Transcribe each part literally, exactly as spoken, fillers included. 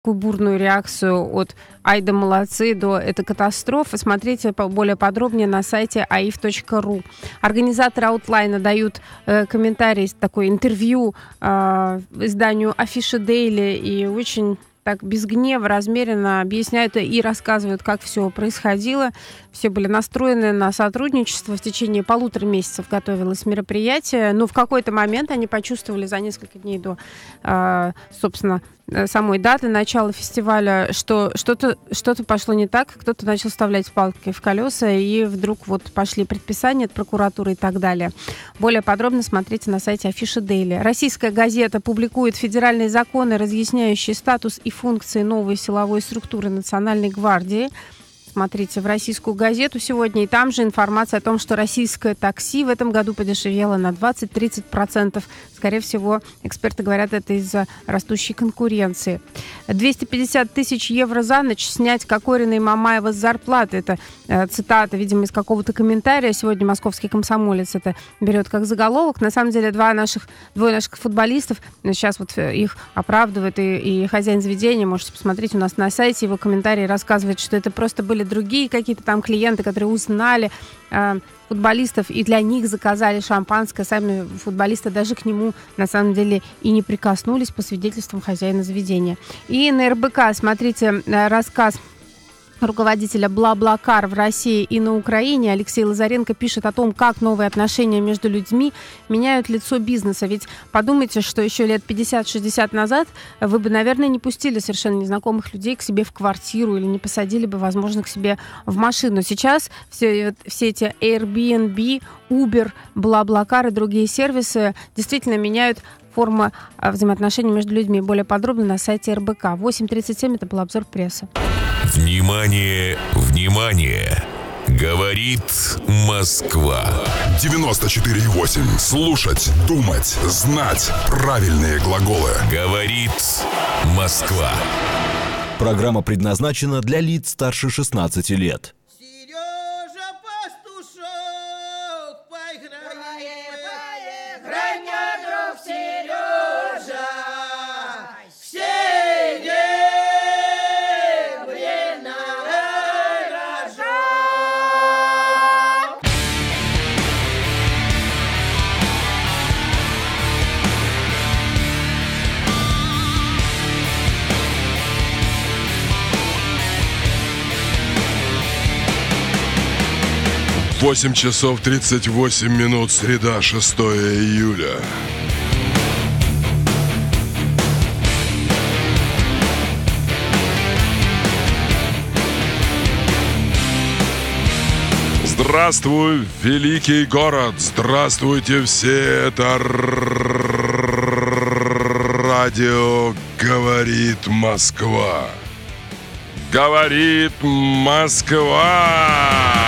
бурную реакцию от «Ай да молодцы» до «Это катастрофа». Смотрите более подробнее на сайте аиф точка ру. Организаторы «Аутлайна» дают э, комментарий, такое интервью э, изданию «Афиша Дейли» и очень так без гнева, размеренно объясняют и рассказывают, как все происходило. Все были настроены на сотрудничество. В течение полутора месяцев готовилось мероприятие. Но в какой-то момент они почувствовали за несколько дней до, э, собственно, самой даты начала фестиваля, что что-то, что-то пошло не так, кто-то начал вставлять палки в колеса, и вдруг вот пошли предписания от прокуратуры и так далее. Более подробно смотрите на сайте Афиша Дейли. Российская газета публикует федеральные законы, разъясняющие статус и функции новой силовой структуры Национальной гвардии. Смотрите в российскую газету сегодня, и там же информация о том, что российское такси в этом году подешевело на двадцать-тридцать процентов. Скорее всего, эксперты говорят, это из-за растущей конкуренции. двести пятьдесят тысяч евро за ночь снять Кокорина и Мамаева с зарплаты. Это э, цитата, видимо, из какого-то комментария. Сегодня «Московский комсомолец» это берет как заголовок. На самом деле, два наших, двое наших футболистов, сейчас вот их оправдывает и, и хозяин заведения, можете посмотреть у нас на сайте, его комментарий рассказывает, что это просто были другие какие-то там клиенты, которые узнали э, футболистов и для них заказали шампанское. Сами футболисты даже к нему на самом деле и не прикоснулись, по свидетельствам хозяина заведения. И на эр бэ ка смотрите э, рассказ руководителя BlaBlaCar в России и на Украине. Алексей Лазаренко пишет о том, как новые отношения между людьми меняют лицо бизнеса. Ведь подумайте, что еще лет пятьдесят-шестьдесят назад вы бы, наверное, не пустили совершенно незнакомых людей к себе в квартиру или не посадили бы, возможно, к себе в машину. Сейчас все, все эти Airbnb, Uber, BlaBlaCar и другие сервисы действительно меняют форму взаимоотношений между людьми. Более подробно на сайте эр бэ ка. восемь тридцать семь это был обзор прессы. Внимание, внимание! Говорит Москва. девяносто четыре и восемь. Слушать, думать, знать правильные глаголы. Говорит Москва. Программа предназначена для лиц старше шестнадцати лет. восемь часов тридцать восемь минут, среда, шестое июля. Здравствуй, великий город! Здравствуйте все! Это радио «Говорит Москва». Говорит Москва!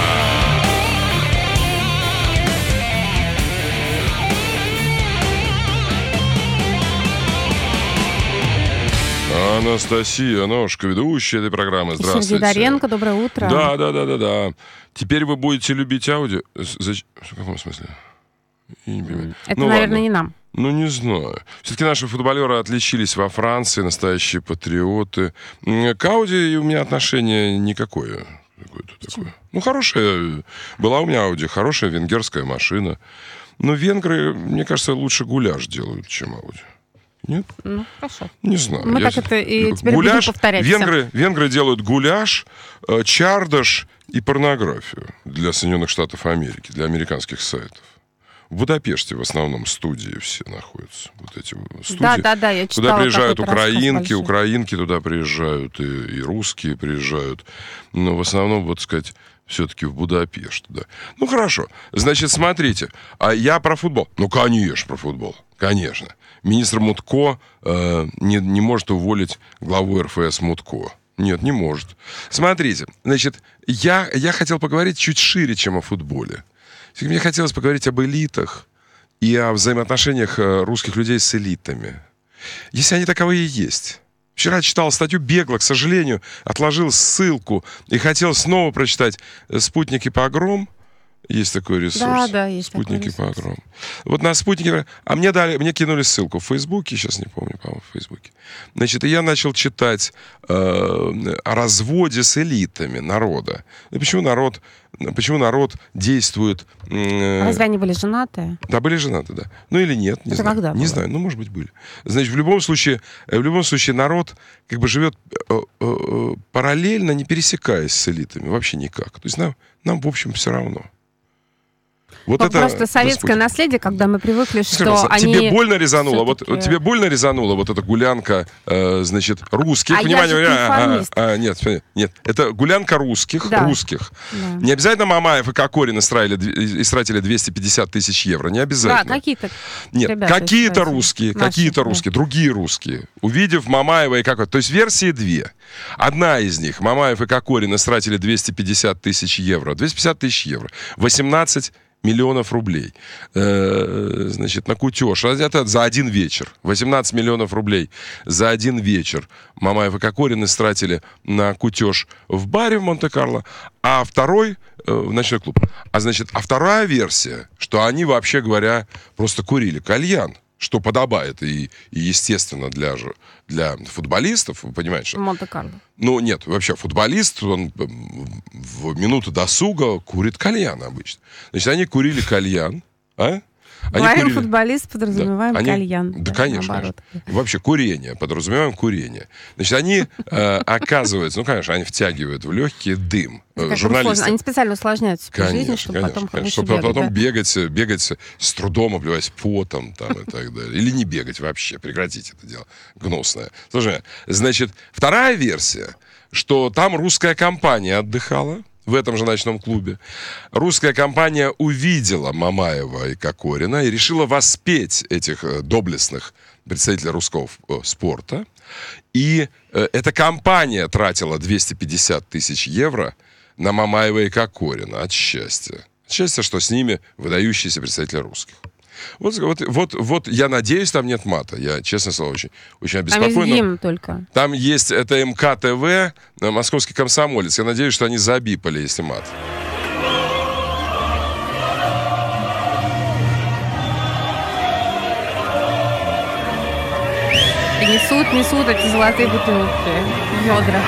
Анастасия Ножка, ведущая этой программы. Здравствуйте. Сергей Доренко, доброе утро. Да, да, да, да, да. Теперь вы будете любить аудио. Зач... В каком смысле? Я не понимаю. Это, ну, наверное, ладно. не нам. Ну, не знаю. Все-таки наши футболеры отличились во Франции, настоящие патриоты. К Ауди у меня отношение никакое. Какое-то такое. Ну, хорошая. Была у меня Ауди, хорошая венгерская машина. Но венгры, мне кажется, лучше гуляш делают, чем Ауди. Нет? Ну, хорошо. Не знаю. Мы Я... так это и теперь гуляш, будем повторять. Венгры, венгры делают гуляш, э, чардаш и порнографию для Соединенных Штатов Америки, для американских сайтов. В Будапеште в основном студии все находятся. Вот эти студии. Да, да, да, я читала. Туда приезжают украинки, рассказ украинки туда приезжают, и, и русские приезжают. Но в основном, вот сказать, все-таки в Будапешт, да. Ну, хорошо. Значит, смотрите. А я про футбол. Ну, конечно, про футбол. Конечно. Министр Мутко э, не, не может уволить главу эр эф эс Мутко. Нет, не может. Смотрите. Значит, я, я хотел поговорить чуть шире, чем о футболе. Мне хотелось поговорить об элитах и о взаимоотношениях русских людей с элитами. Если они таковые есть. Вчера читал статью бегло, к сожалению, отложил ссылку и хотел снова прочитать «Спутник и погром». Есть такой ресурс. Да, да, есть Спутники такой по огромному. Вот на спутнике... А мне дали, мне кинули ссылку в Фейсбуке, сейчас не помню, по-моему, в Фейсбуке. Значит, и я начал читать э, о разводе с элитами народа. И почему народ, почему народ действует... Э, Разве они были женаты? Да, были женаты, да. Ну или нет, не Это знаю. когда Не было? знаю, ну, может быть, были. Значит, в любом случае, в любом случае народ как бы живет э, э, параллельно, не пересекаясь с элитами, вообще никак. То есть нам, нам в общем, все равно. Вот Ну, это просто советское Господь. наследие, когда мы привыкли, что Скажи, они... тебе больно резануло, вот всё-таки- тебе больно резануло вот эта гулянка, э, значит, русских. А я Внимание, же а, а, конформист. а, нет, смотри, нет, это гулянка русских, Да. русских. Да. Не обязательно Мамаев и Кокорин истратили, истратили двести пятьдесят тысяч евро, не Да, обязательно. какие-то Нет, ребята какие-то истратили. русские, Наши, какие-то да. русские, другие русские, увидев Мамаева и Кокорина. То есть версии две. Одна из них, Мамаев и Кокорин истратили двести пятьдесят тысяч евро. двести пятьдесят тысяч евро. восемнадцать миллионов рублей. Э, значит, на кутеж. Это за один вечер. восемнадцать миллионов рублей за один вечер Мамаев и Кокорин истратили на кутеж в баре в Монте-Карло, а второй э, в ночной клуб. А значит, а вторая версия, что они, вообще говоря, просто курили кальян, что подобает и, и естественно для, же- для футболистов, вы понимаете, что... В Монте-Карло. Ну, нет, вообще футболист, он в минуту досуга курит кальян обычно. Значит, они курили кальян, а? Они Говорим курили- футболист, подразумеваем Да, они- кальян. Да, конечно, наоборот. конечно. Вообще курение, подразумеваем курение. Значит, они, э, оказывается, ну, конечно, они втягивают в легкие дым. э, Как им Журналисты. сложно. Они специально усложняют себе Конечно, жизнь, чтобы конечно, потом конечно. хорошо Чтобы бегать, потом да? бегать, бегать с трудом, обливаясь потом там, и так далее. Или не бегать вообще, прекратить это дело гнусное. Слушай, значит, вторая версия, что там русская компания отдыхала в этом же ночном клубе. Русская компания увидела Мамаева и Кокорина и решила воспеть этих э, доблестных представителей русского э, спорта. И э, эта компания тратила двести пятьдесят тысяч евро на Мамаева и Кокорина от счастья. От счастья, что с ними выдающиеся представители русских. Вот, вот, вот, вот я надеюсь, там нет мата. Я, честно слово, очень, очень Там есть обеспокоен. гимн только. Там есть, это эм ка тэ вэ, э, Московский комсомолец. Я надеюсь, что они забипали, если мат. И несут, несут эти золотые бутылки, ведра.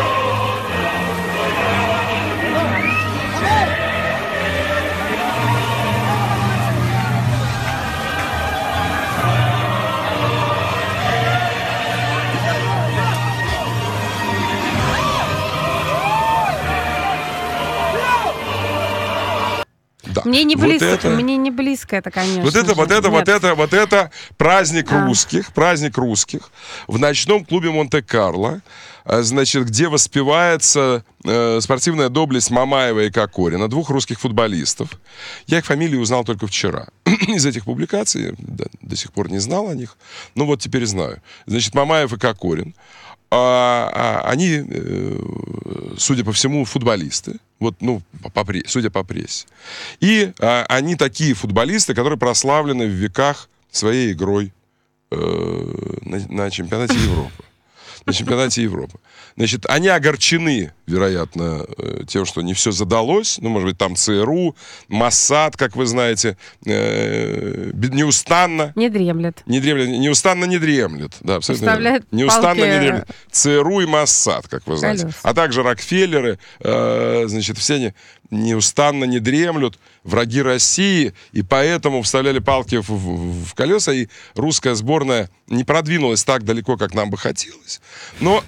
Да. Мне не Вот близко, это- мне не близко это, конечно. Вот это, же. вот это, вот Нет. это, вот это праздник А. русских, праздник русских в ночном клубе Монте-Карло, а, значит, где воспевается э, спортивная доблесть Мамаева и Кокорина, двух русских футболистов. Я их фамилии узнал только вчера. Из этих публикаций, да, до сих пор не знал о них, но вот теперь знаю. Значит, Мамаев и Кокорин. А, а, они, э, судя по всему, футболисты. Вот, ну, по, пре- судя по прессе. И а, они такие футболисты, которые прославлены в веках своей игрой э, на, на чемпионате Европы. На чемпионате Европы. Значит, они огорчены, вероятно, э, тем, что не все задалось. Ну, может быть, там ЦРУ, Моссад, как вы знаете, э, бе- неустанно Не дремлет. не дремлет, неустанно не дремлет. Да, абсолютно Вставляет верно. Неустанно палки не дремлет. ЦРУ и Моссад, как вы знаете. Колес. А также Рокфеллеры, э, значит, все они неустанно не дремлют, враги России, и поэтому вставляли палки в, в- в колеса, и русская сборная не продвинулась так далеко, как нам бы хотелось. Но,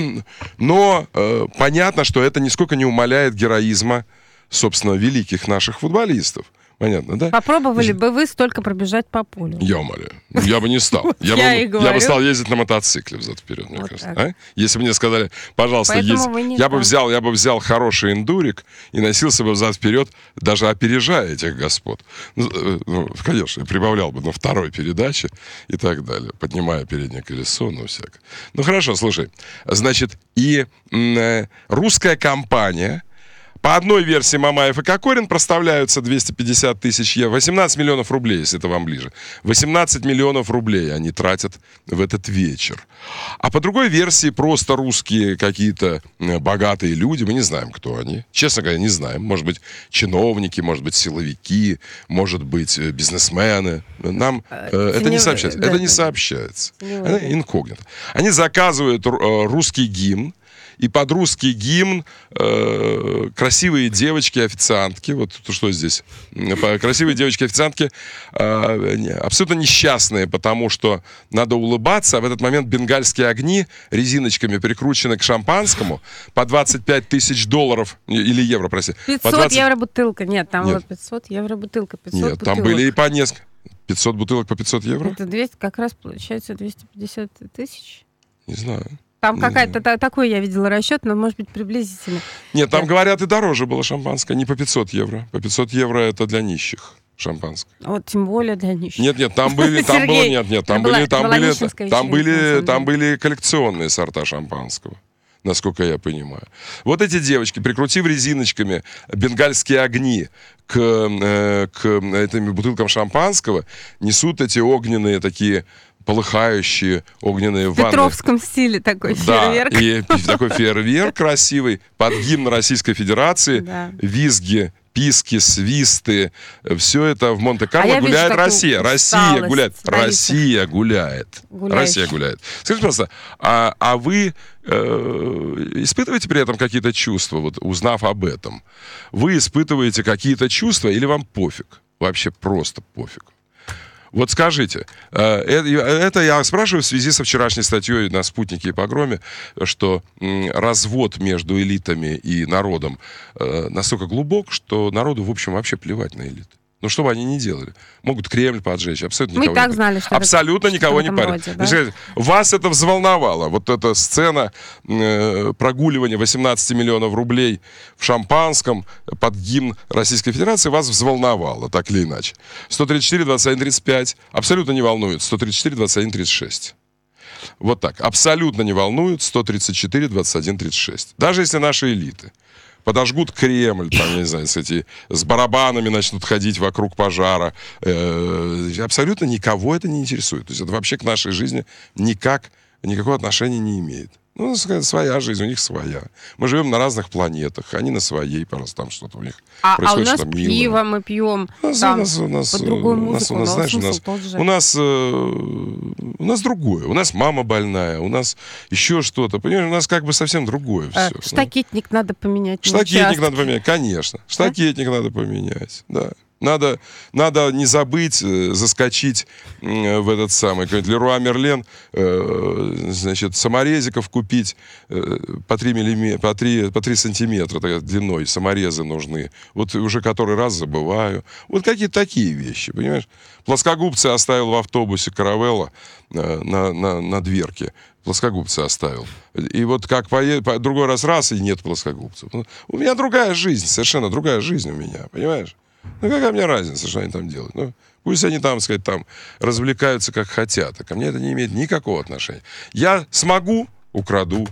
но э, понятно, что это нисколько не умаляет героизма, собственно, великих наших футболистов. Понятно, да? Попробовали бы вы столько пробежать по полю? Я умоляю. Я бы не стал. Я, Я бы, и я бы говорю. стал ездить на мотоцикле взад-вперед, мне Вот кажется. так. А? Если бы мне сказали, пожалуйста, Поэтому есть... вы не я бы там. взял, я бы взял хороший эндурик и носился бы взад-вперед, даже опережая этих господ. Ну, э, ну, конечно, прибавлял бы на второй передаче и так далее, поднимая переднее колесо, ну, всякое. Ну, хорошо, слушай. Значит, и м, э, русская компания По одной версии Мамаев и Кокорин проставляются двести пятьдесят тысяч евро. восемнадцать миллионов рублей, если это вам ближе. восемнадцать миллионов рублей они тратят в этот вечер. А по другой версии просто русские какие-то богатые люди. Мы не знаем, кто они. Честно говоря, не знаем. Может быть, чиновники, может быть, силовики, может быть, бизнесмены. Нам э, это не сообщается. Да, это не сообщается. Это инкогнито. Они заказывают э, русский гимн. И под русский гимн э, красивые девочки-официантки, вот что здесь, красивые девочки-официантки э, абсолютно несчастные, потому что надо улыбаться, а в этот момент бенгальские огни резиночками прикручены к шампанскому по двадцать пять тысяч долларов, или евро, прости. пятьсот двадцать... евро бутылка, нет, там нет. вот пятьсот евро бутылка, пятьсот Нет, бутылок. там были и по несколько. пятьсот бутылок по пятьсот евро? Это двести, как раз получается двести пятьдесят тысяч. Не знаю. Там какая-то та, такой я видела расчет, но может быть приблизительно. Нет, там Нет. говорят и дороже было шампанское, не по пятьсот евро. По пятьсот евро это для нищих шампанское. Вот тем более для нищих. Нет, нет, там были, там было, нет, нет, там были, там были, там были, там были коллекционные сорта шампанского, насколько я понимаю. Вот эти девочки, прикрутив резиночками бенгальские огни к, э, к этим бутылкам шампанского, несут эти огненные такие полыхающие огненные ванны. В петровском стиле такой да, фейерверк. И такой фейерверк красивый под гимн Российской Федерации, да. Визги, писки, свисты, все это в Монте-Карло а гуляет Россия. Россия гуляет. Россия гуляет. Гуляющий. Россия гуляет. Скажите, пожалуйста, а, а вы э, испытываете при этом какие-то чувства, вот узнав об этом? Вы испытываете какие-то чувства или вам пофиг? Вообще просто пофиг. Вот скажите, это я спрашиваю в связи со вчерашней статьей на «Спутнике» и «Погроме», что развод между элитами и народом настолько глубок, что народу, в общем, вообще плевать на элиты. Ну, что бы они ни делали. Могут Кремль поджечь, абсолютно никого Мы и так не знали, что абсолютно это, никого что не парит. роде, да? Вас это взволновало. Вот эта сцена э, прогуливания восемнадцати миллионов рублей в шампанском под гимн Российской Федерации вас взволновало, так или иначе. сто тридцать четыре двадцать один тридцать пять абсолютно не волнует. сто тридцать четыре двадцать один тридцать шесть. Вот так. Абсолютно не волнует. сто тридцать четыре двадцать один тридцать шесть. Даже если наши элиты подожгут Кремль, там, я не знаю, с, эти, с барабанами начнут ходить вокруг пожара. Э, абсолютно никого это не интересует. То есть это вообще к нашей жизни никак, никакого отношения не имеет. Ну, своя жизнь, у них своя. Мы живем на разных планетах, они на своей, пожалуйста, там что-то у них а, происходит. А у нас пиво мы пьем, у нас, там, у нас, у нас, под другую у нас, музыку, у нас, знаешь, у нас, у нас, э, у нас другое. У нас мама больная, у нас еще что-то. Понимаешь, у нас как бы совсем другое все. А, штакетник ну. надо поменять. Штакетник надо поменять, конечно. Штакетник а? надо поменять, да. Надо, надо не забыть э, заскочить э, в этот самый, какой-нибудь Леруа Мерлен, э, значит, саморезиков купить э, по три миллиметра, по три, по три сантиметра так, длиной, саморезы нужны. Вот уже который раз забываю. Вот какие-то такие вещи, понимаешь? Плоскогубцы оставил в автобусе Каравелла э, на, на, на дверке. Плоскогубцы оставил. И вот как поед... по... другой раз раз, и нет плоскогубцев. У меня другая жизнь, совершенно другая жизнь у меня, понимаешь? Ну, какая мне разница, что они там делают? Ну, пусть они там, сказать, там развлекаются, как хотят. А ко мне это не имеет никакого отношения. Я смогу — украду.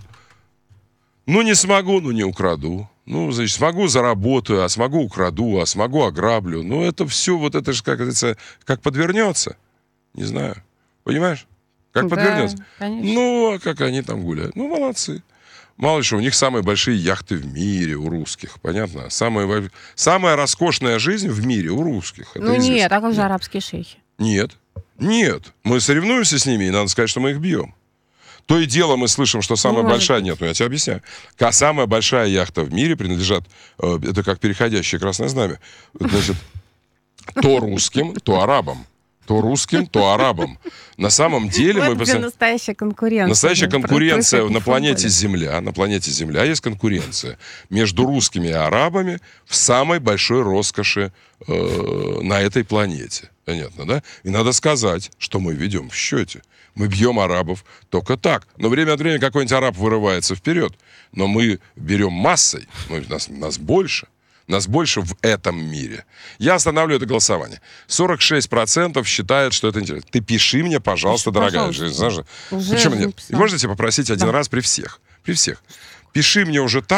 Ну, не смогу — ну, не украду. Ну, значит, смогу — заработаю, а смогу — украду, а смогу — ограблю. Ну, это все, вот это же, как говорится, как подвернется. Не знаю. Понимаешь? Как да, подвернется. Конечно. Ну, а как они там гуляют? Ну, молодцы. Мало ли что, у них самые большие яхты в мире, у русских, понятно? Самая, самая роскошная жизнь в мире у русских. Это ну известно. Нет, а как же арабские шейхи? Нет, нет. Мы соревнуемся с ними, и надо сказать, что мы их бьем. То и дело мы слышим, что самая ну, большая... Нет, ну я тебе объясняю. Самая большая яхта в мире принадлежат... Это как переходящее красное знамя. Значит, то русским, то арабам. То русским, то арабам. На самом деле вот мы... Посмотри... настоящая конкуренция. Настоящая конкуренция на планете Земля. На планете Земля есть конкуренция между русскими и арабами в самой большой роскоши э, на этой планете. Понятно, да? И надо сказать, что мы ведем в счете. Мы бьем арабов только так. Но время от времени какой-нибудь араб вырывается вперед. Но мы берем массой. Мы, нас, нас больше. Нас больше в этом мире. Я останавливаю это голосование. сорок шесть процентов считают, что это интересно. Ты пиши мне, пожалуйста, Пиши, дорогая. Знаешь, почему нет? И можно тебя попросить один да. раз при всех? При всех. Пиши мне уже так,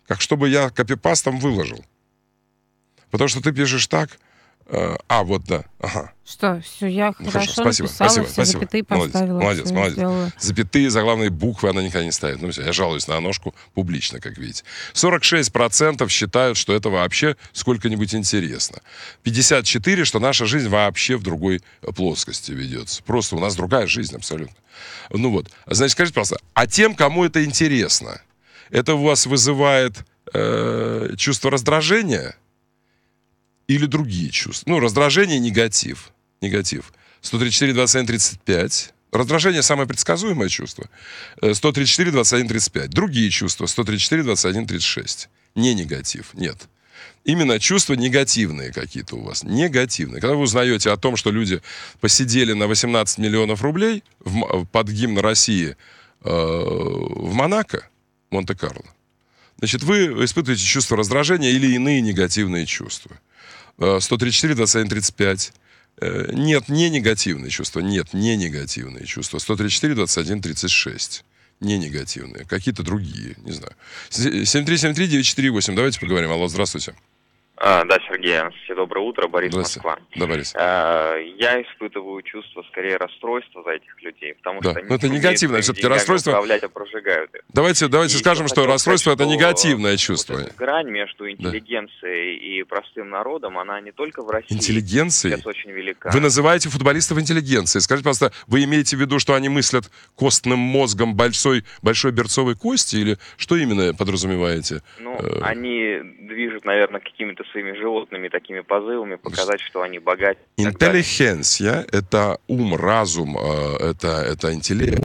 как чтобы я копипастом выложил. Потому что ты пишешь так, э, а, вот, да, ага. Что, все, я Ну, хорошо спасибо, написала, спасибо, все спасибо. запятые Молодец, поставила. молодец, всё молодец. сделала. Запятые, заглавные буквы она никогда не ставит. Ну, все, я жалуюсь на ножку публично, как видите. сорок шесть процентов считают, что это вообще сколько-нибудь интересно. пятьдесят четыре процента, что наша жизнь вообще в другой плоскости ведется. Просто у нас другая жизнь абсолютно. Ну вот, значит, скажите, пожалуйста, а тем, кому это интересно, это у вас вызывает э, чувство раздражения или другие чувства? Ну, раздражение, негатив. Негатив. сто тридцать четыре, двадцать один, тридцать пять. Раздражение — самое предсказуемое чувство. сто тридцать четыре, двадцать один, тридцать пять. Другие чувства — сто тридцать четыре, двадцать один, тридцать шесть. Не негатив, нет. Именно чувства негативные какие-то у вас. Негативные. Когда вы узнаете о том, что люди посидели на восемнадцать миллионов рублей в, под гимн России э, в Монако, Монте-Карло, значит, вы испытываете чувство раздражения или иные негативные чувства. сто тридцать четыре, двадцать один, тридцать пять. Нет, не негативные чувства. Нет, не негативные чувства. сто тридцать четыре, двадцать один, тридцать шесть. Не негативные. Какие-то другие, не знаю. семь три семь три девять четыре восемь. Давайте поговорим. Алло, здравствуйте. А, да, Сергей, все доброе утро, Борис, Москва. Да, Борис. А, я испытываю чувство, скорее, расстройства за этих людей, потому да. что они это негативное, все-таки расстройство. Управлять, а прожигают их. Давайте, давайте и скажем, что расстройство сказать, это негативное вот чувство. Эта грань между интеллигенцией да. и простым народом, она не только в России. Интеллигенцией? Очень велика. Вы называете футболистов интеллигенцией. Скажите, пожалуйста, вы имеете в виду, что они мыслят костным мозгом большой, большой берцовой кости, или что именно подразумеваете? Ну, э... они движут, наверное, какими-то своими животными такими позывами, показать, что они богаты. Интеллигенция — это ум, разум, это, это интеллект,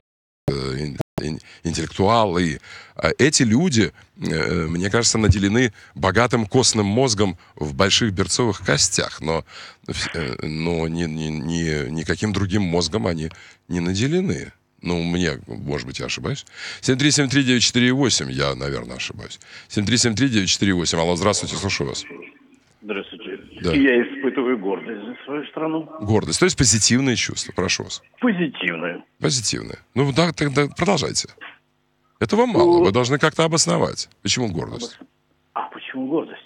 интеллектуалы. Эти люди, мне кажется, наделены богатым костным мозгом в больших берцовых костях, но, но ни, ни, ни, никаким другим мозгом они не наделены. Ну, мне, может быть, я ошибаюсь. семь три семь три девять четыре восемь, я, наверное, ошибаюсь. семь три семь три девять четыре восемь. Алло, здравствуйте, слушаю вас. Здравствуйте. Да. Я испытываю гордость за свою страну. Гордость, то есть позитивные чувства, прошу вас. Позитивные. Позитивные. Ну, да, тогда продолжайте. Этого мало, вы должны как-то обосновать. Почему гордость? А почему гордость?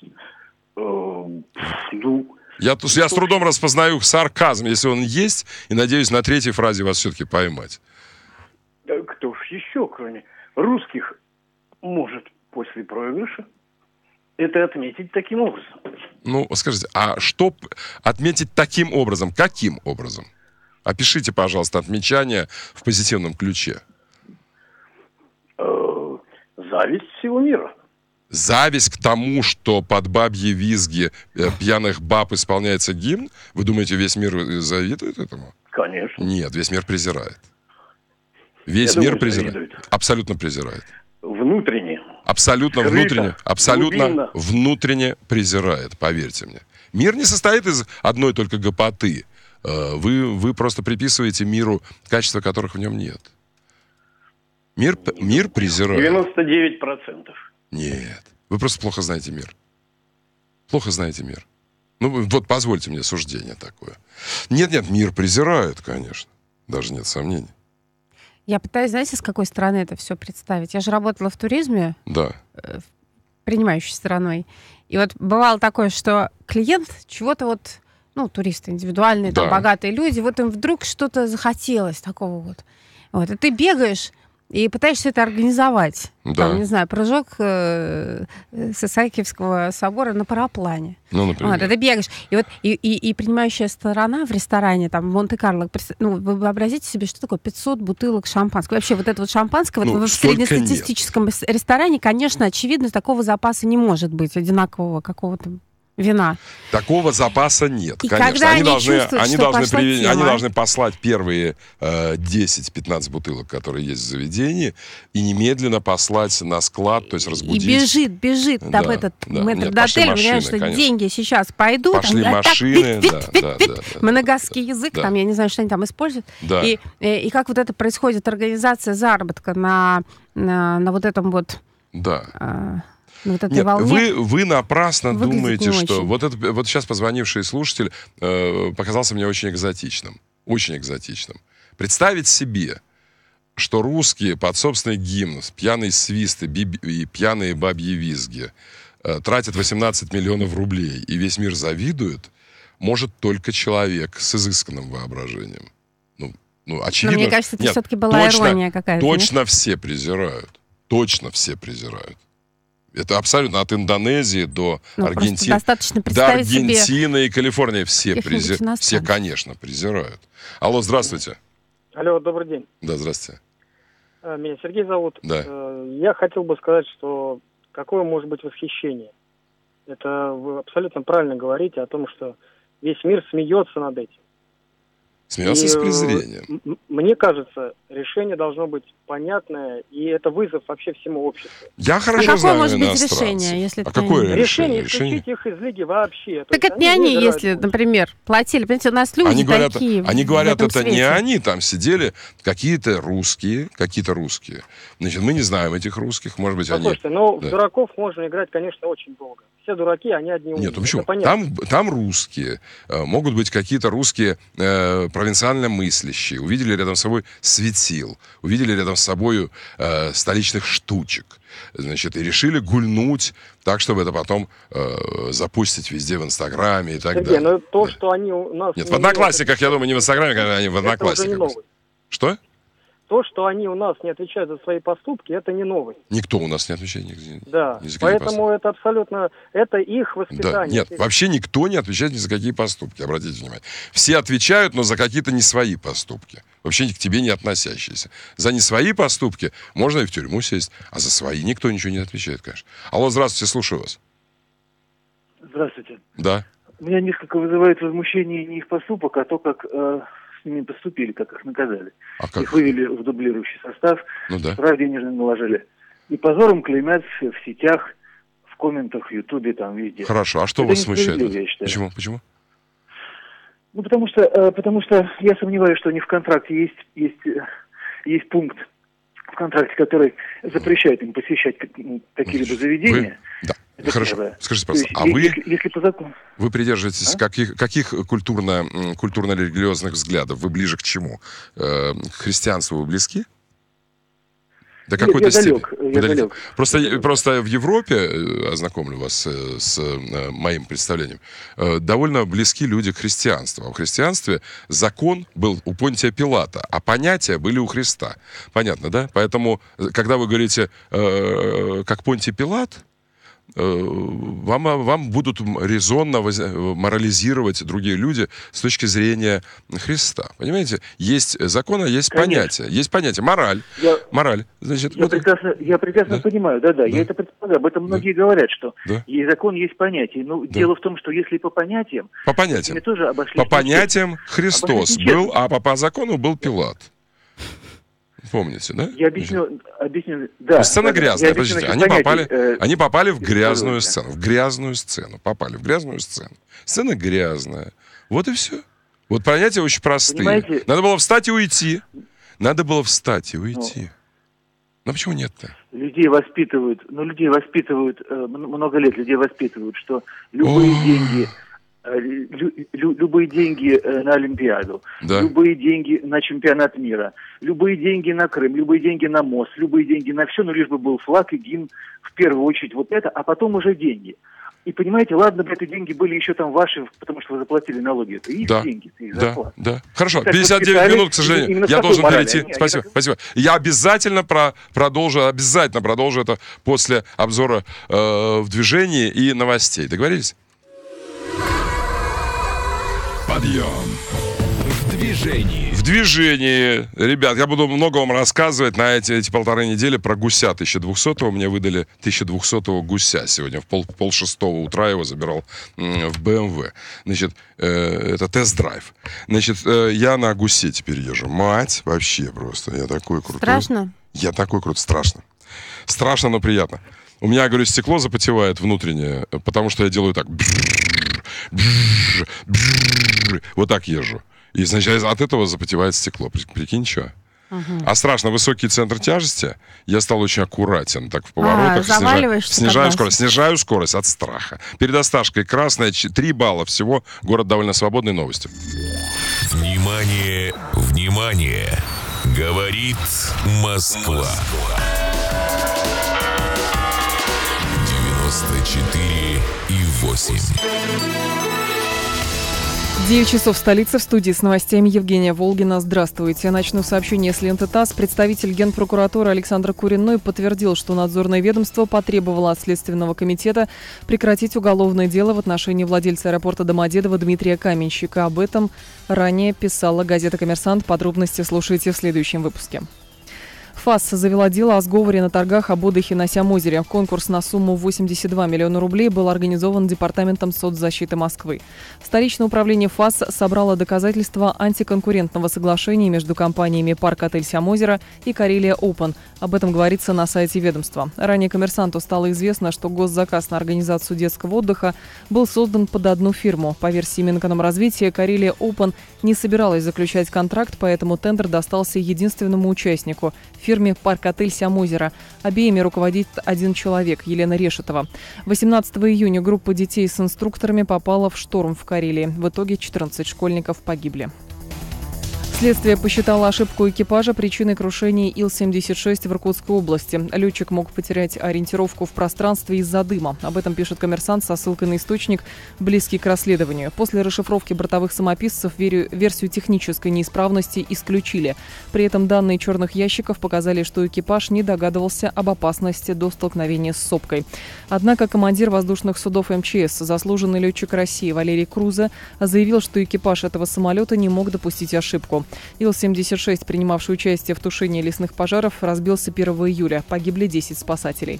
Ну... Я, я с трудом распознаю сарказм, если он есть, и надеюсь на третьей фразе вас все-таки поймать. Кто ж еще, кроме русских, может после проигрыша это отметить таким образом? Ну, скажите, а что отметить таким образом? Каким образом? Опишите, пожалуйста, отмечание в позитивном ключе. Зависть всего мира. Зависть к тому, что под бабьи визги э, пьяных баб исполняется гимн? Вы думаете, весь мир завидует этому? Конечно. Нет, весь мир презирает. Весь Я мир думаю, презирает. завидует. Абсолютно презирает. Внутренне. Абсолютно Скрыто, внутренне. Абсолютно глубинно. внутренне презирает, поверьте мне. Мир не состоит из одной только гопоты. Вы, вы просто приписываете миру качества, которых в нем нет. Мир, мир презирает. девяносто девять процентов. Нет. Вы просто плохо знаете мир. Плохо знаете мир. Ну, вот позвольте мне суждение такое. Нет-нет, мир презирает, конечно. Даже нет сомнений. Я пытаюсь, знаете, с какой стороны это все представить? Я же работала в туризме, да. э, принимающей стороной. И вот бывало такое, что клиент чего-то вот, ну, туристы индивидуальные, да. там, богатые люди, вот им вдруг что-то захотелось такого вот. Вот, и ты бегаешь и пытаешься это организовать. Да. Там, не знаю, прыжок э, с Исаакиевского собора на параплане. Ну, например. Вот, и ты бегаешь. И вот и, и, и принимающая сторона в ресторане, там, в Монте-Карло, ну, вы вообразите себе, что такое пятьсот бутылок шампанского. Вообще, вот это вот шампанское, ну, вот в среднестатистическом нет. ресторане, конечно, очевидно, такого запаса не может быть, одинакового какого-то вина. Такого запаса нет, и конечно. Когда они, они, должны, они, должны при... они должны послать первые э, десять-пятнадцать бутылок, которые есть в заведении, и немедленно послать на склад, то есть разбудить. И бежит, бежит да, там этот да. метрдотель, понимаешь, что конечно. деньги сейчас пойдут. Пошли там, машины, так, да, пит, да, пит, да, да. Моногасский язык, да. там, я не знаю, что они там используют. Да. И, и, и как вот это происходит, организация заработка на, на, на вот этом вот... Да. А, Вот этой Нет, волне вы, вы напрасно думаете, что... очень. Вот, это, вот сейчас позвонивший слушатель э, показался мне очень экзотичным. Очень экзотичным. Представить себе что русские под собственный гимн, пьяные свисты би- и пьяные бабьи визги э, тратят восемнадцать миллионов рублей, и весь мир завидует, может только человек с изысканным воображением. Ну, ну очевидно. Но мне кажется, это Нет, все-таки была точно, ирония какая-то. Точно нет? все презирают. Точно все презирают. Это абсолютно от Индонезии до Ну, Аргентины. Достаточно До представить себе Аргентины и Калифорнии все, каких-нибудь презир... все, иностранцев. конечно, презирают. Алло, здравствуйте. Алло, добрый день. Да, здравствуйте. Э, Меня Сергей зовут. Да. Э, Я хотел бы сказать, что какое может быть восхищение. Это вы абсолютно правильно говорите о том, что весь мир смеется над этим. Смеется И, с э, презрением. м- Мне кажется, решение должно быть понятное, и это вызов вообще всему обществу. Я А хорошо какое знаю может быть иностранцев. решение, если А это какое они? решение? Решение исключить их из лиги вообще. То Так есть это не они, играют если, пусть. например, платили. Понимаете, у нас люди Они говорят, такие они в говорят этом это не свете. они, там сидели какие-то русские, какие-то русские. Значит, мы не знаем этих русских, может быть, они... Послушайте, ну, Да. в дураков можно играть, конечно, очень долго. Все дураки, они одни умные. Нет, ну почему? Это понятно. Там, там русские, э, могут быть какие-то русские э, провинциально мыслящие, увидели рядом с собой светил, увидели рядом с собой э, столичных штучек, значит, и решили гульнуть так, чтобы это потом э, запустить везде в Инстаграме и так Сергей, далее. ну то, Да. что они у нас... Нет, в не Одноклассниках, я думаю, не в Инстаграме, когда они в это уже не Одноклассниках. новость. Что? То, что они у нас не отвечают за свои поступки, это не новость. Никто у нас не отвечает ни, Да, ни за какие поэтому это абсолютно, это их Да, воспитание. нет, Это- вообще никто не отвечает ни за какие поступки, обратите внимание. Все отвечают, но за какие-то не свои поступки. Вообще к тебе не относящиеся. За не свои поступки можно и в тюрьму сесть, а за свои никто ничего не отвечает, конечно. Алло, здравствуйте, слушаю вас. Здравствуйте. Да. Меня несколько вызывает возмущение не их поступок, а то, как э, с ними поступили, как их наказали. А как? Их вывели в дублирующий состав, Ну да. штраф денежный наложили. И позором клеймят в сетях, в комментах, в Ютубе, там, везде. Хорошо, а что Это вас смущает? несправедливо, я считаю. Почему? Почему? Ну, потому что, э, потому что я сомневаюсь, что у них в контракте есть, есть, э, есть пункт в контракте, который запрещает им посещать как- ну, какие-либо заведения. Вы... Да. Это Хорошо. первое. Скажите, То пожалуйста, есть, а вы, если, если по закону... вы придерживаетесь А? каких, каких культурно, м, культурно-религиозных взглядов? Вы ближе к чему? Э, к христианству вы близки? До Нет, какой-то я степени. далек, я Вы далеки. далек. Просто, Я далек. просто в Европе, э, ознакомлю вас э, с э, моим представлением, э, довольно близки люди к христианству. А в христианстве закон был у Понтия Пилата, а понятия были у Христа. Понятно, да? Поэтому, э, когда вы говорите, э, как Понтий Пилат, э, вам, вам будут резонно воз- морализировать другие люди с точки зрения Христа. Понимаете? Есть закон, а есть Конечно. понятие. Есть понятие. Мораль. Я, Мораль. Значит, я вот- прекрасно, я прекрасно Да. понимаю, да-да, Да. я это предполагаю. Об этом многие говорят, что Да. и закон есть понятие. Но Да. дело в том, что если по понятиям, По ими понятиям. тоже обошлись. По нечестно. понятиям Христос Обошлись нечестно. был, а по, по закону был Пилат. Помните, да? Я объясню, объясню, да. Сцена да, да. грязная, Я объясню подождите, насчет они понятий, попали, э, они попали в грязную использования. сцену, в грязную сцену, попали в грязную сцену. Сцена грязная. Вот и все. Вот понятия очень простые. Понимаете? Надо было встать и уйти. Надо было встать и уйти. Ну почему нет-то? Людей воспитывают, ну, людей воспитывают, э, м- много лет людей воспитывают, что любые Ох. деньги, э, лю- лю- любые деньги э, на Олимпиаду, Да. любые деньги на чемпионат мира, любые деньги на Крым, любые деньги на мост, любые деньги на все, но лишь бы был флаг и гимн, в первую очередь вот это, а потом уже деньги. И понимаете, ладно бы эти деньги были еще там ваши, потому что вы заплатили налоги, это их Да. деньги, это их Да, зарплата. да. Хорошо, Так пятьдесят девять воспитали минут, к сожалению, именно с я такой должен морали. перейти. Не, Спасибо, я- спасибо. Я обязательно про, продолжу, обязательно продолжу это после обзора э, в движении и новостей. Договорились? Подъем. В движении. В движении. Ребят, я буду много вам рассказывать на эти, эти полторы недели про гуся тысяча двухсотого. Мне выдали тысяча двухсотого гуся. Сегодня в пол, пол шестого утра его забирал м, в бэ эм вэ. Значит, э, это тест-драйв. Значит, э, я на гусе теперь езжу. Мать вообще просто. Я такой крутой. Страшно? Я такой крутой. Страшно. Страшно, но приятно. У меня, говорю, стекло запотевает внутреннее, потому что я делаю так. Вот так езжу. И, значит, от этого запотевает стекло. При- Прикинь, что? А страшно высокий центр тяжести. Я стал очень аккуратен. Так в поворотах снижаю, заваливаешься снижаю когда? скорость. Снижаю скорость от страха. Перед Осташкой красная, три балла всего. Город довольно свободный. Новости. Внимание, внимание! Говорит Москва. девяносто четыре и восемь. девять часов в столице. В студии с новостями Евгения Волгина. Здравствуйте. Начну сообщение с ленты ТАСС. Представитель Генпрокуратуры Александр Куриной подтвердил, что надзорное ведомство потребовало от Следственного комитета прекратить уголовное дело в отношении владельца аэропорта Домодедово Дмитрия Каменщика. Об этом ранее писала газета «Коммерсант». Подробности слушайте в следующем выпуске. ФАС завела дело о сговоре на торгах об отдыхе на Сямозере. Конкурс на сумму восемьдесят два миллиона рублей был организован Департаментом соцзащиты Москвы. Столичное управление ФАС собрало доказательства антиконкурентного соглашения между компаниями «Парк Отель Сямозеро» и «Карелия Опен». Об этом говорится на сайте ведомства. Ранее «Коммерсанту» стало известно, что госзаказ на организацию детского отдыха был создан под одну фирму. По версии Минэкономразвития, «Карелия Опен» не собиралась заключать контракт, поэтому тендер достался единственному участнику – фирме «Парк Отель Сямозеро». Обеими руководит один человек – Елена Решетова. восемнадцатого июня группа детей с инструкторами попала в шторм в Карелии. В итоге четырнадцать школьников погибли. Следствие посчитало ошибку экипажа причиной крушения Ил семьдесят шесть в Иркутской области. Летчик мог потерять ориентировку в пространстве из-за дыма. Об этом пишет «Коммерсант» со ссылкой на источник, близкий к расследованию. После расшифровки бортовых самописцев версию технической неисправности исключили. При этом данные черных ящиков показали, что экипаж не догадывался об опасности до столкновения с сопкой. Однако командир воздушных судов эм че эс, заслуженный летчик России Валерий Круза, заявил, что экипаж этого самолета не мог допустить ошибку. Ил семьдесят шесть, принимавший участие в тушении лесных пожаров, разбился первого июля. Погибли десять спасателей.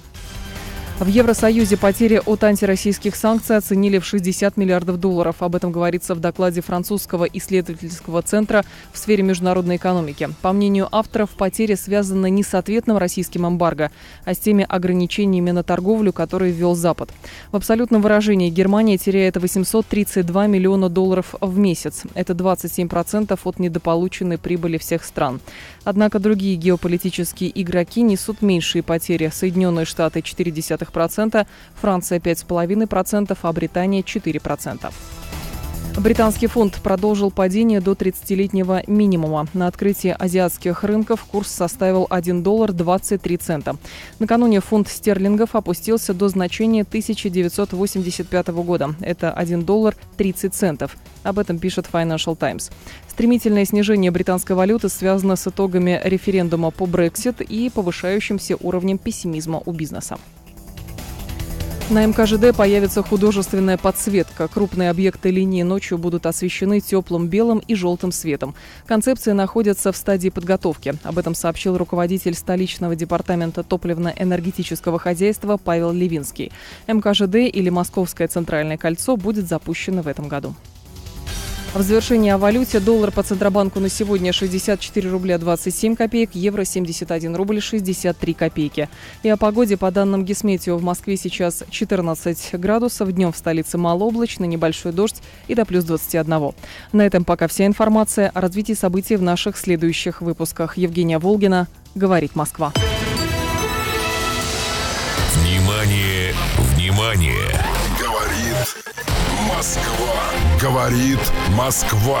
В Евросоюзе потери от антироссийских санкций оценили в шестьдесят миллиардов долларов. Об этом говорится в докладе французского исследовательского центра в сфере международной экономики. По мнению авторов, потери связаны не с ответным российским эмбарго, а с теми ограничениями на торговлю, которые ввел Запад. В абсолютном выражении Германия теряет восемьсот тридцать два миллиона долларов в месяц. Это двадцать семь процентов от недополученной прибыли всех стран. Однако другие геополитические игроки несут меньшие потери. Соединенные Штаты – четыре десятых процента, Франция пять целых пять десятых процента, а Британия четыре процента. Британский фунт продолжил падение до тридцатилетнего минимума. На открытии азиатских рынков курс составил один доллар двадцать три цента. Накануне фунт стерлингов опустился до значения тысяча девятьсот восемьдесят пятого года. Это один доллар тридцать центов. Об этом пишет Financial Times. Стремительное снижение британской валюты связано с итогами референдума по Brexit и повышающимся уровнем пессимизма у бизнеса. На эм ка жэ дэ появится художественная подсветка. Крупные объекты линии ночью будут освещены теплым белым и желтым светом. Концепции находятся в стадии подготовки. Об этом сообщил руководитель столичного департамента топливно-энергетического хозяйства Павел Левинский. эм ка жэ дэ или Московское центральное кольцо будет запущено в этом году. В завершении о валюте. Доллар по Центробанку на сегодня шестьдесят четыре рубля двадцать семь копеек, евро семьдесят один рубль шестьдесят три копейки. И о погоде. По данным Гисметео, в Москве сейчас четырнадцать градусов, днем в столице малооблачно, небольшой дождь и до плюс двадцати одного. На этом пока вся информация. О развитии событий в наших следующих выпусках. Евгения Волгина, «Говорит Москва». Внимание, внимание! Говорит Москва. Говорит Москва.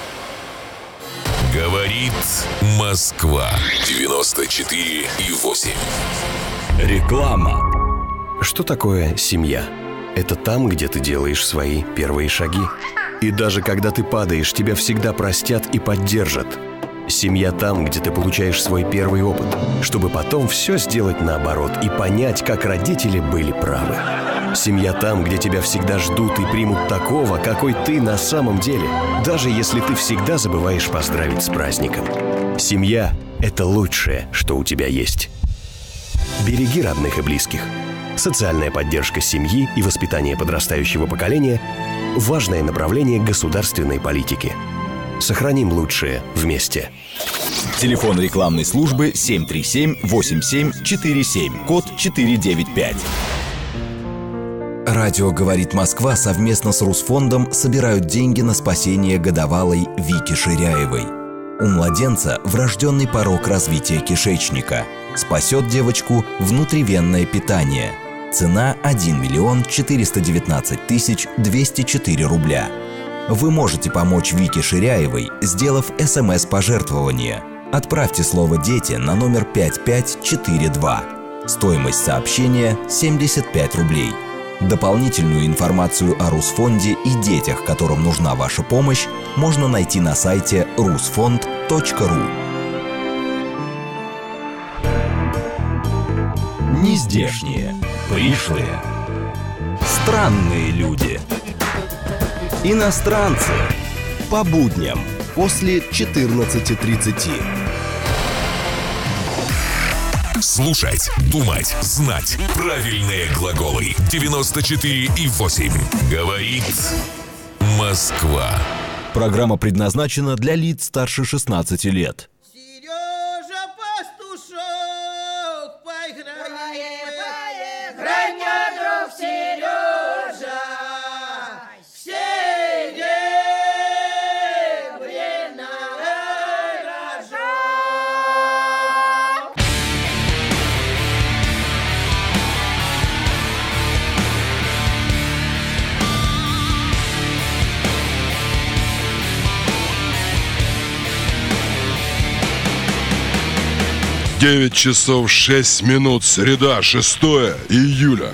Говорит Москва. девяносто четыре и восемь. Реклама. Что такое семья? Это там, где ты делаешь свои первые шаги. И даже когда ты падаешь, тебя всегда простят и поддержат. Семья там, где ты получаешь свой первый опыт, чтобы потом все сделать наоборот и понять, как родители были правы. Семья там, где тебя всегда ждут и примут такого, какой ты на самом деле, даже если ты всегда забываешь поздравить с праздником. Семья – это лучшее, что у тебя есть. Береги родных и близких. Социальная поддержка семьи и воспитание подрастающего поколения – важное направление государственной политики. Сохраним лучшее вместе. Телефон рекламной службы семь три семь восемь семь четыре семь, код четыре девять пять. Радио «Говорит Москва» совместно с Русфондом собирают деньги на спасение годовалой Вики Ширяевой. У младенца врожденный порок развития кишечника. Спасет девочку внутривенное питание. Цена один миллион четыреста девятнадцать тысяч двести четыре рубля. Вы можете помочь Вике Ширяевой, сделав эс эм эс-пожертвование. Отправьте слово «Дети» на номер пять пять четыре два. Стоимость сообщения – семьдесят пять рублей. Дополнительную информацию о Русфонде и детях, которым нужна ваша помощь, можно найти на сайте русфонд точка ру. Нездешние, пришлые, странные люди, иностранцы, по будням после четырнадцати тридцати. Слушать, думать, знать. Правильные глаголы. девяносто четыре и восемь. Говорит Москва. Программа предназначена для лиц старше шестнадцати лет. Сережа Пастушок, поиграй, поиграй, мне, друг Сережа, серебряный рожок. девять часов шесть минут, среда, шестое июля.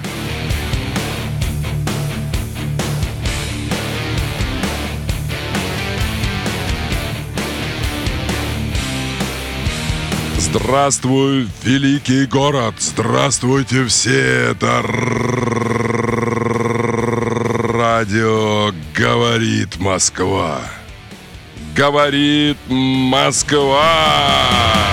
Здравствуй, великий город! Здравствуйте все! Это радио «Говорит Москва». Говорит Москва!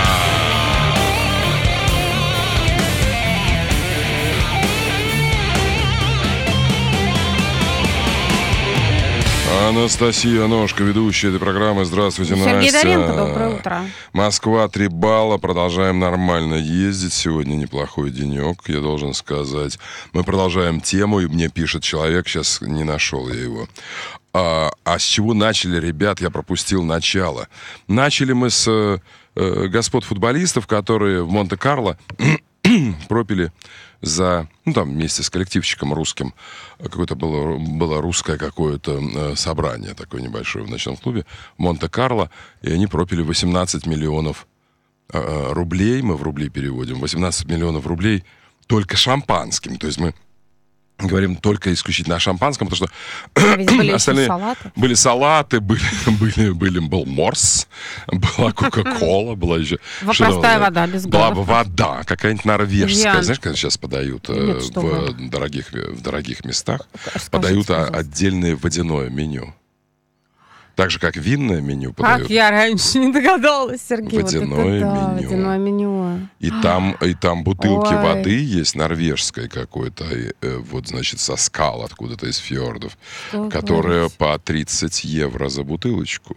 Анастасия Ножка, ведущая этой программы. Здравствуйте, Сергей Настя. Доренко, доброе утро. Москва, три балла. Продолжаем нормально ездить. Сегодня неплохой денек, я должен сказать. Мы продолжаем тему, и мне пишет человек, сейчас не нашел я его. А, а с чего начали, ребят? Я пропустил начало. Начали мы с э, господ футболистов, которые в Монте-Карло пропили за, ну там вместе с коллективчиком русским, какое-то было, было русское какое-то э, собрание такое небольшое в ночном клубе в Монте-Карло, и они пропили восемнадцать миллионов э, рублей, мы в рубли переводим, восемнадцать миллионов рублей только шампанским, то есть мы говорим только исключительно о шампанском, потому что были остальные салаты. были салаты, были, были, были, был морс, была кока-кола, была еще... Простая вода, без Была газов. вода, какая-нибудь норвежская. Виан. Знаешь, когда сейчас подают э, Нет, что в, вы. дорогих, в дорогих местах, Расскажите, подают а, пожалуйста. отдельное водяное меню. Так же, как винное меню подают. Как я раньше не догадалась, Сергей. Водяное вот это, да, меню. водяное меню. И там, и там бутылки Ой. воды есть, норвежской какой-то, и, э, вот, значит, со скал откуда-то из фьордов, Что вы которая говорите? по тридцать евро за бутылочку.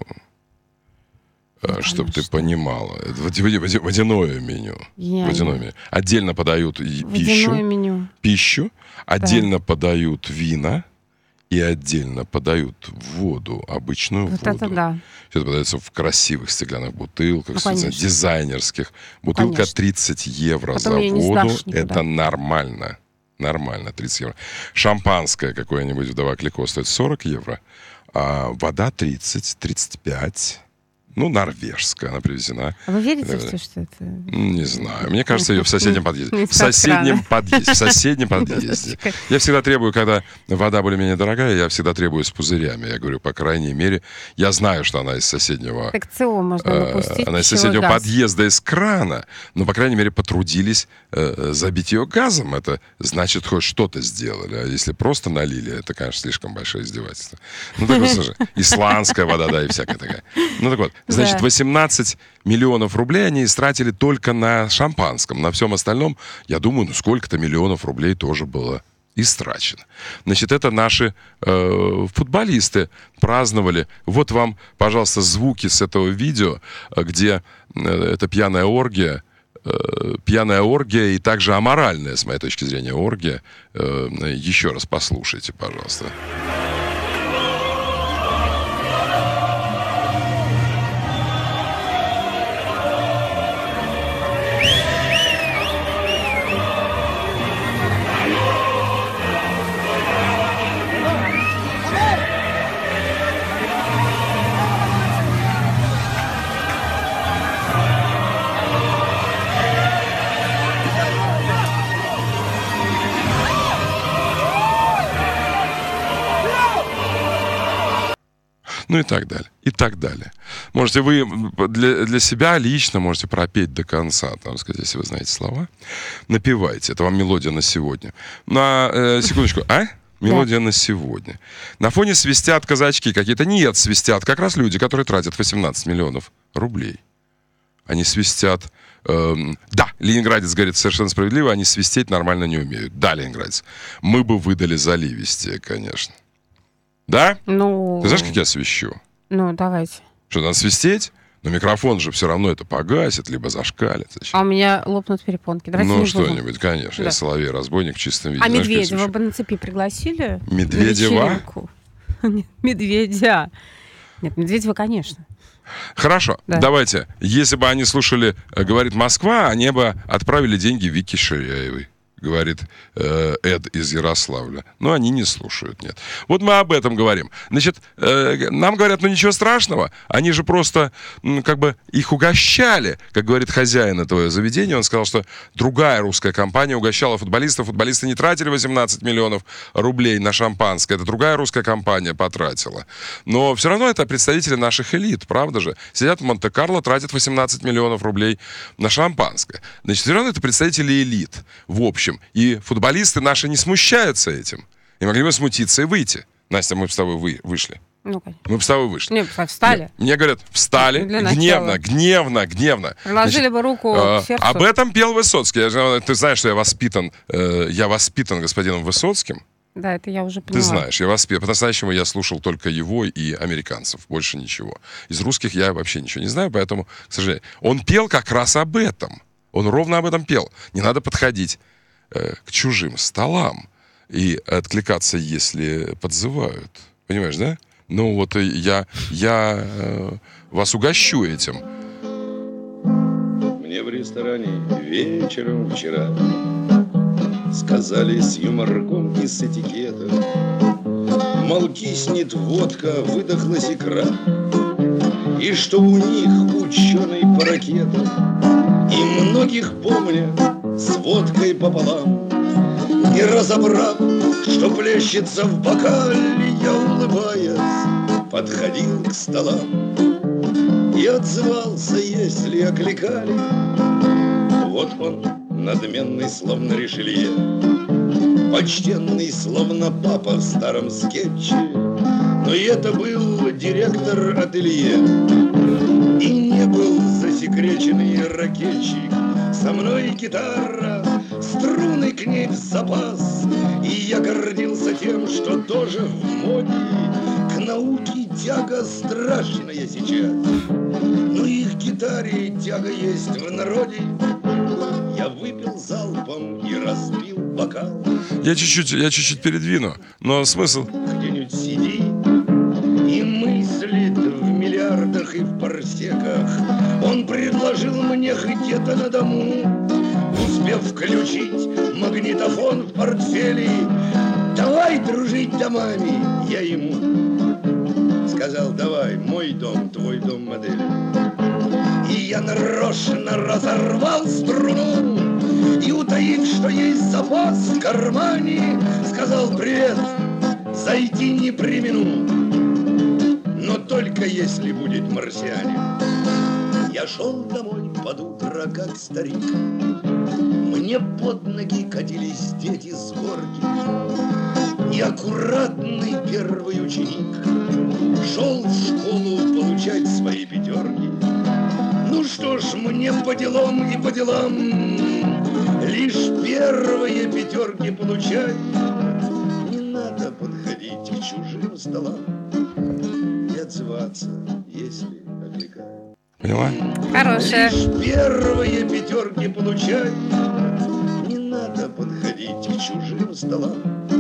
Чтобы ты понимала. Это води- води- водяное меню. Я Водяное не- меню. Отдельно подают и Водяное пищу, меню. пищу, отдельно подают вина и отдельно подают воду, обычную Вот воду. это да. Все это подается в красивых стеклянных бутылках, Ну, с- конечно. дизайнерских. Бутылка Конечно. тридцать евро Потом за её не воду. сдашь никуда. Это нормально. Нормально, тридцать евро. Шампанское какое-нибудь вдова Клико стоит сорок евро, а вода тридцать, тридцать пять. Ну, норвежская, она привезена. А вы верите Да, в да. то, что это... Не знаю. Мне кажется, ее в соседнем подъезде. В Из-под соседнем крана. подъезде. В соседнем подъезде. Я всегда требую, когда вода более-менее дорогая, я всегда требую с пузырями. Я говорю, по крайней мере, я знаю, что она из соседнего... Так ЦО можно э, напустить. Она из пищевой соседнего газ. подъезда, из крана. Но, по крайней мере, потрудились э, забить ее газом. Это значит, хоть что-то сделали. А если просто налили, это, конечно, слишком большое издевательство. Ну, так вот, слушай, исландская вода, да, и всякая такая. Ну, так вот, значит, Да. восемнадцать миллионов рублей они истратили только на шампанском. На всем остальном, я думаю, ну сколько-то миллионов рублей тоже было истрачено. Значит, это наши э, футболисты праздновали. Вот вам, пожалуйста, звуки с этого видео, э, где э, это пьяная оргия, э, пьяная оргия и также аморальная, с моей точки зрения, оргия. Э, еще раз послушайте, пожалуйста. Ну и так далее. И так далее. Можете вы для, для себя лично можете пропеть до конца, там сказать, если вы знаете слова. Напевайте. Это вам мелодия на сегодня. На э, секундочку. А? Мелодия да. на сегодня. На фоне свистят казачки какие-то. Нет, свистят как раз люди, которые тратят восемнадцать миллионов рублей. Они свистят... Эм, да, ленинградец говорит совершенно справедливо, они свистеть нормально не умеют. Да, ленинградец. Мы бы выдали заливистее, конечно. Да? Ну... Ты знаешь, как я свищу? Ну, давайте. Что, надо свистеть? Но микрофон же все равно это погасит, либо зашкалит. Зачем? А у меня лопнут перепонки. Давайте ну, что-нибудь, конечно. Да. Я соловей-разбойник в чистом виде. А знаешь, Медведева бы на цепи пригласили? Медведева? Медведя. Нет, Медведева, конечно. Хорошо, да. Давайте. Если бы они слушали «Говорит Москва», они бы отправили деньги Вике Ширяевой. Говорит э, Эд из Ярославля. Но они не слушают, нет. Вот мы об этом говорим. Значит, э, нам говорят, ну ничего страшного. Они же просто, ну, как бы их угощали. Как говорит хозяин этого заведения, он сказал, что другая русская компания угощала футболистов. Футболисты не тратили восемнадцать миллионов рублей на шампанское. Это другая русская компания потратила. Но все равно это представители наших элит, правда же? Сидят в Монте-Карло, тратят восемнадцать миллионов рублей на шампанское. Значит, все равно это представители элит, в общем. И футболисты наши не смущаются этим. И могли бы смутиться и выйти. Настя, мы с тобой вы, вышли. Ну, конечно. Мы с тобой вышли. Не, встали. Мне, мне говорят, встали, гневно, гневно, гневно. Приложили Значит, бы руку э, к сердцу. Об этом пел Высоцкий. Я, ты знаешь, что я воспитан, э, я воспитан господином Высоцким. Да, это я уже поняла. Ты знаешь, я воспитан. По-настоящему я слушал только его и американцев. Больше ничего. Из русских я вообще ничего не знаю, поэтому, к сожалению. Он пел как раз об этом. Он ровно об этом пел. Не надо подходить к чужим столам и откликаться, если подзывают. Понимаешь, да? Ну вот я, я э, вас угощу этим. Мне в ресторане вечером вчера сказали с юморком и с этикетом, мол, киснет водка, выдохлась икра, и что у них ученый по ракетам, и многих помня с водкой пополам. И разобрав, что плещется в бокале, я, улыбаясь, подходил к столам и отзывался, если окликали. Вот он, надменный, словно Ришелье, почтенный, словно папа в старом скетче. Но и это был директор ателье, и не был засекреченный ракетчик. Со мной гитара, струны к ней в запас, и я гордился тем, что тоже в моде. К науке тяга страшная сейчас, но их гитаре тяга есть в народе. Я выпил залпом и разбил бокал. Я чуть-чуть, я чуть-чуть передвину, но смысл... Где-нибудь сиди и мыслит в миллиардах и в парсеках. Он предложил мне где-то на дому, успев включить магнитофон в портфеле. Давай дружить домами, я ему сказал, давай, мой дом, твой дом, модель. И я нарочно разорвал струну и, утаив, что есть запас в кармане, сказал, привет, зайти не премину, но только если будет марсианин. Я шел домой под утро, как старик. Мне под ноги катились дети с горки. И аккуратный первый ученик шел в школу получать свои пятерки. Ну что ж, мне по делам и по делам лишь первые пятерки получай. Не надо подходить к чужим столам и отзываться, если окликают. Поняла? Хорошая. Лишь первые пятерки получай. Не надо подходить к чужим столам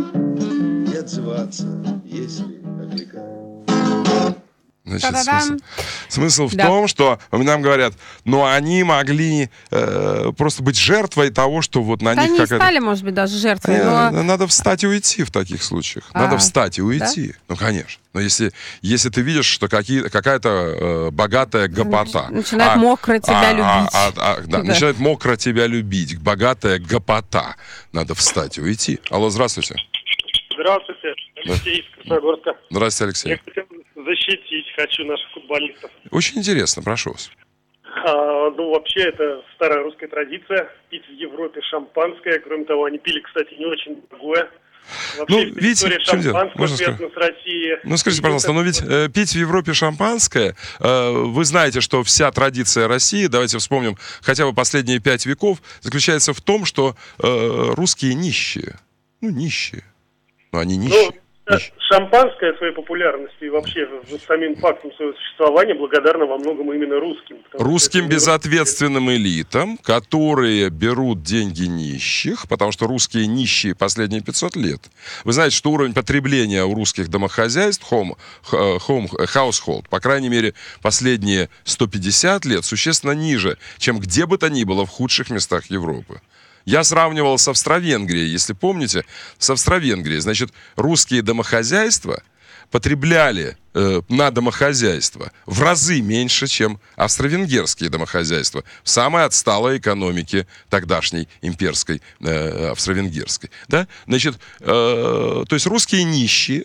и отзываться, если окликают. Значит, смысл, смысл в да. том, что нам говорят, ну они могли э, просто быть жертвой того, что вот на да них... Они какая-то... стали, может быть, даже жертвой, э, но... Надо встать и уйти в таких случаях. А, надо встать и уйти. Да? Ну, конечно. Но если, если ты видишь, что какие, какая-то э, богатая гопота... Начинает а, мокро тебя а, любить. А, а, а, да, да. Начинает мокро тебя любить. Богатая гопота. Надо встать и уйти. Алло, здравствуйте. Здравствуйте. Алексей из Красногорска. Здравствуйте, Алексей. Я хотел защитить хочу наших футболистов. Очень интересно, прошу вас. А, ну, вообще, это старая русская традиция. Пить в Европе шампанское. Кроме того, они пили, кстати, не очень дорогое. Вообще, ну, видите, в чем дело? Можно сказать? С России. Ну, скажите, пожалуйста, но ведь э, пить в Европе шампанское, э, вы знаете, что вся традиция России, давайте вспомним хотя бы последние пять веков, заключается в том, что э, русские нищие. Ну, нищие. Ну, они нищие. Ну, шампанское своей популярностью и вообще самим фактом своего существования благодарно во многом именно русским. Русским безответственным элитам, которые берут деньги нищих, потому что русские нищие последние пятьсот лет. Вы знаете, что уровень потребления у русских домохозяйств, home, home, household, по крайней мере, последние сто пятьдесят лет существенно ниже, чем где бы то ни было в худших местах Европы. Я сравнивал с Австро-Венгрией, если помните, с Австро-Венгрией. Значит, русские домохозяйства потребляли э, на домохозяйство в разы меньше, чем австро-венгерские домохозяйства в самой отсталой экономике тогдашней имперской э, австро-венгерской. Да? Значит, э, то есть русские нищие,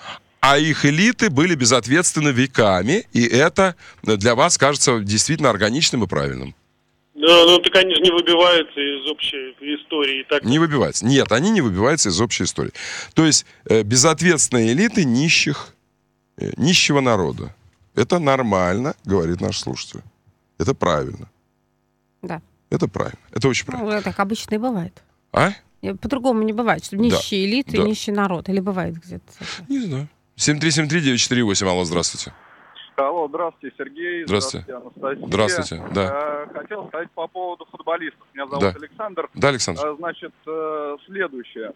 а их элиты были безответственны веками, и это для вас кажется действительно органичным и правильным. Да, ну так они же не выбиваются из общей истории. Так... Не выбиваются. Нет, они не выбиваются из общей истории. То есть э, безответственные элиты нищих, э, нищего народа. Это нормально, говорит наш слушатель. Это правильно. Да. Это правильно. Это очень правильно. Ну, так обычно и бывает. А? По-другому не бывает, что нищие да. элиты, да. нищий народ. Или бывает где-то? Не знаю. семь три семь три девять четыре восемь. Алло, здравствуйте. Алло, здравствуйте, Сергей. Здравствуйте. Здравствуйте, Анастасия. Здравствуйте, да. Хотел сказать по поводу футболистов. Меня зовут да. Александр. Да, Александр. Значит, следующее.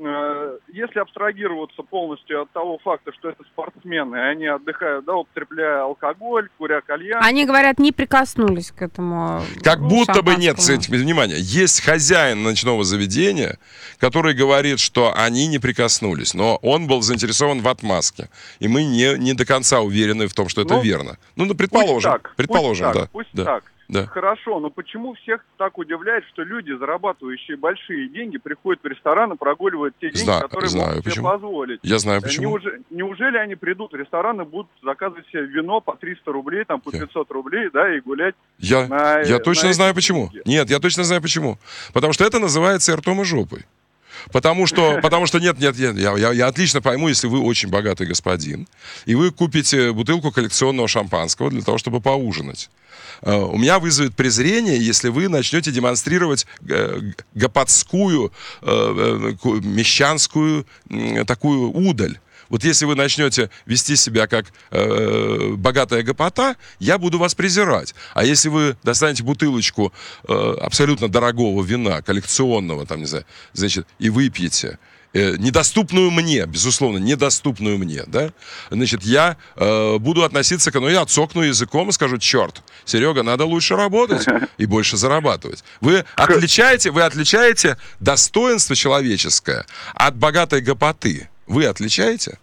Если абстрагироваться полностью от того факта, что это спортсмены, они отдыхают, да, употребляя алкоголь, куря кальян. Они, говорят, не прикоснулись к этому. Как будто бы нет, внимание, есть хозяин ночного заведения, который говорит, что они не прикоснулись, но он был заинтересован в отмазке. И мы не, не до конца уверены в том, что это ну, верно. Ну, ну предположим. Пусть так, предположим, пусть да. Так, пусть да. так. Да. Хорошо, но почему всех так удивляет, что люди, зарабатывающие большие деньги, приходят в ресторан и прогуливают те деньги, знаю, которые знаю, могут почему. себе позволить? Я знаю, почему. Неужели, неужели они придут в ресторан и будут заказывать себе вино по триста рублей, там, по пятьсот рублей, да, и гулять я, на Я точно на знаю, почему. деньги? Нет, я точно знаю, почему. Потому что это называется ртом и жопой. Потому что, потому что нет, нет, нет, я, я, я отлично пойму, если вы очень богатый господин, и вы купите бутылку коллекционного шампанского для того, чтобы поужинать. Uh, у меня вызовет презрение, если вы начнете демонстрировать uh, гопотскую, uh, uh, мещанскую uh, такую удаль. Вот если вы начнете вести себя как э, богатая гопота, я буду вас презирать. А если вы достанете бутылочку э, абсолютно дорогого вина, коллекционного, там, не знаю, значит, и выпьете, э, недоступную мне, безусловно, недоступную мне, да, значит, я э, буду относиться к... Ну, я отсокну языком и скажу: черт, Серега, надо лучше работать и больше зарабатывать. Вы отличаете, вы отличаете достоинство человеческое от богатой гопоты. Вы отличаете?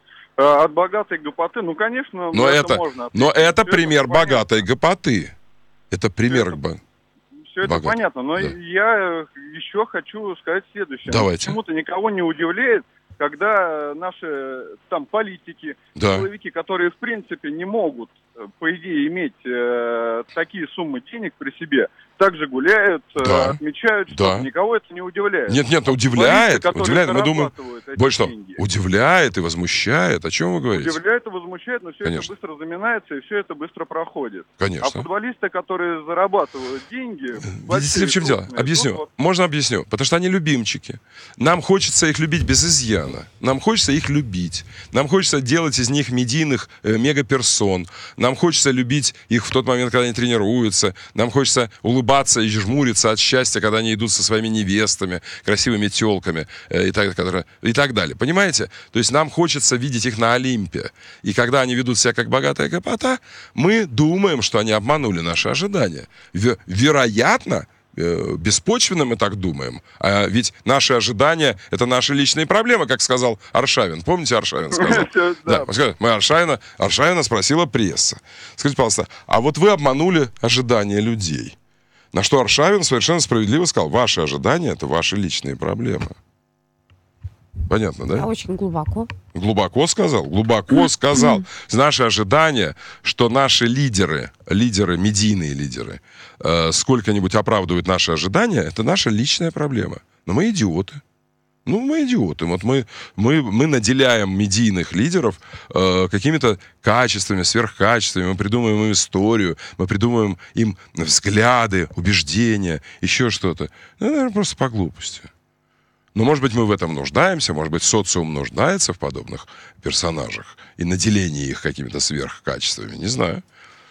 От богатой гопоты, ну, конечно, но это, это можно. Но это все пример это богатой гопоты. Это пример... Все это, все это понятно, но да. я еще хочу сказать следующее. Давайте. Почему-то никого не удивляет, когда наши там политики, да. человеки, которые в принципе не могут, по идее, иметь э, такие суммы денег при себе, также гуляют, да. отмечают, что да. никого это не удивляет. Нет, нет, удивляет, Политики, удивляет, мы думаем, больше деньги. Что, удивляет и возмущает, о чем вы говорите? Удивляет и возмущает, но все Конечно. это быстро заминается и все это быстро проходит. Конечно. А футболисты, которые зарабатывают деньги... Видите ли, в чем дело? Объясню. Вот... Можно объясню. Потому что они любимчики. Нам хочется их любить без изъяна. Нам хочется их любить. Нам хочется делать из них медийных э, мегаперсон. Нам хочется любить их в тот момент, когда они тренируются. Нам хочется улыбаться и жмуриться от счастья, когда они идут со своими невестами, красивыми телками э, и, так, которые, и так далее. Понимаете? То есть нам хочется видеть их на Олимпе. И когда они ведут себя как богатая гопота, мы думаем, что они обманули наши ожидания. Ве- вероятно, э, беспочвенно мы так думаем. А ведь наши ожидания — это наши личные проблемы, как сказал Аршавин. Помните, Аршавин сказал? Да, мы Аршавина, Аршавина спросила пресса. Скажите, пожалуйста, а вот вы обманули ожидания людей. На что Аршавин совершенно справедливо сказал: ваши ожидания — это ваши личные проблемы. Понятно, да? Да, очень глубоко. Глубоко сказал? Глубоко сказал. Наши ожидания, что наши лидеры, лидеры, медийные лидеры, э, сколько-нибудь оправдывают наши ожидания, это наша личная проблема. Но мы идиоты. Ну, мы идиоты. Вот мы, мы, мы наделяем медийных лидеров э, какими-то качествами, сверхкачествами. Мы придумываем им историю, мы придумываем им взгляды, убеждения, еще что-то. Ну, наверное, просто по глупости. Но, может быть, мы в этом нуждаемся, может быть, социум нуждается в подобных персонажах и наделении их какими-то сверхкачествами, не знаю.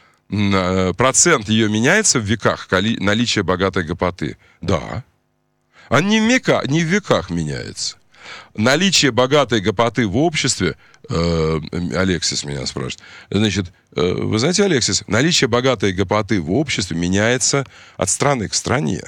Процент ее меняется в веках, наличие богатой гопоты? Да. А не в веках, не в веках меняется. Наличие богатой гопоты в обществе, э, Алексис меня спрашивает, значит, э, вы знаете, Алексис, наличие богатой гопоты в обществе меняется от страны к стране.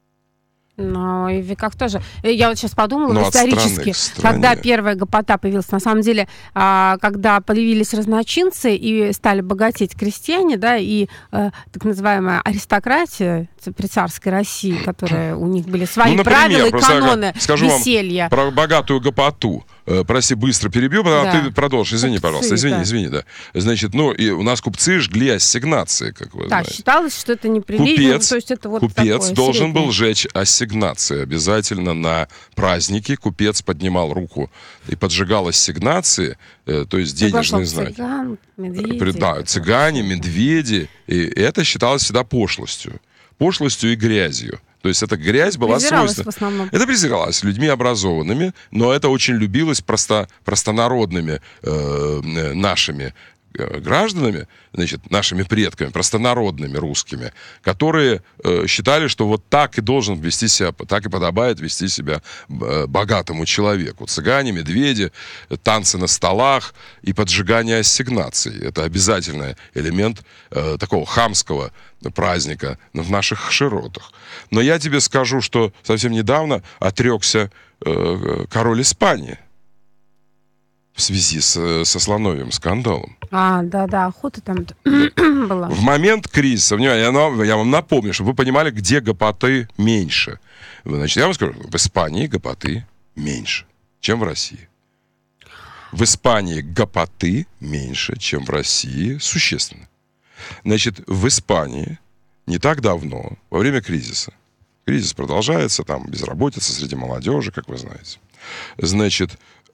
Ну, и в веках тоже. Я вот сейчас подумала, Но исторически, когда первая гопота появилась, на самом деле, а, когда появились разночинцы и стали богатеть крестьяне, да, и а, так называемая аристократия при царской России, которая у них были свои ну, например, правила и каноны скажу веселья. Вам про богатую гопоту. Прости, быстро перебью, да. а ты продолжишь. Извини, купцы, пожалуйста. Извини, да. извини, да. Значит, ну, и у нас купцы жгли ассигнации, как вы да, знаете. считалось, что это неприлично. Купец, то есть это вот купец должен среднее. был жечь ассигнации. Обязательно на праздники купец поднимал руку и поджигал ассигнации, э, то есть денежные знаки. Цыган, медведи. Да, цыгане, медведи. И это считалось всегда пошлостью. Пошлостью и грязью. То есть эта грязь была свойственна. Это презиралось людьми образованными, но это очень любилось просто, простонародными э, нашими э, гражданами, значит, нашими предками, простонародными русскими, которые э, считали, что вот так и должен вести себя, так и подобает вести себя э, богатому человеку. Цыгане, медведи, танцы на столах и поджигание ассигнаций. Это обязательный элемент э, такого хамского праздника в наших широтах. Но я тебе скажу, что совсем недавно отрекся э, король Испании в связи с, со слоновьим скандалом. А, да-да, охота там была. В момент кризиса, внимание, я, я вам напомню, чтобы вы понимали, где гопоты меньше. Значит, я вам скажу, в Испании гопоты меньше, чем в России. В Испании гопоты меньше, чем в России, существенно. Значит, в Испании не так давно, во время кризиса, кризис продолжается, там безработица среди молодежи, как вы знаете, значит,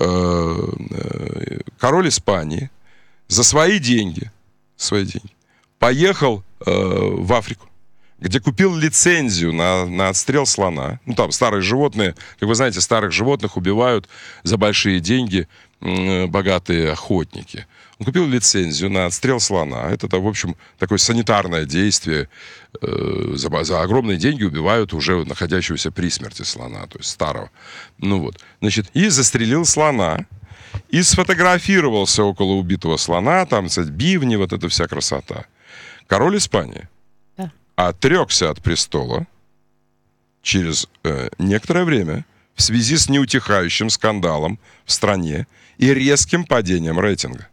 король Испании за свои деньги, свои деньги поехал в Африку, где купил лицензию на, на отстрел слона. Ну, там старые животные, как вы знаете, старых животных убивают за большие деньги богатые охотники. Он купил лицензию на отстрел слона. Это, в общем, такое санитарное действие. За, за огромные деньги убивают уже находящегося при смерти слона, то есть старого. Ну вот, значит, и застрелил слона. И сфотографировался около убитого слона, там, кстати, бивни, вот эта вся красота. Король Испании да. отрекся от престола через э, некоторое время в связи с неутихающим скандалом в стране и резким падением рейтинга.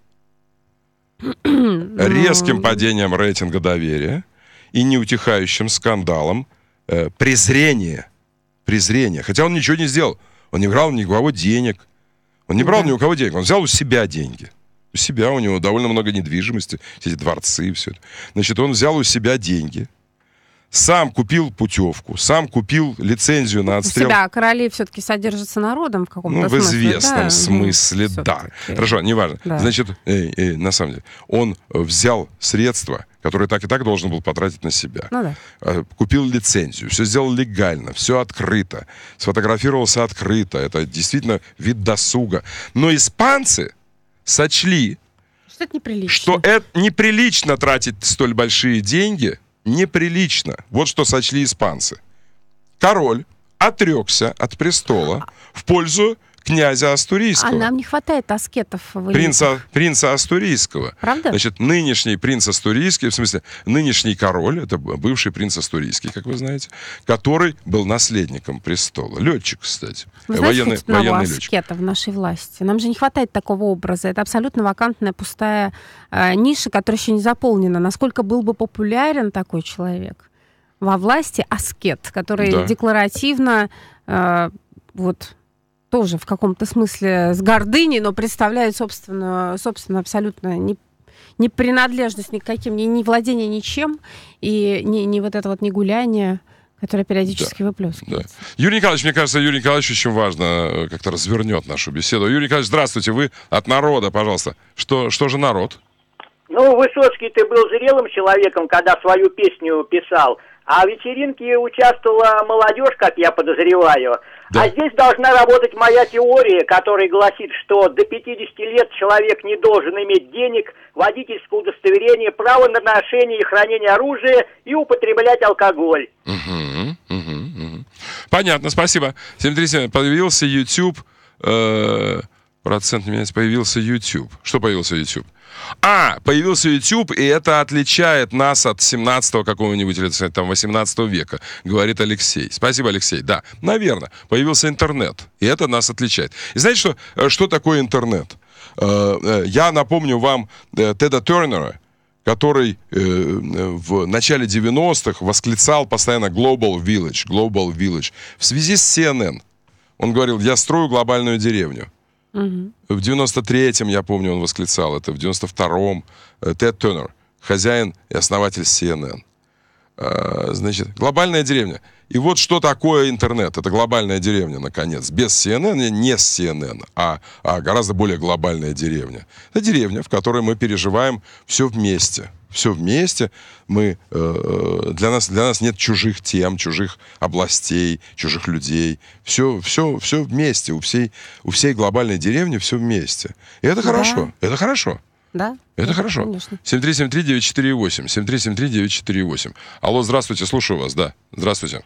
Резким падением рейтинга доверия и неутихающим скандалом э, презрения. Презрения. Хотя он ничего не сделал. Он не брал ни у кого денег. Он не брал да. ни у кого денег. Он взял у себя деньги. У себя, у него довольно много недвижимости, все эти дворцы, все это. Значит, он взял у себя деньги, сам купил путевку, сам купил лицензию на отстрел. У себя короли все-таки содержатся народом в каком-то ну, смысле. в известном да? смысле, ну, да. Хорошо, неважно. Да. Значит, эй, эй, на самом деле, он взял средства, которые так и так должен был потратить на себя. Ну, да. Купил лицензию, все сделал легально, все открыто, сфотографировался открыто. Это действительно вид досуга. Но испанцы сочли, что это неприлично. Что это неприлично тратить столь большие деньги. Неприлично. Вот что сочли испанцы. Король отрекся от престола в пользу князя Астурийского. А нам не хватает аскетов в принца, принца Астурийского. Правда? Значит, нынешний принц Астурийский, в смысле, нынешний король, это бывший принц Астурийский, как вы знаете, который был наследником престола. Летчик, кстати. Вы знаете, военный, военный летчик. Аскета в нашей власти. Нам же не хватает такого образа. Это абсолютно вакантная, пустая э, ниша, которая еще не заполнена. Насколько был бы популярен такой человек во власти аскет, который да. декларативно э, вот тоже в каком-то смысле с гордыней, но представляют собственную, собственно, абсолютно не, не принадлежность ни к каким, ни, ни владение ничем, и не, не вот это вот не гуляние, которое периодически да, выплескивается. Да. Юрий Николаевич, мне кажется, Юрий Николаевич очень важно как-то развернет нашу беседу. Юрий Николаевич, здравствуйте, вы от народа, пожалуйста. Что, что же народ? Ну, Высоцкий, ты был зрелым человеком, когда свою песню писал, а в вечеринке участвовала молодежь, как я подозреваю. Да. А здесь должна работать моя теория, которая гласит, что до пятидесяти лет человек не должен иметь денег, водительское удостоверение, право на ношение и хранение оружия и употреблять алкоголь. Угу, угу, угу. Понятно, спасибо. семь три семь, появился YouTube, э, процент не меняется, появился YouTube. Что появился YouTube? А, появился YouTube, и это отличает нас от семнадцатого какого-нибудь, или там восемнадцатого века, говорит Алексей. Спасибо, Алексей. Да, наверное, появился интернет, и это нас отличает. И знаете, что, что такое интернет? Я напомню вам Теда Тернера, который в начале девяностых восклицал постоянно Global Village, Global Village. В связи с си эн эн он говорил, я строю глобальную деревню. Uh-huh. В девяносто третьем, я помню, он восклицал это, в девяносто втором Тед Тернер, хозяин и основатель си эн эн. А, значит, глобальная деревня. И вот что такое интернет. Это глобальная деревня, наконец. Без си эн эн, не с си эн эн, а, а гораздо более глобальная деревня. Это деревня, в которой мы переживаем все вместе. Все вместе. Мы, э, для нас, для нас нет чужих тем, чужих областей, чужих людей. Все, все, все вместе. У всей, у всей глобальной деревни все вместе. И это да. хорошо. Это хорошо. Да. Это да, хорошо. Конечно. семь три семь три девять четыре восемь. семь три семь три девять четыре восемь. Алло, здравствуйте, слушаю вас. Да, здравствуйте.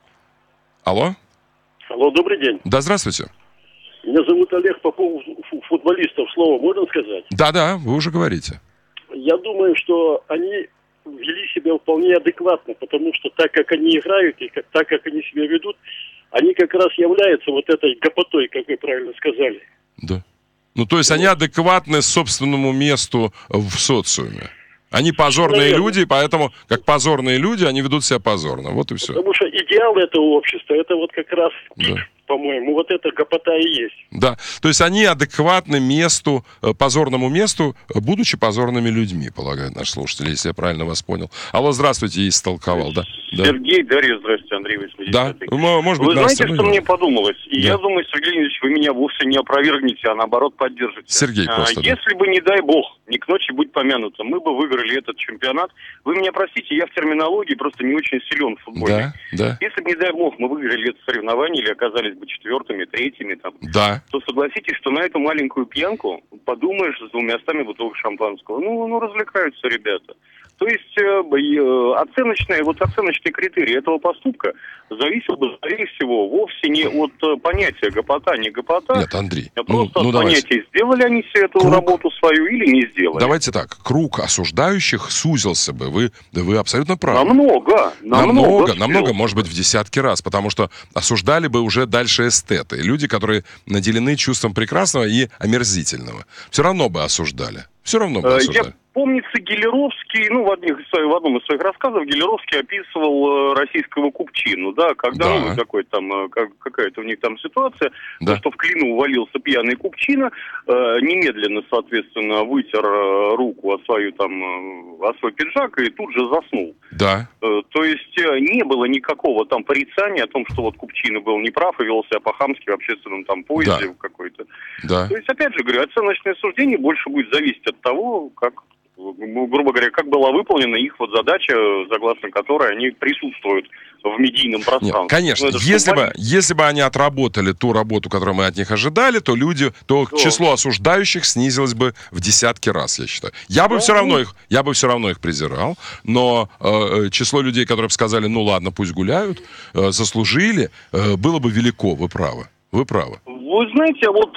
Алло? Алло, добрый день. Да, здравствуйте. Меня зовут Олег, по поводу футболистов слово можно сказать? Да-да, вы уже говорите. Я думаю, что они вели себя вполне адекватно, потому что так, как они играют и как, так, как они себя ведут, они как раз являются вот этой гопотой, как вы правильно сказали. Да. Ну, то есть они адекватны собственному месту в социуме. Они позорные Наверное. люди, поэтому, как позорные люди, они ведут себя позорно. Вот и все. Потому что идеал этого общества, это вот как раз пик, да. по-моему, вот эта гопота и есть. Да, то есть они адекватны месту, позорному месту, будучи позорными людьми, полагают наши слушатели, если я правильно вас понял. Алло, здравствуйте, и истолковал, да? Сергей, да. Дарья, здравствуйте, Андрей восьмидесятый. Да, может быть, вы знаете, нас... что мне подумалось? Да. Я думаю, Сергей Леонидович, вы меня вовсе не опровергнете, а наоборот поддержите. Сергей просто, а, да. Если бы, не дай бог, не к ночи будь помянуто, мы бы выиграли этот чемпионат. Вы меня простите, я в терминологии просто не очень силен в футболе. Да, да. Если бы, не дай бог, мы выиграли это соревнование или оказались бы четвертыми, третьими, там, да. то согласитесь, что на эту маленькую пьянку подумаешь с двумястами бутылок шампанского. Ну, ну, развлекаются ребята. То есть э, э, оценочные, вот оценочные критерии этого поступка зависел бы, скорее всего, вовсе не от э, понятия гопота, не гопота, Нет, Андрей, а просто ну, от ну, понятия, давайте. сделали они себе эту Круг. работу свою или не сделали. Давайте так, круг осуждающих сузился бы, вы, вы абсолютно правы. Намного, намного. Намного, намного, может быть, в десятки раз, потому что осуждали бы уже дальше эстеты, люди, которые наделены чувством прекрасного и омерзительного. Все равно бы осуждали, все равно бы осуждали. Я... Помнится, Гелеровский, ну, в, одних, в одном из своих рассказов Гелеровский описывал э, российского купчину, да, когда, да. ну, какой там, э, как, какая-то у них там ситуация, да. то, что в Клину увалился пьяный купчина, э, немедленно, соответственно, вытер э, руку о свою там, э, о свой пиджак и тут же заснул. Да. Э, то есть э, не было никакого там порицания о том, что вот купчина был неправ и вел себя по-хамски в общественном там поезде да. какой-то. Да. То есть, опять же говорю, оценочное суждение больше будет зависеть от того, как... грубо говоря, как была выполнена их вот задача, согласно которой они присутствуют в медийном пространстве. Нет, конечно, ну, если бы, если бы они отработали ту работу, которую мы от них ожидали, то люди, то да. число осуждающих снизилось бы в десятки раз, я считаю. Я бы да, все равно их, я бы все равно их презирал, но э, число людей, которые бы сказали, ну ладно, пусть гуляют, э, заслужили, э, было бы велико, вы правы, вы правы. Вы знаете, вот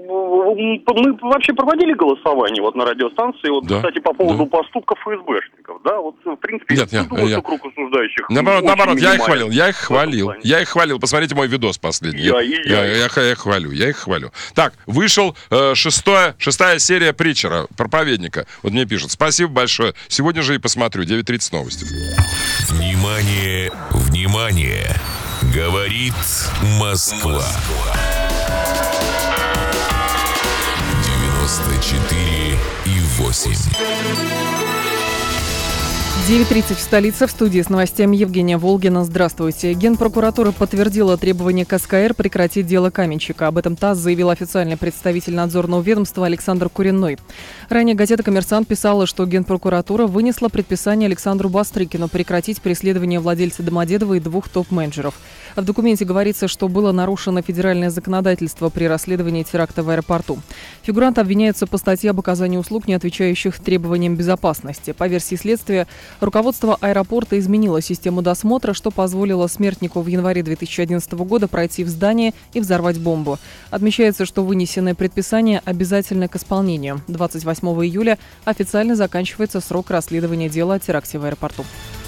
мы вообще проводили голосование вот на радиостанции, вот, да, кстати, по поводу да. поступков ФСБшников, да, вот, в принципе, нет, нет, думаю, я... что круг осуждающих... Наоборот, наоборот я их хвалил, я их хвалил, я их хвалил, посмотрите мой видос последний, я, я, я, я, я, я их хвалю, я их хвалю. Так, вышел э, шестое, шестая серия Притчера, проповедника, вот мне пишут, спасибо большое, сегодня же и посмотрю, девять тридцать новости. Внимание, внимание, говорит Москва. девять тридцать в столице. В студии с новостями Евгения Волгина. Здравствуйте. Генпрокуратура подтвердила требование ка эс ка эр прекратить дело Каменщика. Об этом ТАСС заявил официальный представитель надзорного ведомства Александр Куренной. Ранее газета «Коммерсант» писала, что Генпрокуратура вынесла предписание Александру Бастрыкину прекратить преследование владельца Домодедова и двух топ-менеджеров. В документе говорится, что было нарушено федеральное законодательство при расследовании теракта в аэропорту. Фигурант обвиняется по статье об оказании услуг, не отвечающих требованиям безопасности. По версии следствия, руководство аэропорта изменило систему досмотра, что позволило смертнику в январе две тысячи одиннадцатого года пройти в здание и взорвать бомбу. Отмечается, что вынесенное предписание обязательно к исполнению. двадцать восьмого июля официально заканчивается срок расследования дела о теракте в аэропорту.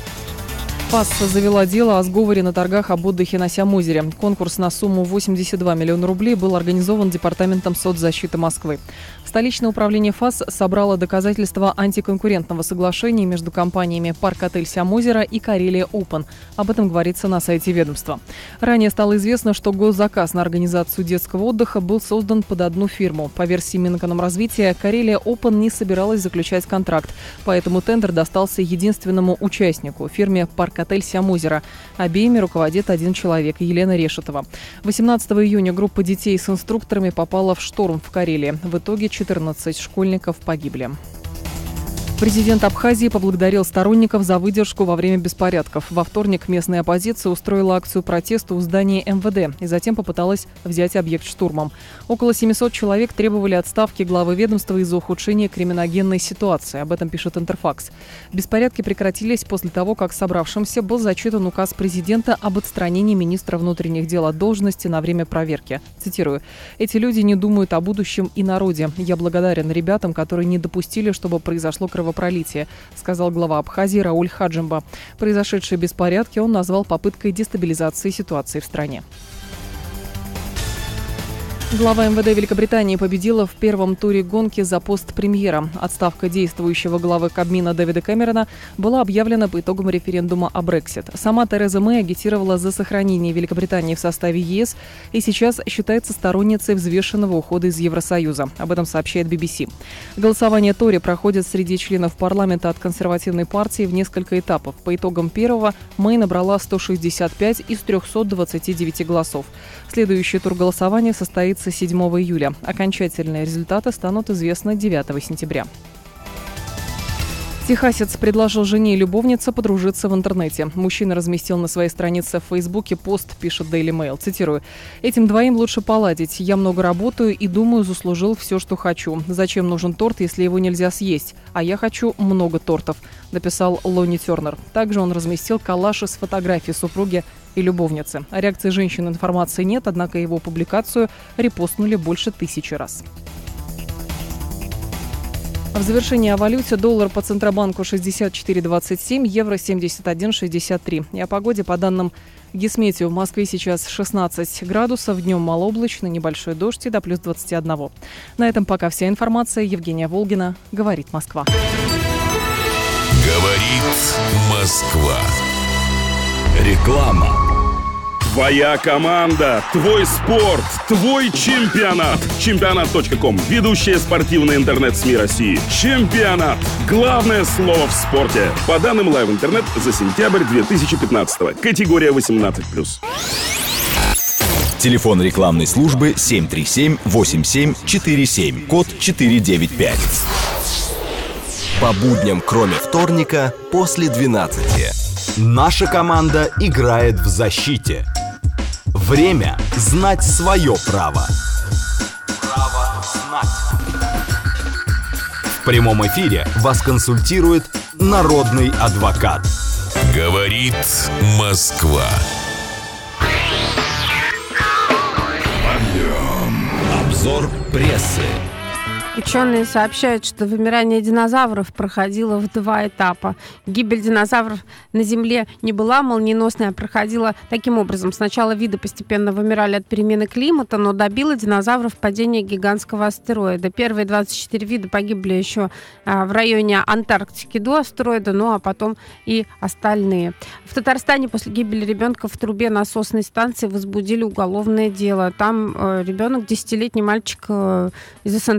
ФАС завела дело о сговоре на торгах об отдыхе на Сямозере. Конкурс на сумму восемьдесят два миллиона рублей был организован Департаментом соцзащиты Москвы. Столичное управление ФАС собрало доказательства антиконкурентного соглашения между компаниями «Парк-отель Сямозеро» и «Карелия Опен». Об этом говорится на сайте ведомства. Ранее стало известно, что госзаказ на организацию детского отдыха был создан под одну фирму. По версии Минэкономразвития, «Карелия Опен» не собиралась заключать контракт, поэтому тендер достался единственному участнику – фирме «Парк-отель Сямозеро». Обеими руководит один человек – Елена Решетова. восемнадцатого июня группа детей с инструкторами попала в шторм в Карелии. В итоге четырнадцать школьников погибли. Президент Абхазии поблагодарил сторонников за выдержку во время беспорядков. Во вторник местная оппозиция устроила акцию протеста у здания эм вэ дэ и затем попыталась взять объект штурмом. Около семисот человек требовали отставки главы ведомства из-за ухудшения криминогенной ситуации. Об этом пишет Интерфакс. Беспорядки прекратились после того, как собравшимся был зачитан указ президента об отстранении министра внутренних дел от должности на время проверки. Цитирую. «Эти люди не думают о будущем и народе. Я благодарен ребятам, которые не допустили, чтобы произошло кровопролитие. кровопролития», сказал глава Абхазии Рауль Хаджимба. Произошедшие беспорядки он назвал попыткой дестабилизации ситуации в стране. Глава эм вэ дэ Великобритании победила в первом туре гонки за пост премьера. Отставка действующего главы Кабмина Дэвида Кэмерона была объявлена по итогам референдума о Брексит. Сама Тереза Мэй агитировала за сохранение Великобритании в составе е эс и сейчас считается сторонницей взвешенного ухода из Евросоюза. Об этом сообщает би би си. Голосование Тори проходит среди членов парламента от консервативной партии в несколько этапов. По итогам первого Мэй набрала сто шестьдесят пять из трехсот двадцати девяти голосов. Следующий тур голосования состоится седьмого июля. Окончательные результаты станут известны девятого сентября. Техасец предложил жене и любовнице подружиться в интернете. Мужчина разместил на своей странице в Фейсбуке пост, пишет Daily Mail. Цитирую. «Этим двоим лучше поладить. Я много работаю и, думаю, заслужил все, что хочу. Зачем нужен торт, если его нельзя съесть? А я хочу много тортов», написал Лони Тернер. Также он разместил коллаж из фотографий супруги и любовницы. О реакции женщин информации нет, однако его публикацию репостнули больше тысячи раз. В завершении о валюте. Доллар по Центробанку шестьдесят четыре двадцать семь, евро семьдесят один шестьдесят три. И о погоде по данным Гисметео в Москве сейчас шестнадцать градусов, днем малооблачно, небольшой дождь и до плюс двадцати одного. На этом пока вся информация. Евгения Волгина. Говорит Москва. Говорит Москва. Реклама. Твоя команда, твой спорт, твой чемпионат. Чемпионат точка ком. Ведущая спортивная интернет-СМИ России. Чемпионат. Главное слово в спорте. По данным Live Интернет за сентябрь две тысячи пятнадцатого. Категория восемнадцать плюс. Телефон рекламной службы семь три семь восемь семь четыре семь. Код четыре девять пять. По будням, кроме вторника, после двенадцати. Наша команда играет в защите. Время знать свое право. Право знать. В прямом эфире вас консультирует народный адвокат. Говорит Москва. Подъем. Обзор прессы. Ученые сообщают, что вымирание динозавров проходило в два этапа. Гибель динозавров на Земле не была молниеносной, а проходила таким образом. Сначала виды постепенно вымирали от перемены климата, но добило динозавров падение гигантского астероида. Первые двадцать четыре вида погибли еще а, в районе Антарктики до астероида, ну а потом и остальные. В Татарстане после гибели ребенка в трубе насосной станции возбудили уголовное дело. Там э, ребенок, десятилетний мальчик э, из эс эн тэ, пошел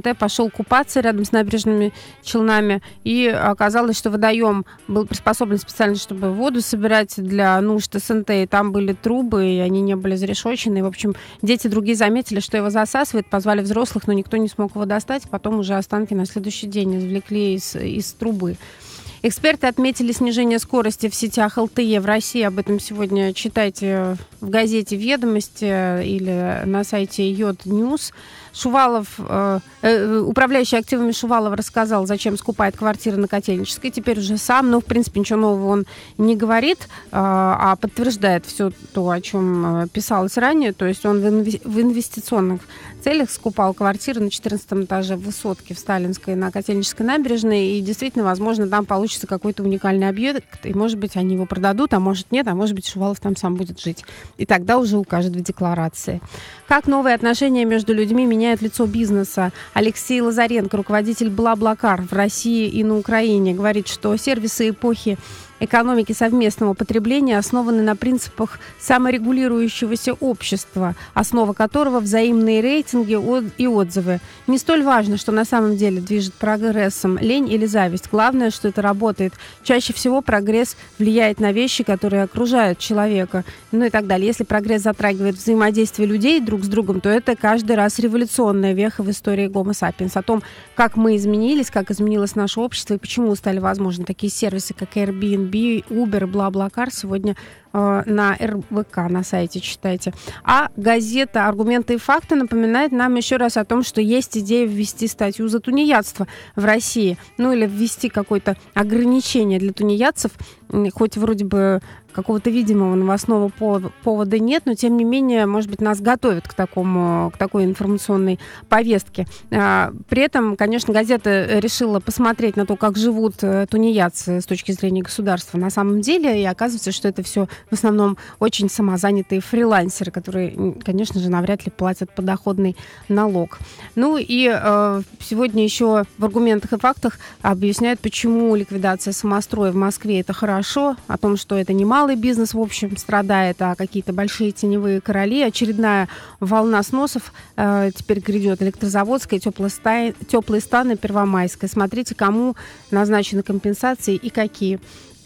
пошел купаться рядом с набережными Челнами, и оказалось, что водоем был приспособлен специально, чтобы воду собирать для нужд СНТ, и там были трубы, и они не были зарешочены. И, в общем, дети другие заметили, что его засасывает, позвали взрослых, но никто не смог его достать, потом уже останки на следующий день извлекли из, из трубы. Эксперты отметили снижение скорости в сетях эл тэ е в России. Об этом сегодня читайте в газете «Ведомости» или на сайте Йод Ньюс. Шувалов, э, э, управляющий активами Шувалов рассказал, зачем скупает квартиры на Котельнической. Теперь уже сам, но, в принципе, ничего нового он не говорит, э, а подтверждает все то, о чем писалось ранее. То есть он в, инве- в инвестиционных целях скупал квартиры на четырнадцатом этаже высотки в Сталинской на Котельнической набережной. И действительно, возможно, там получится какой-то уникальный объект. И, может быть, они его продадут, а может нет, а может быть, Шувалов там сам будет жить. И тогда уже укажет в декларации. Как новые отношения между людьми меняют лицо бизнеса? Алексей Лазаренко, руководитель BlaBlaCar в России и на Украине, говорит, что сервисы эпохи экономики совместного потребления основаны на принципах саморегулирующегося общества, основа которого взаимные рейтинги и отзывы. Не столь важно, что на самом деле движет прогрессом лень или зависть. Главное, что это работает. Чаще всего прогресс влияет на вещи, которые окружают человека, ну и так далее. Если прогресс затрагивает взаимодействие людей друг с другом, то это каждый раз революционная веха в истории Homo sapiens. О том, как мы изменились, как изменилось наше общество и почему стали возможны такие сервисы, как Airbnb, Uber, BlaBlaCar, сегодня э, на эр вэ ка на сайте читайте. А газета «Аргументы и факты» напоминает нам еще раз о том, что есть идея ввести статью за тунеядство в России. Ну или ввести какое-то ограничение для тунеядцев, хоть вроде бы какого-то видимого новостного повода нет, но тем не менее, может быть, нас готовят к такому, к такой информационной повестке. При этом, конечно, газета решила посмотреть на то, как живут тунеядцы с точки зрения государства на самом деле, и оказывается, что это все в основном очень самозанятые фрилансеры, которые, конечно же, навряд ли платят подоходный налог. Ну и э, сегодня еще в «Аргументах и фактах» объясняют, почему ликвидация самостроя в Москве — это хорошо, о том, что это немало бизнес, в общем, страдает, а какие-то большие теневые короли. Очередная волна сносов э, теперь грядет. Электрозаводская, теплые, ста... теплые станы, Первомайская. Смотрите, кому назначены компенсации и какие.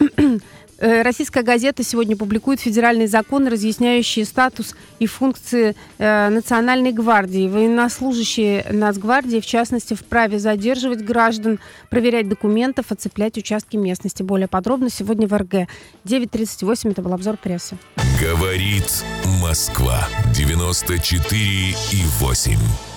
Российская газета сегодня публикует федеральные законы, разъясняющие статус и функции э, Национальной гвардии. Военнослужащие Нацгвардии, в частности, вправе задерживать граждан, проверять документов, оцеплять участки местности. Более подробно сегодня в эр гэ. девять тридцать восемь, это был обзор прессы. Говорит Москва. девяносто четыре и восемь.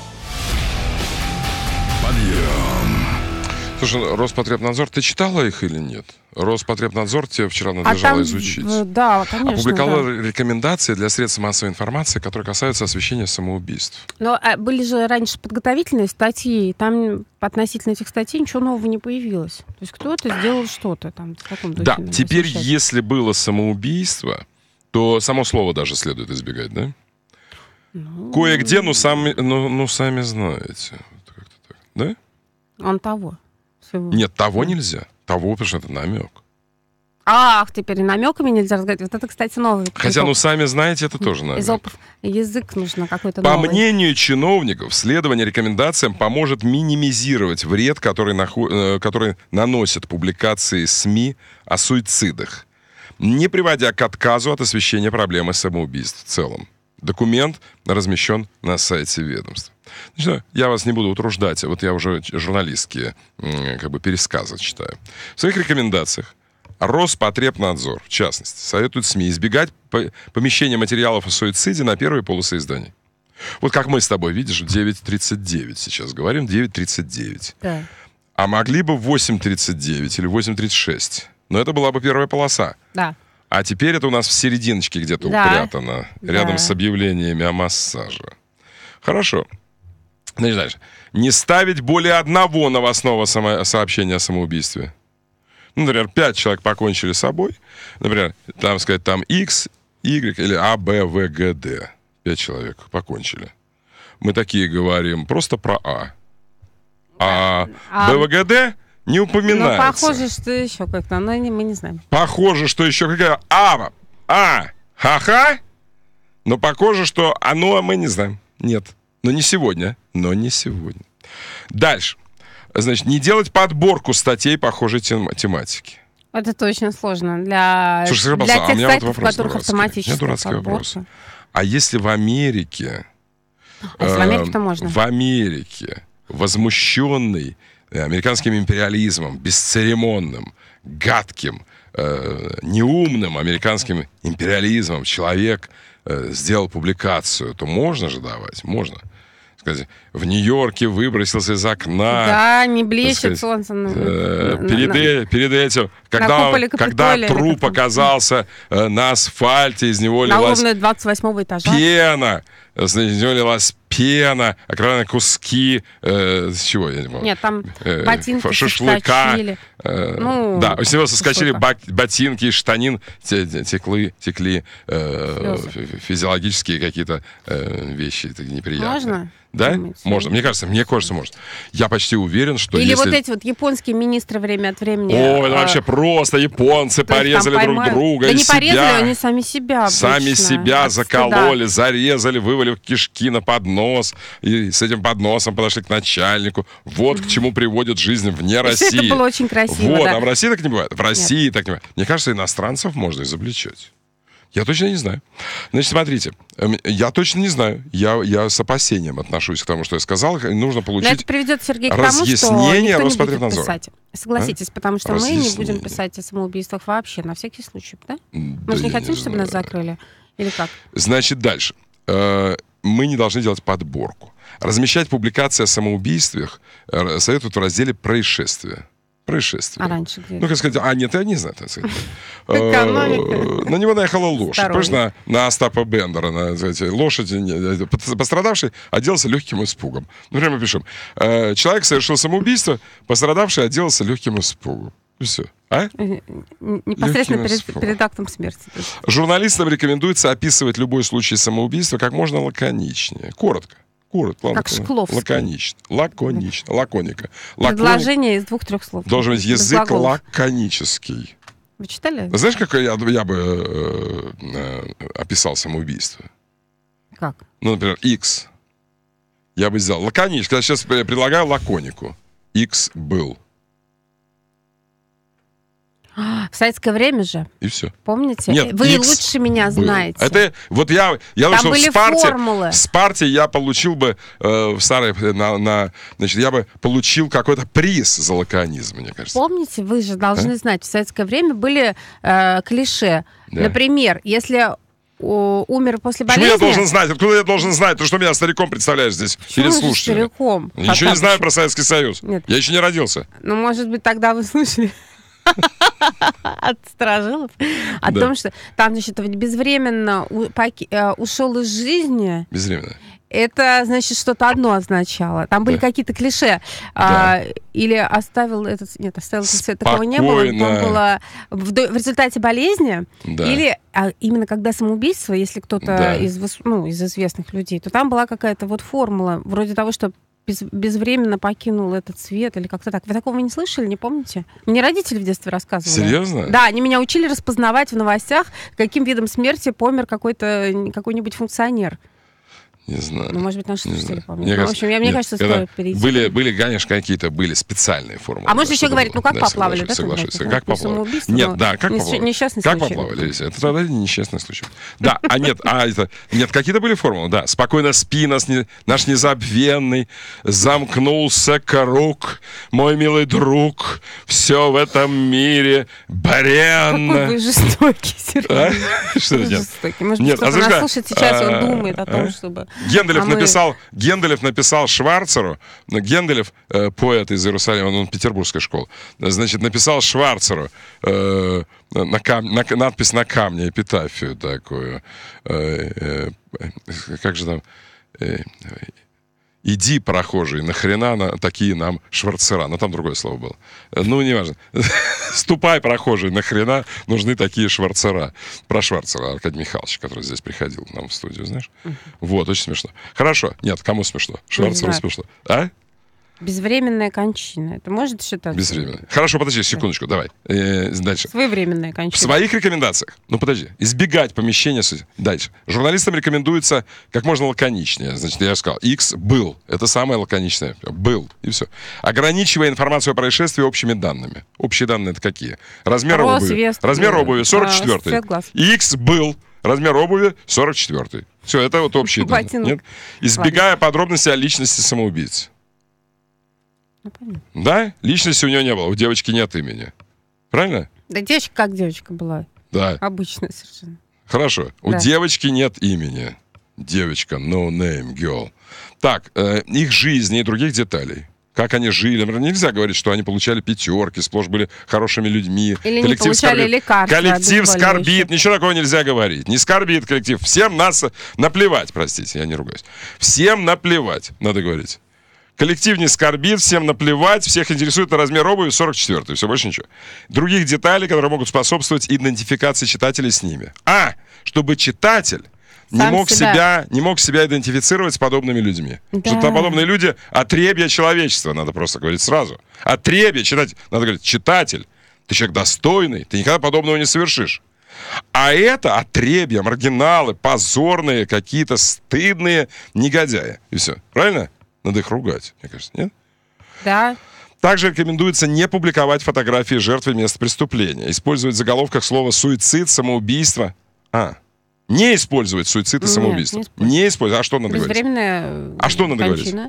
Подъем. Слушай, Роспотребнадзор, ты читала их или нет? Роспотребнадзор тебе вчера надлежало а там, изучить. Да, конечно. Опубликовал да. рекомендации для средств массовой информации, которые касаются освещения самоубийств. Но а, были же раньше подготовительные статьи, и там относительно этих статей ничего нового не появилось. То есть кто-то сделал что-то там в таком духе. Да, теперь, освещать. Если было самоубийство, то само слово даже следует избегать, да? Ну... Кое-где, ну сами, ну, ну, сами знаете. Как-то так, да? Он того. Всего. Нет, того да. нельзя. Того, потому что это намек. Ах, теперь и намеками нельзя разговаривать. Вот это, кстати, новый. Хотя, ну, сами знаете, это тоже намек. Изопов. Язык нужно какой-то По новый. мнению чиновников, следование рекомендациям поможет минимизировать вред, который, нахо... который наносят публикации СМИ о суицидах, не приводя к отказу от освещения проблемы самоубийств в целом. Документ размещен на сайте ведомства. Значит, я вас не буду утруждать, вот я уже журналистские как бы, пересказы читаю. В своих рекомендациях Роспотребнадзор, в частности, советует СМИ избегать помещения материалов о суициде на первой полосе изданий. Вот как мы с тобой, видишь, в девять тридцать девять сейчас говорим, девять тридцать девять. Да. А могли бы в восемь тридцать девять или восемь тридцать шесть. Но это была бы первая полоса. Да. А теперь это у нас в серединочке где-то да. упрятано, рядом да. с объявлениями о массаже. Хорошо. Значит, дальше. Не ставить более одного новостного само- сообщения о самоубийстве. Ну, например, пять человек покончили с собой. Например, там сказать, там X, Y или А, Б, В, Г, Д. Пять человек покончили. Мы такие говорим просто про А. А, а... Б, В, Г, Д не упоминается. Ну, похоже, что еще как-то, но мы не знаем. Похоже, что еще какая А, А, ха-ха. Но похоже, что оно мы не знаем. Нет. Но не сегодня. Но не сегодня. Дальше. Значит, не делать подборку статей похожей тем- тематики. Вот это очень сложно для, Слушай, для а тех у меня сайтов, вот у вопрос которых дурацкий. автоматически У меня дурацкий вопрос. А если в Америке... А если в Америке-то можно? В Америке возмущенный американским империализмом, бесцеремонным, гадким, э, неумным американским империализмом человек э, сделал публикацию, то можно же давать? Можно. Сказать, в Нью-Йорке выбросился из окна. Да, не блещет сказать, солнце. э, на- перед, на- э- перед этим, когда, куполе когда Капитолия, труп оказался э, на асфальте, из него На лилась уровне двадцать восьмого этажа. пена. Значит, из него лилась пена, окровавленные куски, э, с чего, я не помню. Нет, там Э, ботинки шашлыка. соскочили. Э, Ну, да, с него соскочили шашлыка. бак- ботинки из штанин, те- те- теклы, текли э, Слезы. фи- физиологические какие-то э, вещи это неприятные. Можно? Да? Думаете? Можно. Мне кажется, мне кажется, может. Я почти уверен, что Или если... вот эти вот японские министры время от времени. Ой, это э, вообще просто японцы то есть там порезали друг поймают. друга Да и не порезали, себя. они сами себя Сами обычно себя от закололи, зарезали, вывалив кишки на поднос. И с этим подносом подошли к начальнику. Вот к чему приводит жизнь вне И России. всё это было очень красиво, Вот, да. а в России так не бывает. В России так не бывает. Мне кажется, иностранцев можно изобличать. Я точно не знаю. Значит, смотрите, эм, я точно не знаю. Я, я с опасением отношусь к тому, что я сказал. Нужно Но получить это приведет, Сергей, к тому, что разъяснение никто не будет Роспотребнадзора. писать. Согласитесь, А? потому что мы не Разъяснение. будем писать о самоубийствах вообще, на всякий случай, да? Мы Да же не я хотим, не чтобы нас знаю. закрыли. Или как? Значит, дальше. Э, Мы не должны делать подборку. Размещать публикации о самоубийствах э, советуют в разделе «Происшествия». Происшествие. А раньше где? Ну, как сказать, а нет, я не знаю, так сказать. Экономика. Э, На него наехала лошадь. Здоровье. Помнишь, на, на Остапа Бендера, на, знаете, лошадь, не, пострадавший отделался легким испугом. Ну, прямо пишем. Э, Человек совершил самоубийство, пострадавший отделался легким испугом. И все. А? Непосредственно Легким перед, испугом. перед актом смерти. Журналистам рекомендуется описывать любой случай самоубийства как можно лаконичнее. Коротко. Коротко. Как Шкловский. Лаконично. Лаконично. Лаконика. Лаконик- Предложение из двух-трех слов. Должен быть Без язык глаголов. лаконический. Вы читали? Знаешь, как я, я бы э, э, описал самоубийство? Как? Ну, например, X. Я бы сделал лаконично. Я сейчас предлагаю лаконику. X был. В советское время же, И все. помните? Нет, Вы X лучше меня был. знаете. Это вот я, я Там думаю, были что в Спарте, формулы. в Спарте я получил бы э, в старой на, на, значит, я бы получил какой-то приз за лаконизм, мне кажется. Помните, вы же должны А? знать, в советское время были э, клише. Да. Например, если о, умер после Почему болезни... я должен знать? Откуда я должен знать? Ты что меня стариком представляешь здесь? Почему Перед же слушателями? стариком? Ничего не Потапыч? знаю про Советский Союз. Нет. Я еще не родился. Ну, может быть, тогда вы слышали от сторожилов о Да. том, что там, значит, вот безвременно у- поки- э, ушел из жизни. Безвременно. Это, значит, что-то одно означало. Там были Да. какие-то клише. А, или оставил этот... Нет, оставил этот цвет. Такого не было. Там Спокойно. было в, до- в результате болезни. Да. Или а, именно когда самоубийство, если кто-то Да. из, выс- ну, из известных людей, то там была какая-то вот формула, вроде того, что без- безвременно покинул этот свет или как-то так. Вы такого не слышали, не помните? Мне родители в детстве рассказывали. Серьезно? Да, они меня учили распознавать в новостях, каким видом смерти помер какой-то какой-нибудь функционер. Не знаю. Ну, может быть, наши Не слушатели знаю. помнят. Мне Ну, в кажется, общем, я, мне нет, кажется, когда стоит перейти. Были, были, конечно, какие-то были специальные формулы. А можно да, еще что-то говорить, было. ну как Да, поплавали, да? соглашусь, тогда? соглашусь. Как Не поплавали? самоубийство, Нет, но да, как нес- поплавали? несчастный Как случай. поплавали? Это тогда несчастный случай. Да, а нет, а это, нет, какие-то были формулы, да. Спокойно спи, нас не, наш незабвенный, замкнулся круг, мой милый друг, все в этом мире бренно. Какой вы жестокий, Сергей. А? Что Вы нет? жестокий. Может Нет, быть, а кто-то знаешь нас как? слушает сейчас, и он А, думает о том, а? чтобы... Генделев А мы- написал, Генделев написал Шварцеру, ну, Генделев, э, поэт из Иерусалима, он петербургской школы, значит, написал Шварцеру э, на кам- на- надпись на камне, эпитафию такую. Э, э, как же там? Э, Иди, прохожий, нахрена на, такие нам шварцера. Но там другое слово было. Ну, неважно. Ступай, прохожий, нахрена нужны такие шварцера. Про Шварцера Аркадий Михайлович, который здесь приходил к нам в студию, знаешь? Вот, очень смешно. Хорошо. Нет, кому смешно? Шварцеру знаю. смешно. А? Безвременная кончина. Это может считаться? Безвременная. Хорошо, подожди, секундочку, давай. Э, дальше. Своевременная В кончина. своих рекомендациях, ну подожди, избегать помещения... Дальше. Журналистам рекомендуется как можно лаконичнее. Значит, я сказал, X был. Это самое лаконичное. Был. И все. Ограничивая информацию о происшествии общими данными. Общие данные это какие? Размер Рост, обуви. вес, Размер обуви сорок четыре. а, цвет глаз. X был. Размер обуви сорок четыре. Все, это вот общие данные. Нет? Избегая Ладно. подробностей о личности самоубийцы. Ну, да? Личности у нее не было. У девочки нет имени. Правильно? Да девочка как девочка была. Да. Обычная совершенно. Хорошо. У Да. девочки нет имени. Девочка, no name girl. Так, э, их жизни и других деталей. Как они жили. Например, нельзя говорить, что они получали пятерки, сплошь были хорошими людьми. Или не получали скорбит. лекарства. Коллектив скорбит. Ничего такого нельзя говорить. Не скорбит коллектив. Всем нас наплевать, простите, я не ругаюсь. Всем наплевать, надо говорить. Коллектив не скорбит, всем наплевать, всех интересует размер обуви сорок четыре, все, больше ничего. Других деталей, которые могут способствовать идентификации читателей с ними. А, чтобы читатель не мог, себя. Себя, не мог себя идентифицировать с подобными людьми. Да. Что подобные люди отребья человечества, надо просто говорить сразу. Отребья, читатель, надо говорить, читатель, ты человек достойный, ты никогда подобного не совершишь. А это отребья, маргиналы, позорные, какие-то стыдные негодяи. И все, правильно? Надо их ругать, мне кажется, нет? Да. Также рекомендуется не публиковать фотографии жертвы места преступления. Использовать в заголовках слово «суицид», «самоубийство». А, не использовать суицид и самоубийство. Нет, не, не использовать. А что надо говорить? Безвременная А что надо кончина. говорить?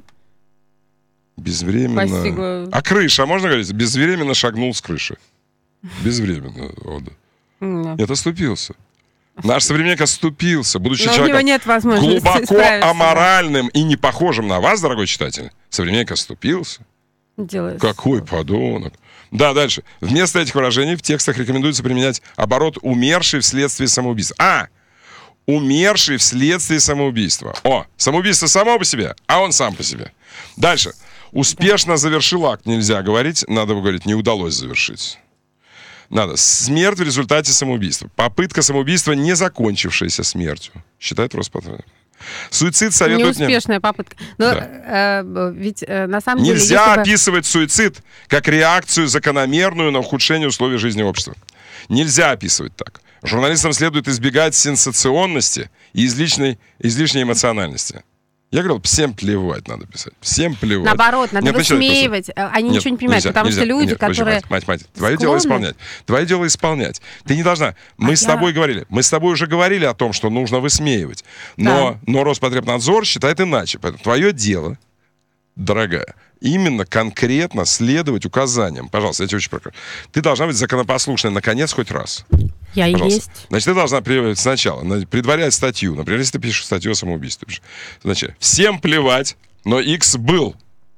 Безвременно. Постигла. А крыша, а можно говорить? Безвременно шагнул с крыши. Безвременно. Вот. Нет. Нет, оступился. Наш современник оступился, будучи Но человеком нет глубоко аморальным и не похожим на вас, дорогой читатель. Современник оступился. Делается. Какой подонок. Да, дальше. Вместо этих выражений в текстах рекомендуется применять оборот «умерший вследствие самоубийства». А! Умерший вследствие самоубийства. О, самоубийство само по себе, а он сам по себе. Дальше. Успешно завершил акт. Нельзя говорить, надо говорить, не удалось завершить. Надо. Смерть в результате самоубийства. Попытка самоубийства, не закончившаяся смертью. Считает Роспотребнадзор. Суицид советуют... Неуспешная попытка. Но да. э, ведь э, на самом Нельзя деле... Нельзя описывать бы... суицид как реакцию закономерную на ухудшение условий жизни общества. Нельзя описывать так. Журналистам следует избегать сенсационности и излишней, излишней эмоциональности. Я говорил, всем плевать надо писать. Всем плевать. Наоборот, надо Нет, высмеивать. Они Нет, ничего не понимают, нельзя, потому нельзя, что люди, нет, которые... Мать, мать, мать. Твое склонны... дело исполнять. Твое дело исполнять. Ты не должна... Мы а с тобой я... говорили. Мы с тобой уже говорили о том, что нужно высмеивать. Но, да. но Роспотребнадзор считает иначе. Поэтому твое дело, дорогая, именно конкретно следовать указаниям. Пожалуйста, я тебе очень прошу. Ты должна быть законопослушной, наконец, хоть раз. Я Пожалуйста. Есть. Значит, ты должна сначала предварять статью. Например, если ты пишешь статью о самоубийстве. Значит, всем плевать, но X был.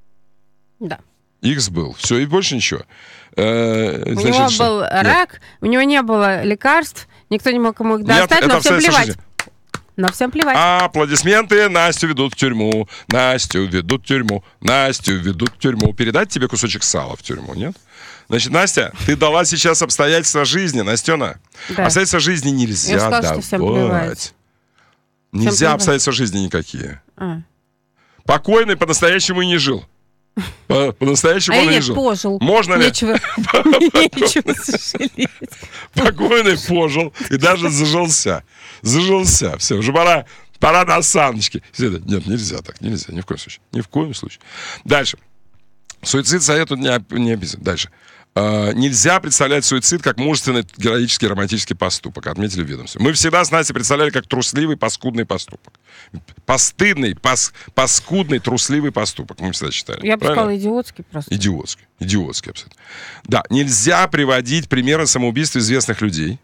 Да. X был. Все, и больше ничего. Э, у значит, него что? был рак, Нет. у него не было лекарств, никто не мог ему их достать, Нет, но всем плевать. Жизни. Но всем плевать. Аплодисменты. Настю ведут в тюрьму. Настю ведут в тюрьму. Настю ведут в тюрьму. Передать тебе кусочек сала в тюрьму, нет? Значит, Настя, ты дала сейчас обстоятельства жизни, Настена. Да. Обстоятельства жизни нельзя Я сказала, давать. Что всем плевать. Нельзя всем обстоятельства плевать. Жизни никакие. А. Покойный по-настоящему и не жил. По- по-настоящему а он и не жил. Пожил. Можно ли? Нечего, нечего сожалеть. Покойный пожил и даже зажился. Зажился. Все, уже пора, пора на саночки. Нет, нельзя так, нельзя, ни в коем случае. Ни в коем случае. Дальше. Суицид советуют не, не описывать. Дальше. Uh, нельзя представлять суицид как мужественный, героический, романтический поступок, отметили в ведомстве. Мы всегда с Настей представляли как трусливый, паскудный поступок. Постыдный, пас, паскудный, трусливый поступок. Мы всегда считали. Я бы сказала, идиотский просто. Идиотский. Идиотский, абсолютно. Да, нельзя приводить примеры самоубийств известных людей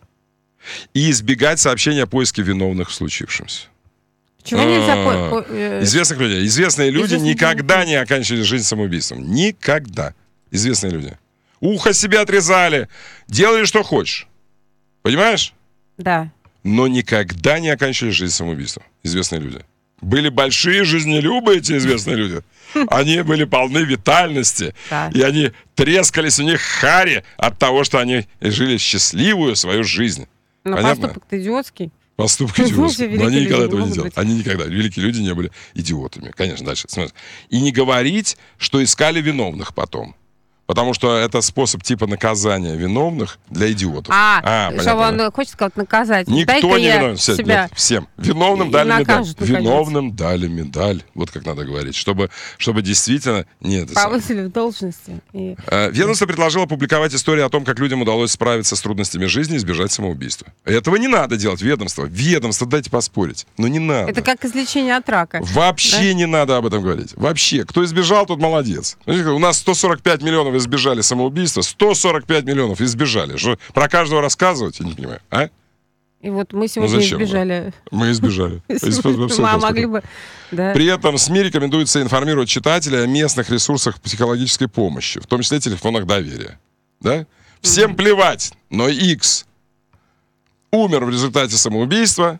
и избегать сообщения о поиске виновных в случившемся. Чего нельзя по, по, э... Известных людей. Известные люди Известные никогда люди. не оканчивали жизнь самоубийством. Никогда. Известные люди. Ухо себе отрезали. Делали, что хочешь. Понимаешь? Да. Но никогда не оканчивали жизнь самоубийством. Известные люди. Были большие жизнелюбы, эти известные люди. Они были полны витальности. Да. И они трескались, у них хари от того, что они жили счастливую свою жизнь. Но Понятно? поступок-то идиотский. Поступок идиотский. Но они никогда этого не могут делают. быть. Они никогда, великие люди не были идиотами. Конечно, дальше. Смотри. И не говорить, что искали виновных потом. Потому что это способ типа наказания виновных для идиотов. А, а что понятно, он хочет сказать наказать. Никто Дай-ка не я виновен. Все, себя... нет, всем. Виновным и дали накажут, медаль. наконец. Виновным дали медаль. Вот как надо говорить. Чтобы, чтобы действительно... Нет, Повысили в должности. И... Ведомство предложило публиковать истории о том, как людям удалось справиться с трудностями жизни и избежать самоубийства. Этого не надо делать, ведомство. Ведомство, дайте поспорить. Но не надо. Это как излечение от рака. Вообще да? не надо об этом говорить. Вообще. Кто избежал, тот молодец. У нас сто сорок пять миллионов избежали самоубийства. сто сорок пять миллионов избежали. Что, про каждого рассказывать? Я не понимаю. А? И вот мы сегодня ну, зачем избежали. Мы избежали. Мы могли бы... При этом СМИ рекомендуется информировать читателей о местных ресурсах психологической помощи, в том числе телефонах доверия. Да? Всем плевать, но X умер в результате самоубийства,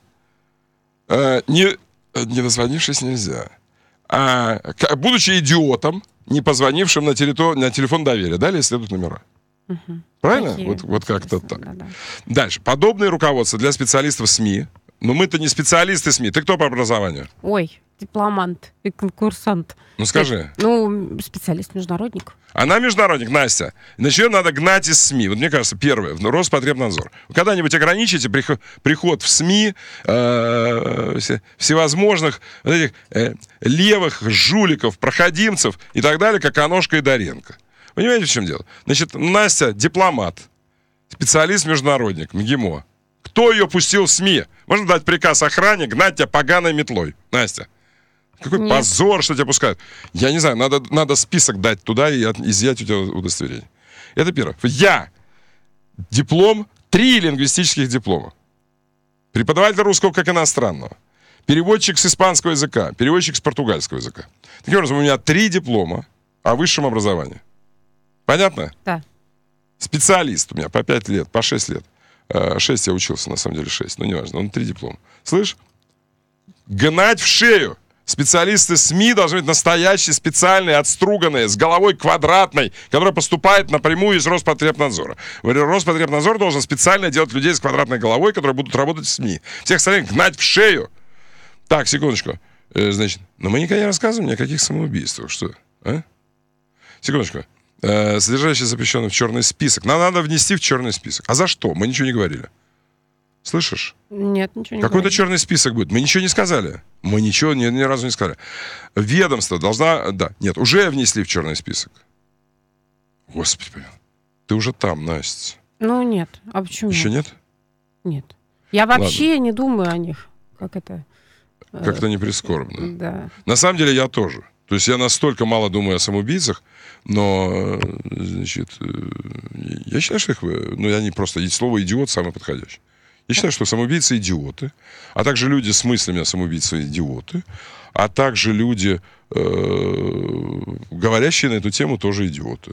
э, не, не дозвонившись нельзя. А, будучи идиотом, не позвонившим на, территор... на телефон доверия. Далее следуют номера. Угу. Правильно? Такие. Вот, вот как-то так. Да, да. Дальше. Подобные руководства для специалистов СМИ. Но мы-то не специалисты СМИ. Ты кто по образованию? Ой, дипломант и конкурсант. Ну скажи. Ты, ну, специалист-международник. Она международник, Настя. Значит, ее надо гнать из СМИ. Вот мне кажется, первое, Роспотребнадзор. Вы когда-нибудь ограничите приход, приход в СМИ э, все, всевозможных вот этих э, левых жуликов, проходимцев и так далее, как Аношка и Доренко. Понимаете, в чем дело? Значит, Настя дипломат, специалист-международник, МГИМО. Кто ее пустил в СМИ? Можно дать приказ охране гнать тебя поганой метлой. Настя. Какой Нет. позор, что тебя пускают. Я не знаю, надо, надо список дать туда и от, изъять у тебя удостоверение. Это первое. Я диплом, три лингвистических диплома. Преподаватель русского как иностранного. Переводчик с испанского языка. Переводчик с португальского языка. Таким образом, у меня три диплома о высшем образовании. Понятно? Да. Специалист у меня по пять лет, по шесть лет. Шесть я учился, на самом деле шесть. Но неважно, он три диплома. Слышь? Гнать в шею. Специалисты СМИ должны быть настоящие, специальные, отструганные, с головой квадратной, которая поступает напрямую из Роспотребнадзора. Роспотребнадзор должен специально делать людей с квадратной головой, которые будут работать в СМИ. Всех остальных гнать в шею. Так, секундочку. Значит, но мы никогда не рассказываем ни о каких самоубийствах. Что? А? Секундочку. Содержащий запрещенный в черный список. Нам надо внести в черный список. А за что? Мы ничего не говорили. Слышишь? Нет, ничего не Какой-то говорили. черный список будет. Мы ничего не сказали. Мы ничего ни, ни разу не сказали. Ведомство должна... Да, нет, уже внесли в черный список. Господи, ты уже там, Настя. Ну, нет. А почему? Еще нет? Нет. Я вообще Ладно. не думаю о них. Как это... Как-то не прискорбно. Да. На самом деле я тоже. То есть я настолько мало думаю о самоубийцах, но, значит, я считаю, что их... Ну, они просто... Слово «идиот» самое подходящее. Я считаю, что самоубийцы идиоты, а также люди с мыслями о самоубийце идиоты, а также люди, э, говорящие на эту тему, тоже идиоты.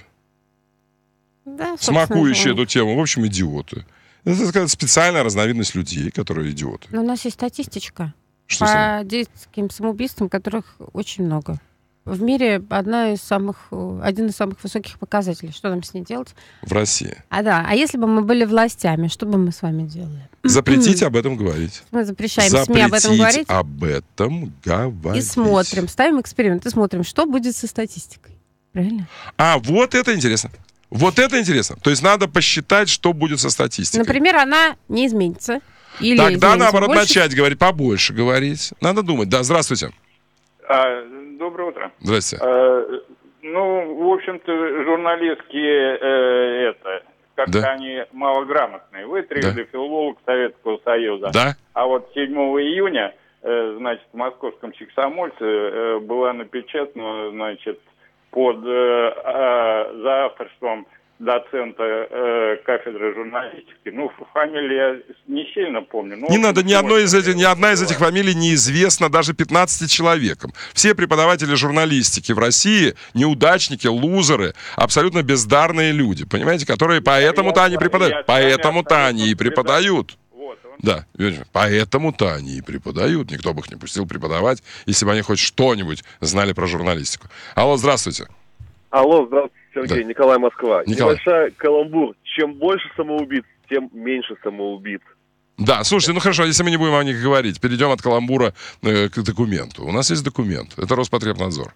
Да, смакующие эту тему, в общем, идиоты. Это, так сказать, специальная разновидность людей, которые идиоты. Но у нас есть статистика что по детским самоубийствам, которых очень много. В мире одна из самых, один из самых высоких показателей. Что нам с ней делать? В России. А да, а если бы мы были властями, что бы мы с вами делали? Запретить об этом говорить. Мы запрещаем Запретить СМИ об этом говорить. об этом говорить. И смотрим, ставим эксперимент и смотрим, что будет со статистикой. Правильно? А, вот это интересно. Вот это интересно. То есть надо посчитать, что будет со статистикой. Например, она не изменится. Или Тогда, изменится наоборот, больше. начать говорить, побольше говорить. Надо думать. Да, здравствуйте. А, доброе утро. Здрасте. А, ну, в общем-то, журналистские, э, это, как-то да. они малограмотные. Вы трижды да. филолог Советского Союза. Да. А вот седьмого июня, э, значит, в московском Комсомольце э, была напечатана, значит, под э, э, за авторством доцента э, кафедры журналистики. Ну, фамилию я не сильно помню. Но не надо, ни, одной из этих, ни одна из этих фамилий неизвестна даже пятнадцати человекам. Все преподаватели журналистики в России неудачники, лузеры, абсолютно бездарные люди, понимаете, которые поэтому-то они преподают. Поэтому-то они и преподают. Да, поэтому-то они и преподают. Никто бы их не пустил преподавать, если бы они хоть что-нибудь знали про журналистику. Алло, здравствуйте. Алло, здравствуйте, Сергей. Да. Николай, Москва. Николай. Небольшая каламбур. Чем больше самоубийц, тем меньше самоубийц. Да, слушайте, ну хорошо, если мы не будем о них говорить, перейдем от каламбура э, к документу. У нас есть документ, это Роспотребнадзор.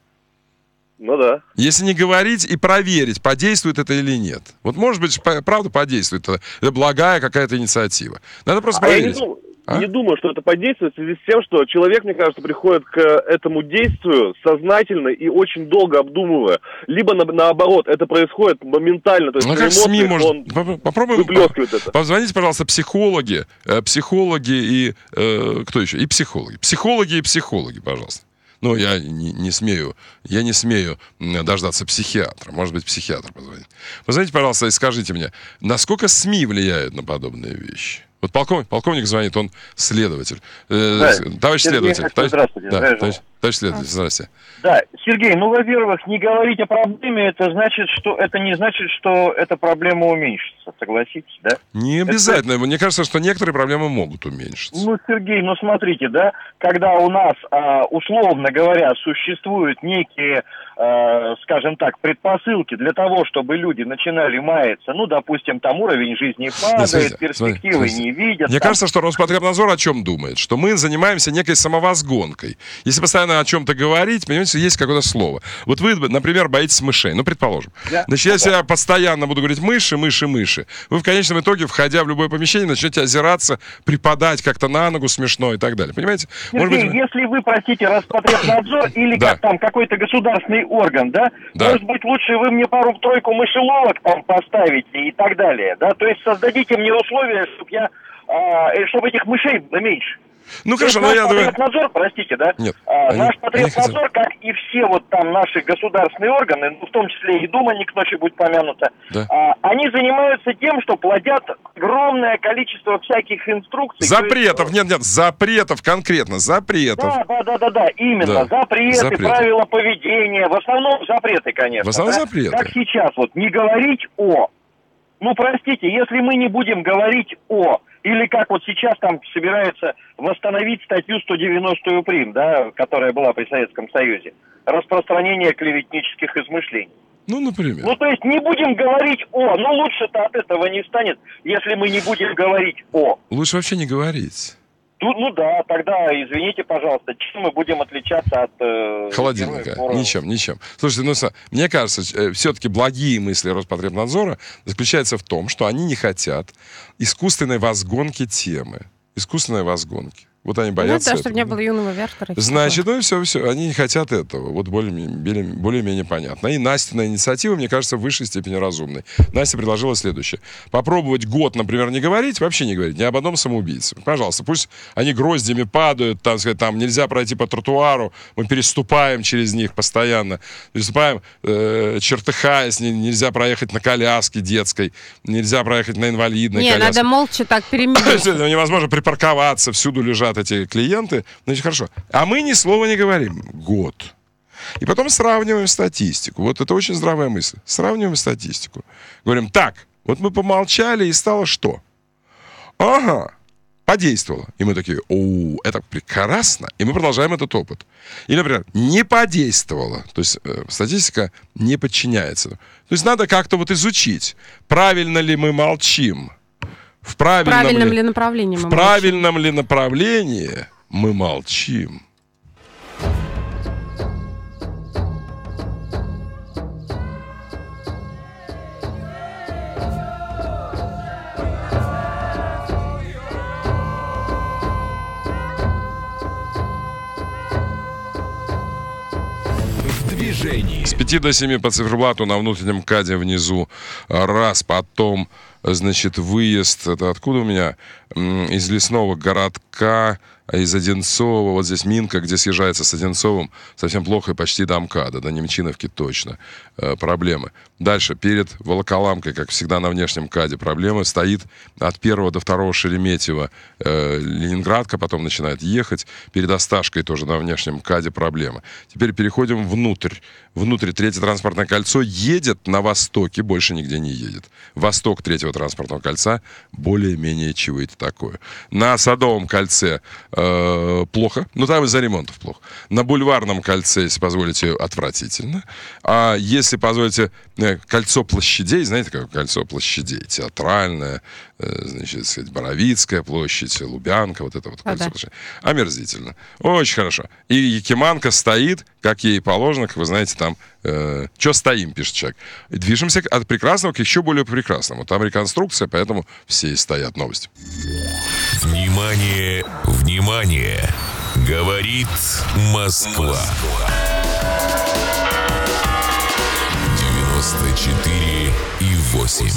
Ну да. Если не говорить и проверить, подействует это или нет. Вот может быть, правда подействует, это благая какая-то инициатива. Надо просто а проверить. Я не, дум... а? не думаю, что это подействует в связи с тем, что человек, мне кажется, приходит к этому действию сознательно и очень долго обдумывая. Либо на... наоборот, это происходит моментально. То есть ну как эмоциях, СМИ может... он Попробуем... выплескивает это. Позвоните, пожалуйста, психологи, э, психологи и... Э, кто еще? И психологи. Психологи и психологи, пожалуйста. Ну, я не, не смею, я не смею дождаться психиатра. Может быть, психиатр позвонит. Позвоните, пожалуйста, и скажите мне, насколько СМИ влияют на подобные вещи? Вот полковник, полковник звонит, он следователь. Э, да. Товарищ Сергей, следователь. Товарищ, здравствуйте. Да, здравствуйте. товарищ, товарищ следователь, здравствуйте. Да, Сергей, ну, во-первых, не говорить о проблеме, это значит, что это не значит, что эта проблема уменьшится, согласитесь, да? Не обязательно. Это... Мне кажется, что некоторые проблемы могут уменьшиться. Ну, Сергей, ну, смотрите, да, когда у нас, а, условно говоря, существуют некие, а, скажем так, предпосылки для того, чтобы люди начинали маяться, ну, допустим, там уровень жизни падает, Нет, смотрите, перспективы смотрите, не видят. Мне там... кажется, что Роспотребнадзор о чем думает? Что мы занимаемся некой самовозгонкой. Если постоянно о чем-то говорить, понимаете, есть какое-то слово. Вот вы, например, боитесь мышей, ну, предположим. Да? Значит, если да. я постоянно буду говорить мыши, мыши, мыши, вы в конечном итоге, входя в любое помещение, начнете озираться, припадать как-то на ногу смешно и так далее. Понимаете? Сергей, может быть... если вы, простите, Роспотребнадзор или да. как там какой-то государственный орган, да, да, может быть, лучше вы мне пару-тройку мышеловок там поставите и так далее, да, то есть создадите мне условия, чтобы я, а, чтобы этих мышей было меньше. Ну хорошо, но я думаю... Потребнадзор, простите, да? Нет. А, они, наш Потребнадзор, как и все вот там наши государственные органы, ну, в том числе и Дума, не к ночи будет помянута, да. а, они занимаются тем, что плодят огромное количество всяких инструкций. Запретов, есть... нет, нет, запретов конкретно, запретов. Да, да, да, да, да, именно, да. Запреты, запреты, правила поведения, в основном запреты, конечно. В основном да? запреты. Как сейчас, вот, не говорить о... Ну, простите, если мы не будем говорить о... Или как вот сейчас там собирается восстановить статью сто девяносто прим, да, которая была при Советском Союзе. Распространение клеветнических измышлений. Ну, например. Ну, то есть не будем говорить о. Ну, лучше-то от этого не станет, если мы не будем говорить о. Лучше вообще не говорить. Ну, ну да, тогда, извините, пожалуйста, чем мы будем отличаться от... Э, холодильника. Ничем, ничем. Слушайте, ну, мне кажется, все-таки благие мысли Роспотребнадзора заключаются в том, что они не хотят искусственной возгонки темы. Искусственной возгонки. Вот они боятся. Ну, да, чтобы не было юного Вертера. Значит, ну и все, все. Они не хотят этого. Вот более-менее, более-менее понятно. И Настина инициатива, мне кажется, в высшей степени разумной. Настя предложила следующее. Попробовать год, например, не говорить, вообще не говорить ни об одном самоубийце. Пожалуйста, пусть они гроздями падают, там, сказать, там нельзя пройти по тротуару, мы переступаем через них постоянно. Переступаем, э, чертыхаясь, не, нельзя проехать на коляске детской, нельзя проехать на инвалидной не, коляске. Не, надо молча так переместиться. Невозможно припарковаться, всюду лежат эти клиенты, значит, хорошо. А мы ни слова не говорим. Год. И потом сравниваем статистику. Вот это очень здравая мысль. Сравниваем статистику. Говорим, так, вот мы помолчали, и стало что? Ага, подействовало. И мы такие, о, это прекрасно. И мы продолжаем этот опыт. Или, например, не подействовало. То есть э, статистика не подчиняется. То есть надо как-то вот изучить, правильно ли мы молчим. В правильном, правильном ли, ли направлении мы в правильном ли направлении мы молчим? В движении. С пяти до семи по циферблату на внутреннем КАДе внизу раз, потом, значит, выезд, это откуда у меня? Из лесного городка, из Одинцова, вот здесь Минка, где съезжается с Одинцовым, совсем плохо и почти до МКАДа, до Немчиновки точно э, проблемы. Дальше, перед Волоколамкой, как всегда на внешнем КАДе, проблемы. Стоит от первого до второго Шереметьево э, Ленинградка, потом начинает ехать. Перед Осташкой тоже на внешнем КАДе проблемы. Теперь переходим внутрь. Внутрь третье транспортное кольцо едет на востоке, больше нигде не едет. Восток третьего транспортного кольца более-менее чего это такое. На Садовом кольце э, плохо, но там из-за ремонтов плохо. На Бульварном кольце, если позволите, отвратительно. А если позволите, э, кольцо площадей, знаете, какое кольцо площадей? Театральное, э, значит, сказать, Боровицкая площадь, Лубянка, вот это вот А, кольцо. да. Омерзительно. Очень хорошо. И Якиманка стоит, как ей положено, как вы знаете, там, э, что стоим, пишет человек. И движемся от прекрасного к еще более прекрасному. Там реконструкция, поэтому все и стоят. Новости. Внимание, внимание! Говорит Москва. девяносто четыре и восемь.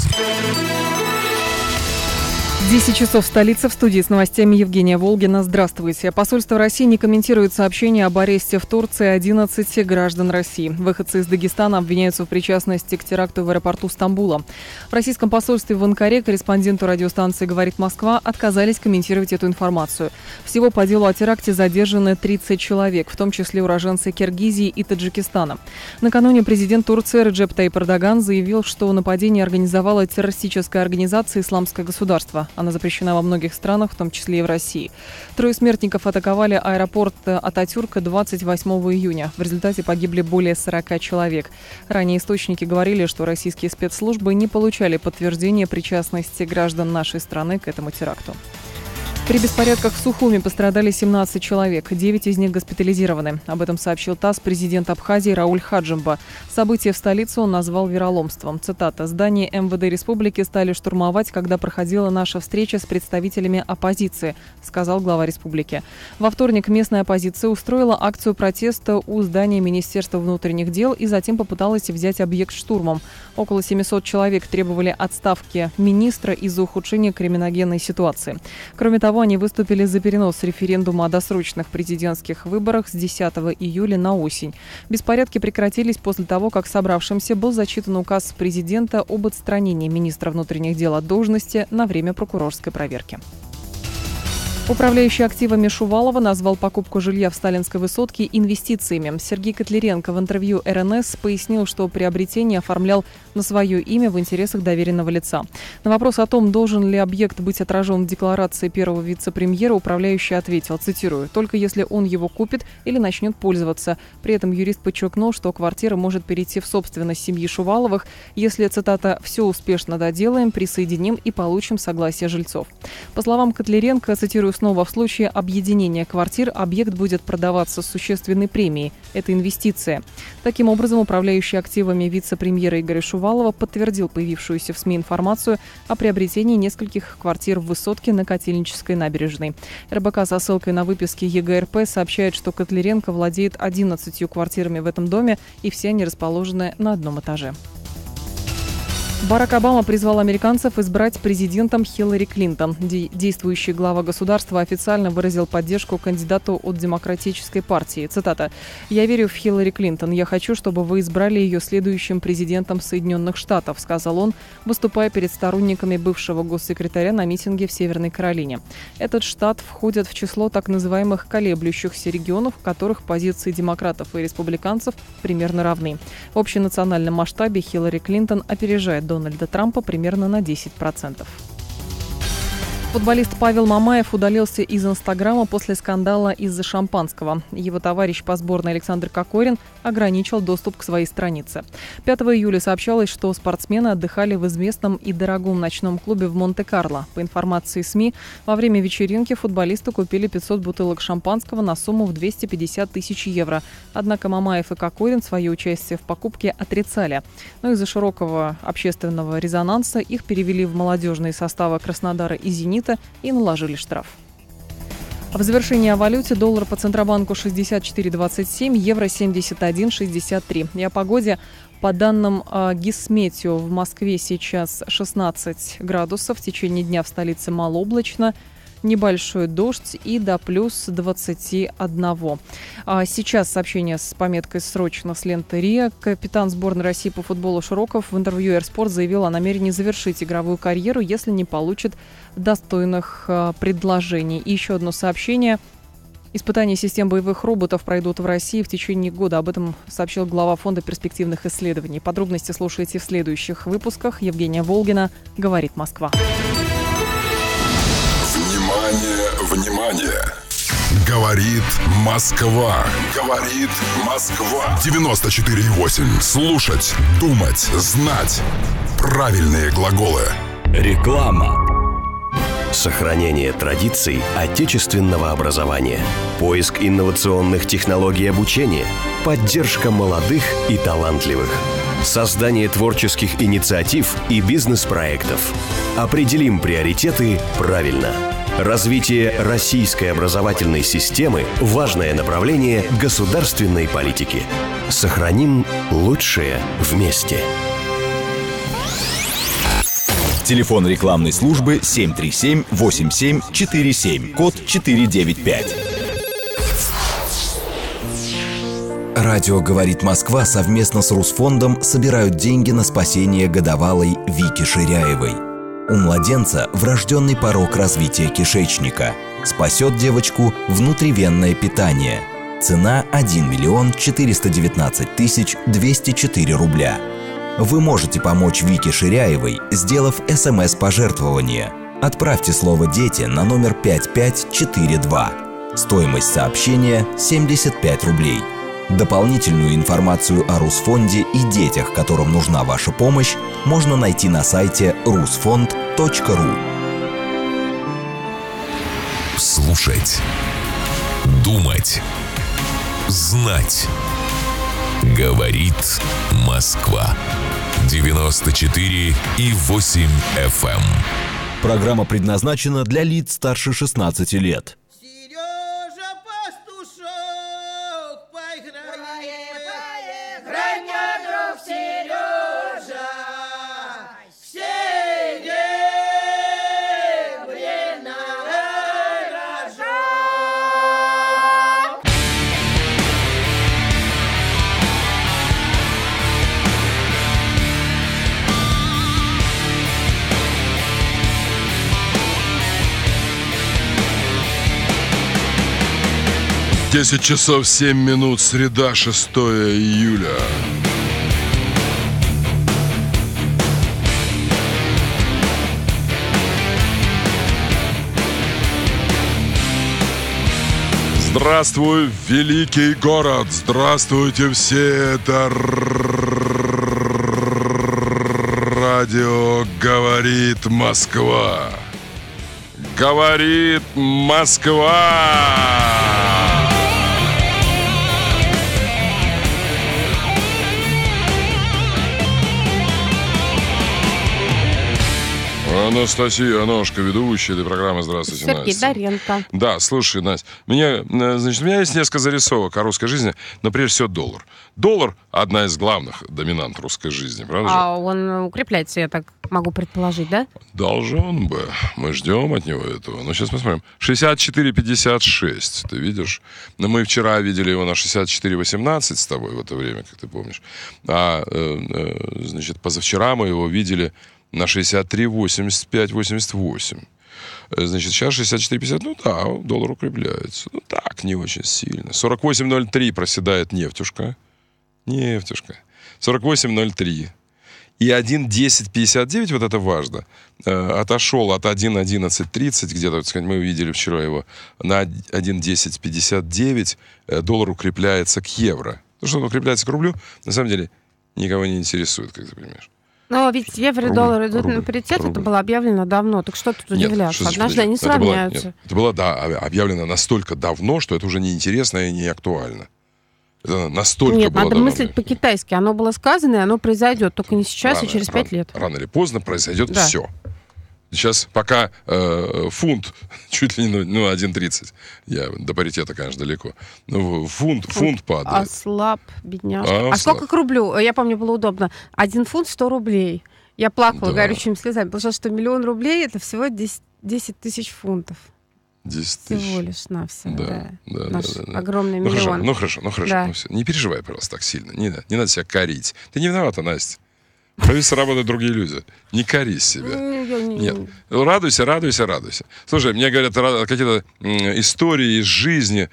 десять часов в столице. В студии с новостями Евгения Волгина. Здравствуйте. Посольство России не комментирует сообщение об аресте в Турции одиннадцати граждан России. Выходцы из Дагестана обвиняются в причастности к теракту в аэропорту Стамбула. В российском посольстве в Анкаре корреспонденту радиостанции «Говорит Москва» отказались комментировать эту информацию. Всего по делу о теракте задержаны тридцать человек, в том числе уроженцы Киргизии и Таджикистана. Накануне президент Турции Реджеп Тайип Эрдоган заявил, что нападение организовала террористическая организация «Исламское государство». Она запрещена во многих странах, в том числе и в России. Трое смертников атаковали аэропорт Ататюрка двадцать восьмого июня. В результате погибли более сорока человек. Ранее источники говорили, что российские спецслужбы не получали подтверждения причастности граждан нашей страны к этому теракту. При беспорядках в Сухуми пострадали семнадцать человек, девять из них госпитализированы. Об этом сообщил ТАСС президент Абхазии Рауль Хаджимба. Событие в столице он назвал вероломством. Цитата: «Здание эм вэ дэ республики стали штурмовать, когда проходила наша встреча с представителями оппозиции», сказал глава республики. Во вторник местная оппозиция устроила акцию протеста у здания Министерства внутренних дел и затем попыталась взять объект штурмом. Около семисот человек требовали отставки министра из-за ухудшения криминогенной ситуации. Кроме того, они выступили за перенос референдума о досрочных президентских выборах с десятого июля на осень. Беспорядки прекратились после того, как собравшимся был зачитан указ президента об отстранении министра внутренних дел от должности на время прокурорской проверки. Управляющий активами Шувалова назвал покупку жилья в Сталинской высотке инвестициями. Сергей Котляренко в интервью эр эн эс пояснил, что приобретение оформлял на свое имя в интересах доверенного лица. На вопрос о том, должен ли объект быть отражен в декларации первого вице-премьера, управляющий ответил, цитирую, «только если он его купит или начнет пользоваться». При этом юрист подчеркнул, что квартира может перейти в собственность семьи Шуваловых, если, цитата, «все успешно доделаем, присоединим и получим согласие жильцов». По словам Котляренко, цитирую снова, в случае объединения квартир объект будет продаваться с существенной премией. Это инвестиция. Таким образом, управляющий активами вице-премьера Игоря Шувалова подтвердил появившуюся в СМИ информацию о приобретении нескольких квартир в высотке на Котельнической набережной. эр бэ ка со ссылкой на выписки е гэ эр пэ сообщает, что Котляренко владеет одиннадцатью квартирами в этом доме, и все они расположены на одном этаже. Барак Обама призвал американцев избрать президентом Хиллари Клинтон. Действующий глава государства официально выразил поддержку кандидату от Демократической партии. Цитата: «Я верю в Хиллари Клинтон. Я хочу, чтобы вы избрали ее следующим президентом Соединенных Штатов», сказал он, выступая перед сторонниками бывшего госсекретаря на митинге в Северной Каролине. Этот штат входит в число так называемых колеблющихся регионов, в которых позиции демократов и республиканцев примерно равны. В общенациональном масштабе Хиллари Клинтон опережает Дональда Трампа примерно на десять процентов. Футболист Павел Мамаев удалился из Инстаграма после скандала из-за шампанского. Его товарищ по сборной Александр Кокорин ограничил доступ к своей странице. пятого июля сообщалось, что спортсмены отдыхали в известном и дорогом ночном клубе в Монте-Карло. По информации СМИ, во время вечеринки футболисты купили пятьсот бутылок шампанского на сумму в двести пятьдесят тысяч евро. Однако Мамаев и Кокорин свое участие в покупке отрицали. Но из-за широкого общественного резонанса их перевели в молодежные составы Краснодара и Зенита и наложили штраф. В завершении о валюте: доллар по Центробанку шестьдесят четыре двадцать семь, евро семьдесят один шестьдесят три. И о погоде. По данным э, Гисметео, в Москве сейчас шестнадцать градусов, в течение дня в столице малооблачно, небольшой дождь и до плюс двадцати одного. А сейчас сообщение с пометкой «Срочно» с ленты РИА. Капитан сборной России по футболу Широков в интервью «Эрспорт» заявил о намерении завершить игровую карьеру, если не получит достойных а, предложений. И еще одно сообщение. Испытания систем боевых роботов пройдут в России в течение года. Об этом сообщил глава Фонда перспективных исследований. Подробности слушайте в следующих выпусках. Евгения Волгина, «Говорит Москва». Внимание, внимание! Говорит Москва. Говорит Москва. девяносто четыре и восемь. Слушать, думать, знать. Правильные глаголы. Реклама. Сохранение традиций отечественного образования. Поиск инновационных технологий обучения. Поддержка молодых и талантливых. Создание творческих инициатив и бизнес-проектов. Определим приоритеты правильно. Развитие российской образовательной системы – важное направление государственной политики. Сохраним лучшее вместе. Телефон рекламной службы семь три семь восемь семь четыре семь, код четыре девять пять. Радио «Говорит Москва» совместно с Русфондом собирают деньги на спасение годовалой Вики Ширяевой. У младенца врожденный порок развития кишечника. Спасет девочку внутривенное питание. Цена один миллион четыреста девятнадцать тысяч двести четыре рубля. Вы можете помочь Вике Ширяевой, сделав СМС-пожертвование. Отправьте слово «Дети» на номер пять пять четыре два. Стоимость сообщения семьдесят пять рублей. Дополнительную информацию о Русфонде и детях, которым нужна ваша помощь, можно найти на сайте русфонд точка ру. Слушать, думать, знать. Говорит Москва. девяносто четыре и восемь эф эм. Программа предназначена для лиц старше шестнадцати лет. Сережа Пастушок, поиграй, поиграй, мой друг Сережа, все серебряная рожок. десять часов семь минут, среда, шестое июля. Здравствуй, великий город! Здравствуйте все! Это радио «Говорит Москва». Говорит Москва! Анастасия Аношка, ведущая этой программы. Здравствуйте, Сергей Настя. Доренко. Да, слушай, Настя, меня, значит, у меня есть несколько зарисовок о русской жизни, но прежде всего доллар. Доллар – одна из главных доминант русской жизни, правда же? А он укрепляется, я так могу предположить, да? Должен бы. Мы ждем от него этого. Но сейчас посмотрим. шестьдесят четыре пятьдесят шесть, ты видишь? Но мы вчера видели его на шестьдесят четыре восемнадцать с тобой в это время, как ты помнишь. А, э, э, значит, позавчера мы его видели на шестьдесят три восемьдесят пять восемьдесят восемь. Значит, сейчас шестьдесят четыре пятьдесят. Ну да, доллар укрепляется. Ну так, не очень сильно. сорок восемь ноль три проседает нефтюшка. Нефтюшка. сорок восемь ноль три. И один десять пятьдесят девять, вот это важно, э, отошел от один одиннадцать тридцать, где-то, так сказать, мы увидели вчера его, на один десять пятьдесят девять э, доллар укрепляется к евро. То, что он укрепляется к рублю, на самом деле никого не интересует, как ты понимаешь. Но ведь евро и доллар идут рубль, на паритет, рубль. это было объявлено давно. Так что тут удивляться? Нет, Однажды они это было, сравняются. нет, это было, да, объявлено настолько давно, что это уже неинтересно и не актуально. Это настолько Нет, было надо давно. мыслить по-китайски. Оно было сказано, и оно произойдет. Только не сейчас, Рано, а через рано, пять лет. Рано или поздно произойдет Да. все. Сейчас пока э, фунт чуть ли не ну, один тридцать. Я до паритета, конечно, далеко. Ну, фунт, фунт падает. Ослаб, бедняжка. А, А, сколько к рублю? Я помню, было удобно. Один фунт сто рублей. Я плакала Да. горючими слезами, потому что, что миллион рублей это всего десять тысяч фунтов. десять тысяч. Всего лишь навсего, да. Да, да, Наш да, да, да. огромный Ну миллион. хорошо, ну хорошо, ну хорошо. Да. Ну, всё. Не переживай, пожалуйста, так сильно. Не, надо- не надо себя корить. Ты не виновата, Настя. В правительстве работают другие люди. Не кори себя. Ну, я не- Нет. Радуйся, радуйся, радуйся. Слушай, мне говорят, ра- какие-то м, истории из жизни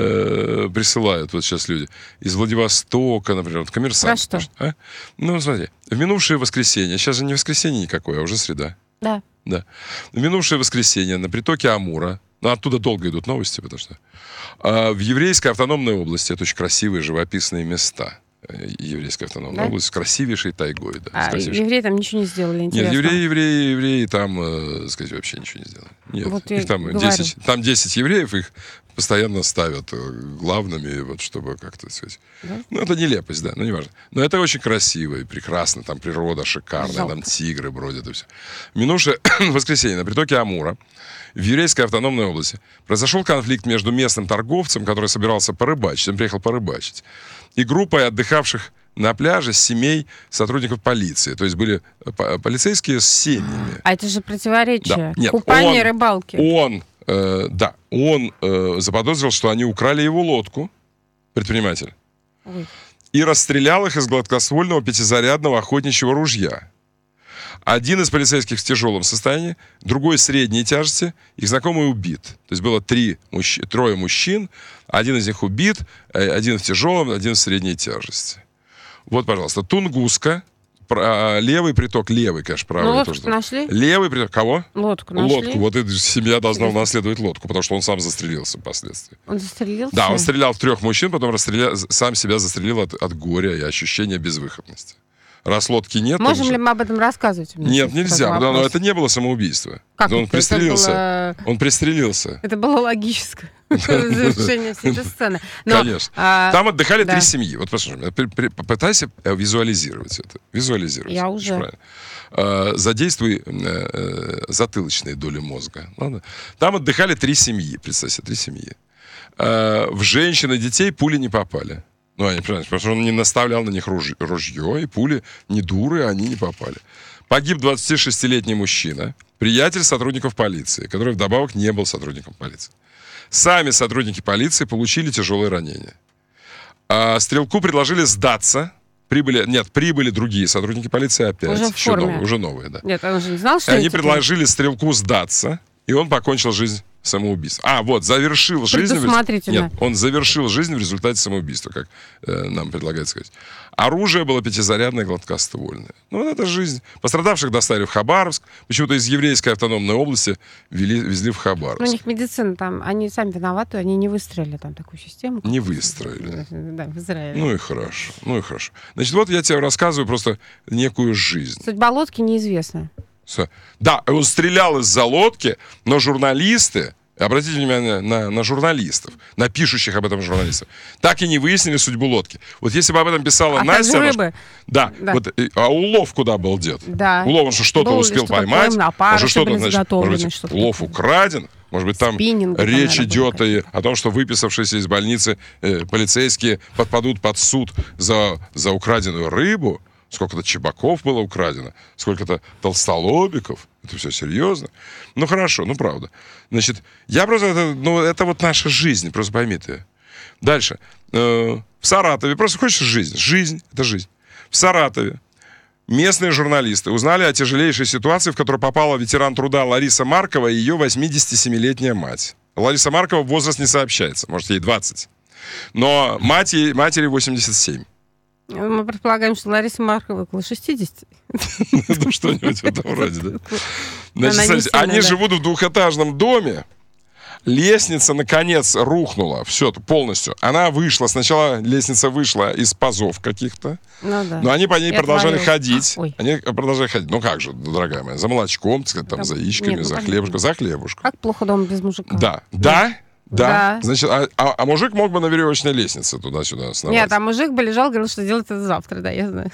э, присылают вот сейчас люди. Из Владивостока, например, вот коммерсант. Про что? А? Ну, смотри, в минувшее воскресенье, сейчас же не воскресенье никакое, а уже среда. Да. Да. В минувшее воскресенье на притоке Амура, ну, оттуда долго идут новости, потому что а, в еврейской автономной области, это очень красивые, живописные места. еврейская автономная Да? область, с красивейшей тайгой. Да, А с красивейшей- евреи там ничего не сделали, Нет, интересно. евреи, евреи, евреи там, э, так сказать, вообще ничего не сделали. Нет, Вот я их там говорю. десять, там десять евреев, их постоянно ставят э, главными, вот, чтобы как-то, так сказать... Да? Ну, это нелепость, да, ну, не важно. Но это очень красиво и прекрасно, там природа шикарная, Жалко. там тигры бродят и все. В минувшее воскресенье на притоке Амура в еврейской автономной области произошел конфликт между местным торговцем, который собирался порыбачить, он приехал порыбачить, и группой отдыхавших на пляже семей сотрудников полиции. То есть были по- полицейские с семьями. А это же противоречие. Да. Нет, Купание и он- рыбалки. Он, э, да, он э, заподозрил, что они украли его лодку, предприниматель, Ой. и расстрелял их из гладкоствольного пятизарядного охотничьего ружья. Один из полицейских в тяжелом состоянии, другой средней тяжести, их знакомый убит. То есть было три мужч... трое мужчин, один из них убит, э, один в тяжелом, один в средней тяжести. Вот, пожалуйста, Тунгуска, про- левый приток, левый, конечно, правый Ну, лодку тоже. нашли? Левый приток, кого? Лодку нашли. Лодку. Вот и семья должна унаследовать лодку, потому что он сам застрелился впоследствии. Он застрелился? Да, он стрелял в трех мужчин, потом расстрелял, сам себя застрелил от, от горя и ощущения безвыходности. Раз лодки нет... Можем он ли же- мы об этом рассказывать? У меня Нет, есть нельзя, такой но вопрос. это не было самоубийство. Как он это? пристрелился. Это было- Он пристрелился. Это было логическое завершение всей этой сцены. Но, Конечно. а, Там отдыхали да. три семьи. Вот послушай, при- при- попытайся э, визуализировать это. Визуализировать. Я Очень уже. правильно. Э, Задействуй э, э, затылочные доли мозга. Ладно? Там отдыхали три семьи. Представь себе, три семьи. Э, В женщин и детей пули не попали. Ну, они, понимаете, потому что он не наставлял на них руж- ружье, и пули не дуры, они не попали. Погиб двадцатишестилетний мужчина, приятель сотрудников полиции, который вдобавок не был сотрудником полиции. Сами сотрудники полиции получили тяжелые ранения. А стрелку предложили сдаться. Прибыли, нет, прибыли другие сотрудники полиции опять. Уже в еще форме. новые, уже новые, да. Нет, он же не знал, что Они эти- предложили стрелку сдаться, и он покончил жизнь самоубийством. А, вот, завершил жизнь... в рез- Предусмотрительно. Нет, он завершил жизнь в результате самоубийства, как э, нам предлагают сказать. Оружие было пятизарядное, гладкоствольное. Ну, вот это жизнь. Пострадавших доставили в Хабаровск. Почему-то из еврейской автономной области вели, везли в Хабаровск. Ну, у них медицина там, они сами виноваты, они не выстроили там такую систему. Не выстроили. Да, в Израиле. Ну и хорошо, ну и хорошо. Значит, вот я тебе рассказываю просто некую жизнь. Судьба лодки неизвестна. Всё. Да, он стрелял из-за лодки, но журналисты, обратите внимание на, на журналистов, на пишущих об этом журналистов, так и не выяснили судьбу лодки. Вот если бы об этом писала А Настя... также она рыбы. ж- Да, Да. Вот, и- а улов куда был дет? Да. Улов, он же что-то Был успел что-то поймать, пойман, он опары же что-то, были значит, заготовлены, может быть, что-то улов украден, может быть, там Спиннинги там, речь наверное, идет и о том, что выписавшиеся из больницы э, полицейские подпадут под суд за, за украденную рыбу. Сколько-то чебаков было украдено, сколько-то толстолобиков. Это все серьезно. Ну, хорошо, ну, правда. Значит, я просто... Это, ну, это вот наша жизнь, просто пойми ты. Дальше. Э, в Саратове, просто хочешь жизнь? Жизнь, это жизнь. В Саратове местные журналисты узнали о тяжелейшей ситуации, в которую попала ветеран труда Лариса Маркова и ее восьмидесятисемилетняя мать. Лариса Маркова возраст не сообщается, может, ей двадцать. Но мать ей- матери восемьдесят семь. Мы предполагаем, что Лариса Маркова около шестидесяти. Ну, что-нибудь в этом роде, да? Значит, Она не смотрите, сильно, они да. живут в двухэтажном доме. Лестница, наконец, рухнула. Все, полностью. Она вышла. Сначала лестница вышла из пазов каких-то. Ну да. Но они по ней И продолжали отвалилась. ходить. Ой. Они продолжали ходить. Ну как же, дорогая моя, за молочком, так сказать, там, Да, за яичками, нет, ну, за понятно. хлебушком, за хлебушком. Как плохо дома без мужика. Да. Да? Да. Да. Значит, а, а- а мужик мог бы на веревочной лестнице туда-сюда сновать. Нет, а мужик бы лежал, говорил, что делать это завтра, да, я знаю.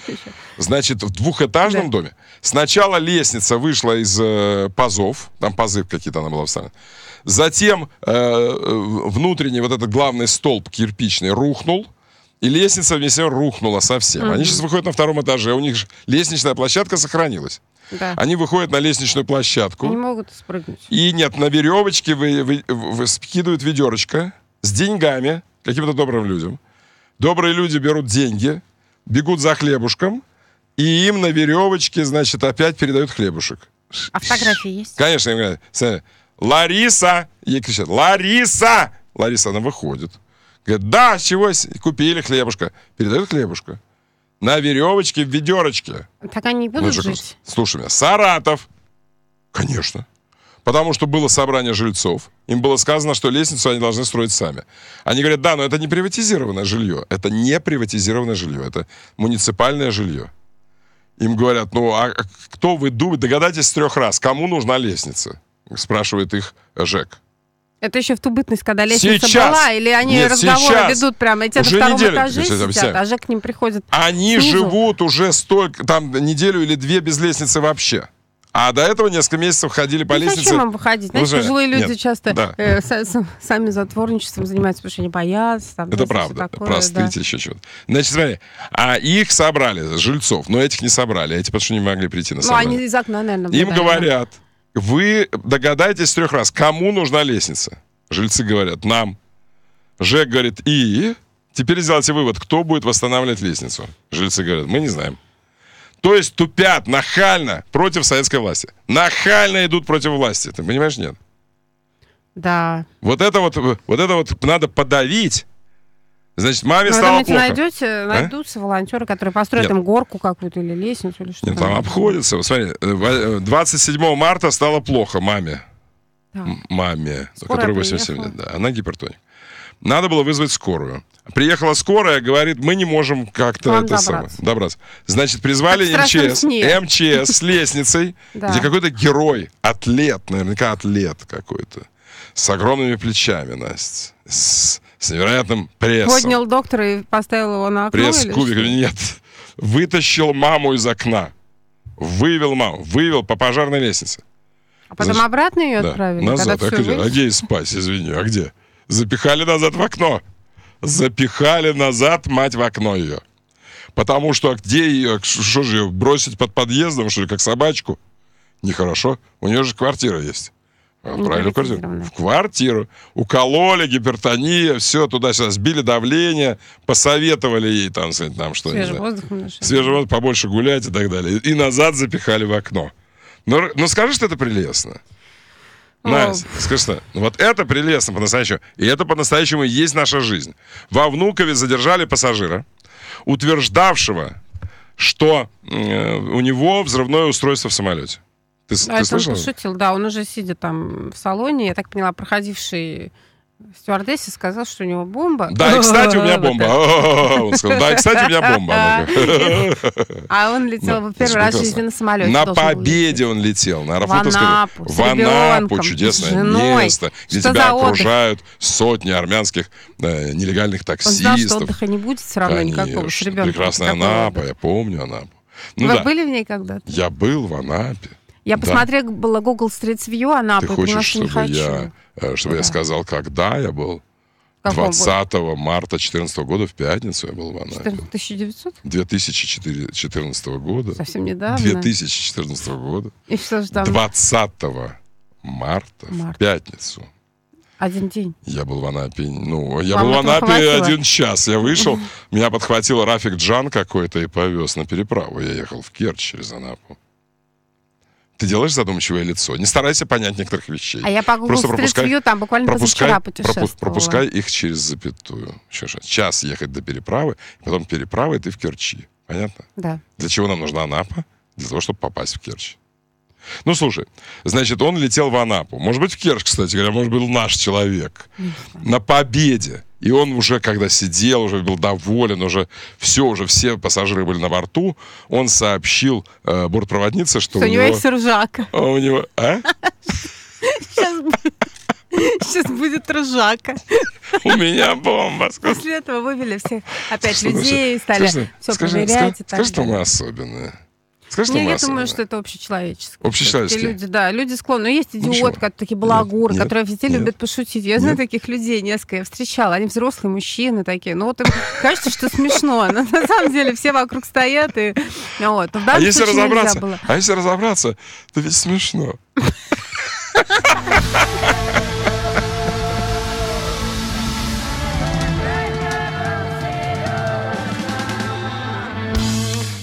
Значит, в двухэтажном Да. доме сначала лестница вышла из э, пазов, там пазы какие-то она была вставлена. Затем э, э, внутренний вот этот главный столб кирпичный рухнул, и лестница вместе с ним рухнула совсем. Мгм. Они сейчас выходят на втором этаже, у них же лестничная площадка сохранилась. Да. Они выходят на лестничную площадку. Не могут спрыгнуть. И нет, на веревочке вы, вы- вы- скидывают ведерочко с деньгами каким-то добрым людям. Добрые люди берут деньги, бегут за хлебушком, и им на веревочке, значит, опять передают хлебушек. А фотографии есть? Конечно, им говорят, смотри, Лариса! Ей кричат, Лариса! Лариса, она выходит. Говорит, да, с чего с- купили хлебушка? Передают хлебушка. На веревочке в ведерочке. Так они не будут Ну, же, жить? слушай меня, Саратов. Конечно. Потому что было собрание жильцов. Им было сказано, что лестницу они должны строить сами. Они говорят, да, но это не приватизированное жилье. Это не приватизированное жилье. Это муниципальное жилье. Им говорят, ну, а кто вы думаете? Догадайтесь с трех раз, кому нужна лестница? Спрашивает их ЖЭК. Это еще в ту бытность, когда лестница Сейчас. была, или они Нет, разговоры сейчас. ведут прямо, эти на Уже втором неделю. этаже Сейчас сидят, объясняю. а ЖЭК к ним приходит Они снизу. живут уже столько, там, неделю или две без лестницы вообще. А до этого несколько месяцев ходили по Ну, лестнице. зачем им выходить? Знаете, Уже- пожилые люди Нет, часто да. э, с- с- сами затворничеством занимаются, потому что они боятся. Там, Это знаете, правда. всё такое, Простыть, да. еще что-то. Значит, смотри, а их собрали, жильцов, но этих не собрали, эти потому что не могли прийти на Ну, собрание. они из окна, наверное, Им наблюдали, говорят, вы догадайтесь с трех раз, кому нужна лестница? Жильцы говорят, нам. ЖЭК говорит, и? Теперь сделайте вывод, кто будет восстанавливать лестницу? Жильцы говорят, мы не знаем. То есть тупят нахально против советской власти. Нахально идут против власти. Ты понимаешь, нет? Да. Вот это вот, вот это вот надо подавить. Значит, маме Ну, вы стало думаете, плохо. найдете, А? найдутся волонтеры, которые построят Нет. им горку какую-то или лестницу, или что Нет, там обходится. Вот смотри, э, двадцать седьмого марта стало плохо маме. Да. М- Маме, Скорая которой восемьдесят семь приехала. лет. Да, она гипертоник. Надо было вызвать скорую. Приехала скорая, говорит, мы не можем как-то Вам это добраться. самое, добраться. Значит, призвали Как в страшном МЧС. сне. МЧС с лестницей, Да. где какой-то герой, атлет, наверняка атлет какой-то, с огромными плечами, Настя, с, с невероятным прессом. Поднял доктора и поставил его на окно? Пресс или кубик, что? нет. Вытащил маму из окна. Вывел маму. Вывел по пожарной лестнице. А потом Значит, обратно ее да, отправили? назад. когда А всё где, а вылез? где спать, извини, а где? Запихали назад в окно. Запихали назад, мать, в окно ее. Потому что где ее, что же ее, бросить под подъездом, что ли, как собачку? Нехорошо. У нее же квартира есть. Отправили в квартиру. В квартиру. Укололи, гипертония, все, туда-сюда. Сбили давление, посоветовали ей там, сказать, там что Свежий не знаю. воздух надышать. Свежий воздух, побольше гулять и так далее. И назад запихали в окно. Ну, ну скажи, что это прелестно. Настя, скажи, что вот это прелестно по-настоящему. И это по-настоящему и есть наша жизнь. Во Внукове задержали пассажира, утверждавшего, что э, у него взрывное устройство в самолете. Ты, А ты это слышал? он пошутил, да, он уже сидя там в салоне, я так поняла, проходивший стюардессе сказал, что у него бомба. Да, и, кстати, у меня Вот бомба. это. Он сказал, да, и, кстати, у меня бомба. Она говорит. А он летел Да, первый раз в прекрасно. жизни на самолете. На должен был Победе он летел. На В Аэрофлотовской- Анапу, с В Анапу. ребенком, Чудесное с женой. место, где Что тебя за отдых? окружают сотни армянских э, нелегальных Он знал, что таксистов. отдыха не будет все равно никакого с ребенком. Прекрасная Какой Анапа, отдых? я помню Анапу. Ну Вы да, были в ней когда-то? я был в Анапе. Я Да. посмотрела было Google Street View Анапы, Ты и поняла, хочешь, что не чтобы хочу. я, э, чтобы я сказал, когда я был? В каком двадцатого марта две тысячи четырнадцатого года, в пятницу я был в Анапе. тысяча девятьсот? две тысячи четырнадцатого года. Совсем недавно. две тысячи четырнадцатого года. И что же там? двадцатого марта, в Март. пятницу. Один день. Я был в Анапе, ну, я Вам был в этого Анапе хватило? один час. Я вышел, меня подхватил Рафик Джан какой-то и повез на переправу. Я ехал в Керчь через Анапу. Ты делаешь задумчивое лицо. Не старайся понять некоторых вещей. А я по Google Просто Street пропускай- View там буквально пропускай, позавчера пропу- путешествовала. пропускай их через запятую. Еще раз. Час ехать до переправы, потом переправа, и ты в Керчи. Понятно? Да. Для чего нам нужна Анапа? Для того, чтобы попасть в Керчь. Ну, слушай, значит, он летел в Анапу. Может быть, в Керчь, кстати говоря, может, был наш человек. На Победе. И он уже, когда сидел, уже был доволен, уже все, уже все пассажиры были на борту, он сообщил э, бортпроводнице, что, Что у него есть ржака. А у него... А? Сейчас будет- сейчас будет ржака. У меня бомба. После этого вывели всех опять Что людей, значит? стали Скажи, все скажи, проверять скажи, и так скажи, что далее. мы особенные. Скажи, что Не, мы я особенные. думаю, что это общечеловеческое. Общечеловеческие? Эти люди, да, люди склонны. Но есть Ну, идиоты, которые такие балагуры, нет, которые везде нет, любят пошутить. Я знаю нет. таких людей несколько, я встречала. Они взрослые мужчины такие. Ну, вот им кажется, что смешно. Но на самом деле все вокруг стоят. И... Вот. Но в А данном если случае нельзя разобраться, было. а если разобраться, то ведь смешно.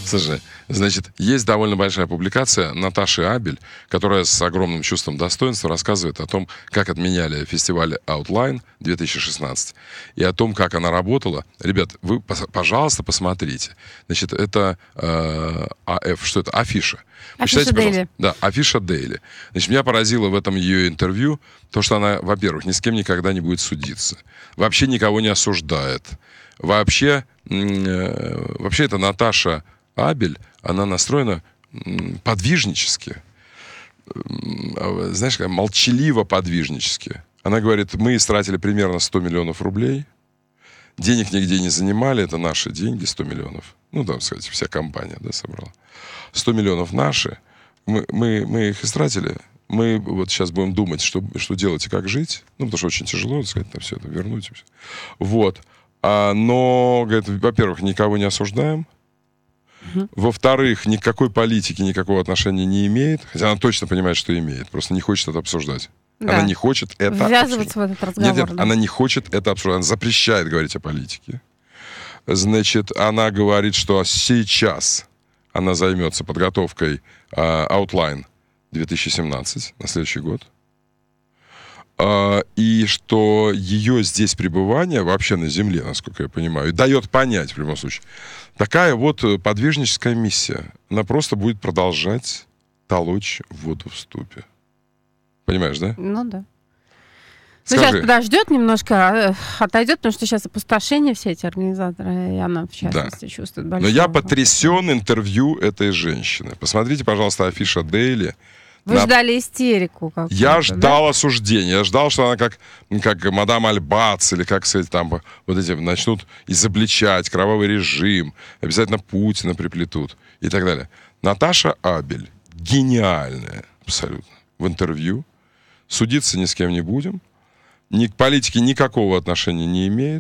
Слушай, значит, есть довольно большая публикация Наташи Абель, которая с огромным чувством достоинства рассказывает о том, как отменяли фестиваль Outline две тысячи шестнадцать и о том, как она работала. Ребят, вы, пожалуйста, посмотрите. Значит, это э, АФ, что это? Афиша. Афиша Дейли. Да, Афиша Дейли. Значит, меня поразило в этом ее интервью то, что она, во-первых, ни с кем никогда не будет судиться. Вообще никого не осуждает. Вообще, э, вообще это Наташа Абель, она настроена подвижнически. Знаешь, молчаливо-подвижнически. Она говорит, мы истратили примерно сто миллионов рублей. Денег нигде не занимали, это наши деньги, сто миллионов. Ну, там, сказать, вся компания, да, собрала. сто миллионов наши. Мы, мы, мы их истратили. Мы вот сейчас будем думать, что, что делать и как жить. Ну, потому что очень тяжело, так сказать, там все это вернуть. Вот. А, но, говорит, во-первых, никого не осуждаем. Uh-huh. Во-вторых, никакой политики никакого отношения не имеет. Хотя она точно понимает, что имеет. Просто не хочет это обсуждать. Да. Она не хочет это ввязываться в этот разговор. Нет, нет, да. Она не хочет это обсуждать. Она запрещает говорить о политике. Значит, она говорит, что сейчас она займется подготовкой uh, Outline две тысячи семнадцать на следующий год. Uh, и что ее здесь пребывание вообще на Земле, насколько я понимаю, дает понять в любом случае. Такая вот подвижническая миссия. Она просто будет продолжать толочь воду в ступе. Понимаешь, да? Ну да. Ну, сейчас подождет немножко, отойдет, потому что сейчас опустошение все эти организаторы, и она, в частности, да. чувствует большое. Но я потрясен интервью этой женщины. Посмотрите, пожалуйста, Афиша Дейли. Вы на... ждали истерику какую-то, Я ждал да? осуждения. Я ждал, что она как, как мадам Альбац, или как, сказать, там вот эти начнут изобличать кровавый режим, обязательно Путина приплетут и так далее. Наташа Абель, гениальная абсолютно, в интервью. Судиться ни с кем не будем. Ни к политике никакого отношения не имеет.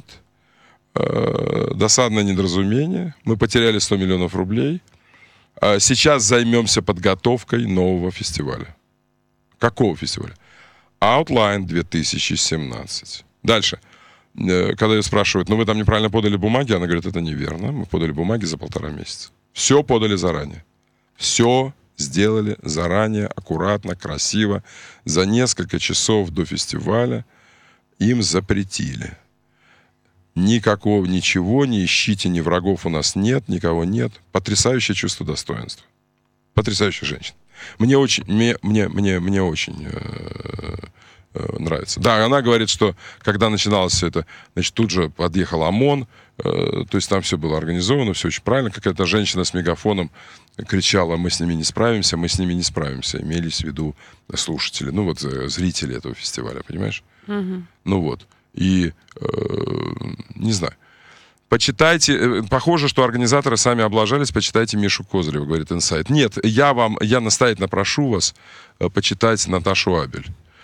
Э-э- досадное недоразумение. Мы потеряли сто миллионов рублей. Сейчас займемся подготовкой нового фестиваля. Какого фестиваля? Outline две тысячи семнадцать. Дальше. Когда ее спрашивают, ну вы там неправильно подали бумаги, она говорит, это неверно. Мы подали бумаги за полтора месяца. Все подали заранее. Все сделали заранее, аккуратно, красиво. За несколько часов до фестиваля им запретили. Никакого, ничего, не ищите, ни врагов у нас нет, никого нет. Потрясающее чувство достоинства. Потрясающая женщина. Мне очень, мне, мне, мне, мне очень э, э, нравится. Да, она говорит, что когда начиналось все это, значит, тут же подъехал ОМОН, э, то есть там все было организовано, все очень правильно. Какая-то женщина с мегафоном кричала, мы с ними не справимся, мы с ними не справимся. Имелись в виду слушатели, ну вот зрители этого фестиваля, понимаешь? Mm-hmm. Ну вот. И, э, не знаю, почитайте, э, похоже, что организаторы сами облажались, почитайте Мишу Козырева, говорит Инсайт. Нет, я вам, я настоятельно прошу вас э, почитать Наташу Абель.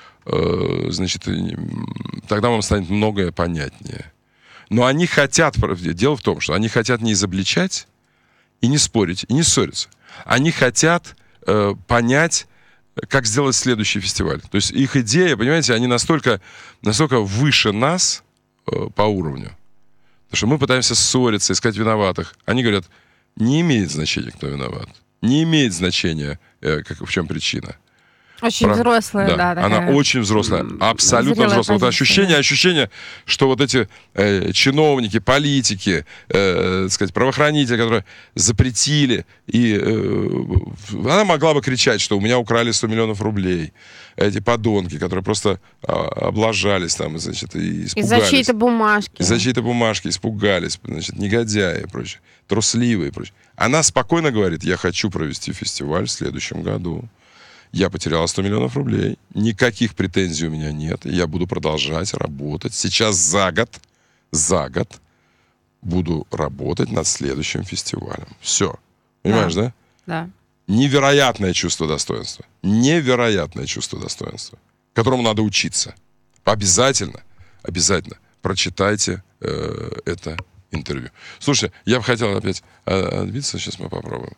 Э, значит, э, тогда вам станет многое понятнее. Но они хотят, дело в том, что они хотят не изобличать и не спорить, и не ссориться. Они хотят э, понять, как сделать следующий фестиваль. То есть их идея, понимаете, они настолько, настолько выше нас э, по уровню. Потому что мы пытаемся ссориться, искать виноватых. Они говорят, не имеет значения, кто виноват. Не имеет значения, э, как, в чем причина. Очень Про... взрослая, да. да Она такая... очень взрослая, абсолютно взрослая. Вот ощущение, ощущение, что вот эти э, чиновники, политики, э, сказать, правоохранители, которые запретили, и э, она могла бы кричать, что у меня украли сто миллионов рублей. Эти подонки, которые просто э, облажались там, значит, и испугались. Из-за чьей-то бумажки. Из-за чьей-то бумажки испугались, значит, негодяи и прочее, трусливые и прочее. Она спокойно говорит, я хочу провести фестиваль в следующем году. Я потеряла сто миллионов рублей. Никаких претензий у меня нет. Я буду продолжать работать. Сейчас за год, за год буду работать над следующим фестивалем. Все. Понимаешь, да? Да. Невероятное чувство достоинства. Невероятное чувство достоинства, которому надо учиться. Обязательно, обязательно прочитайте э, это интервью. Слушай, я бы хотел опять отбиться. Сейчас мы попробуем.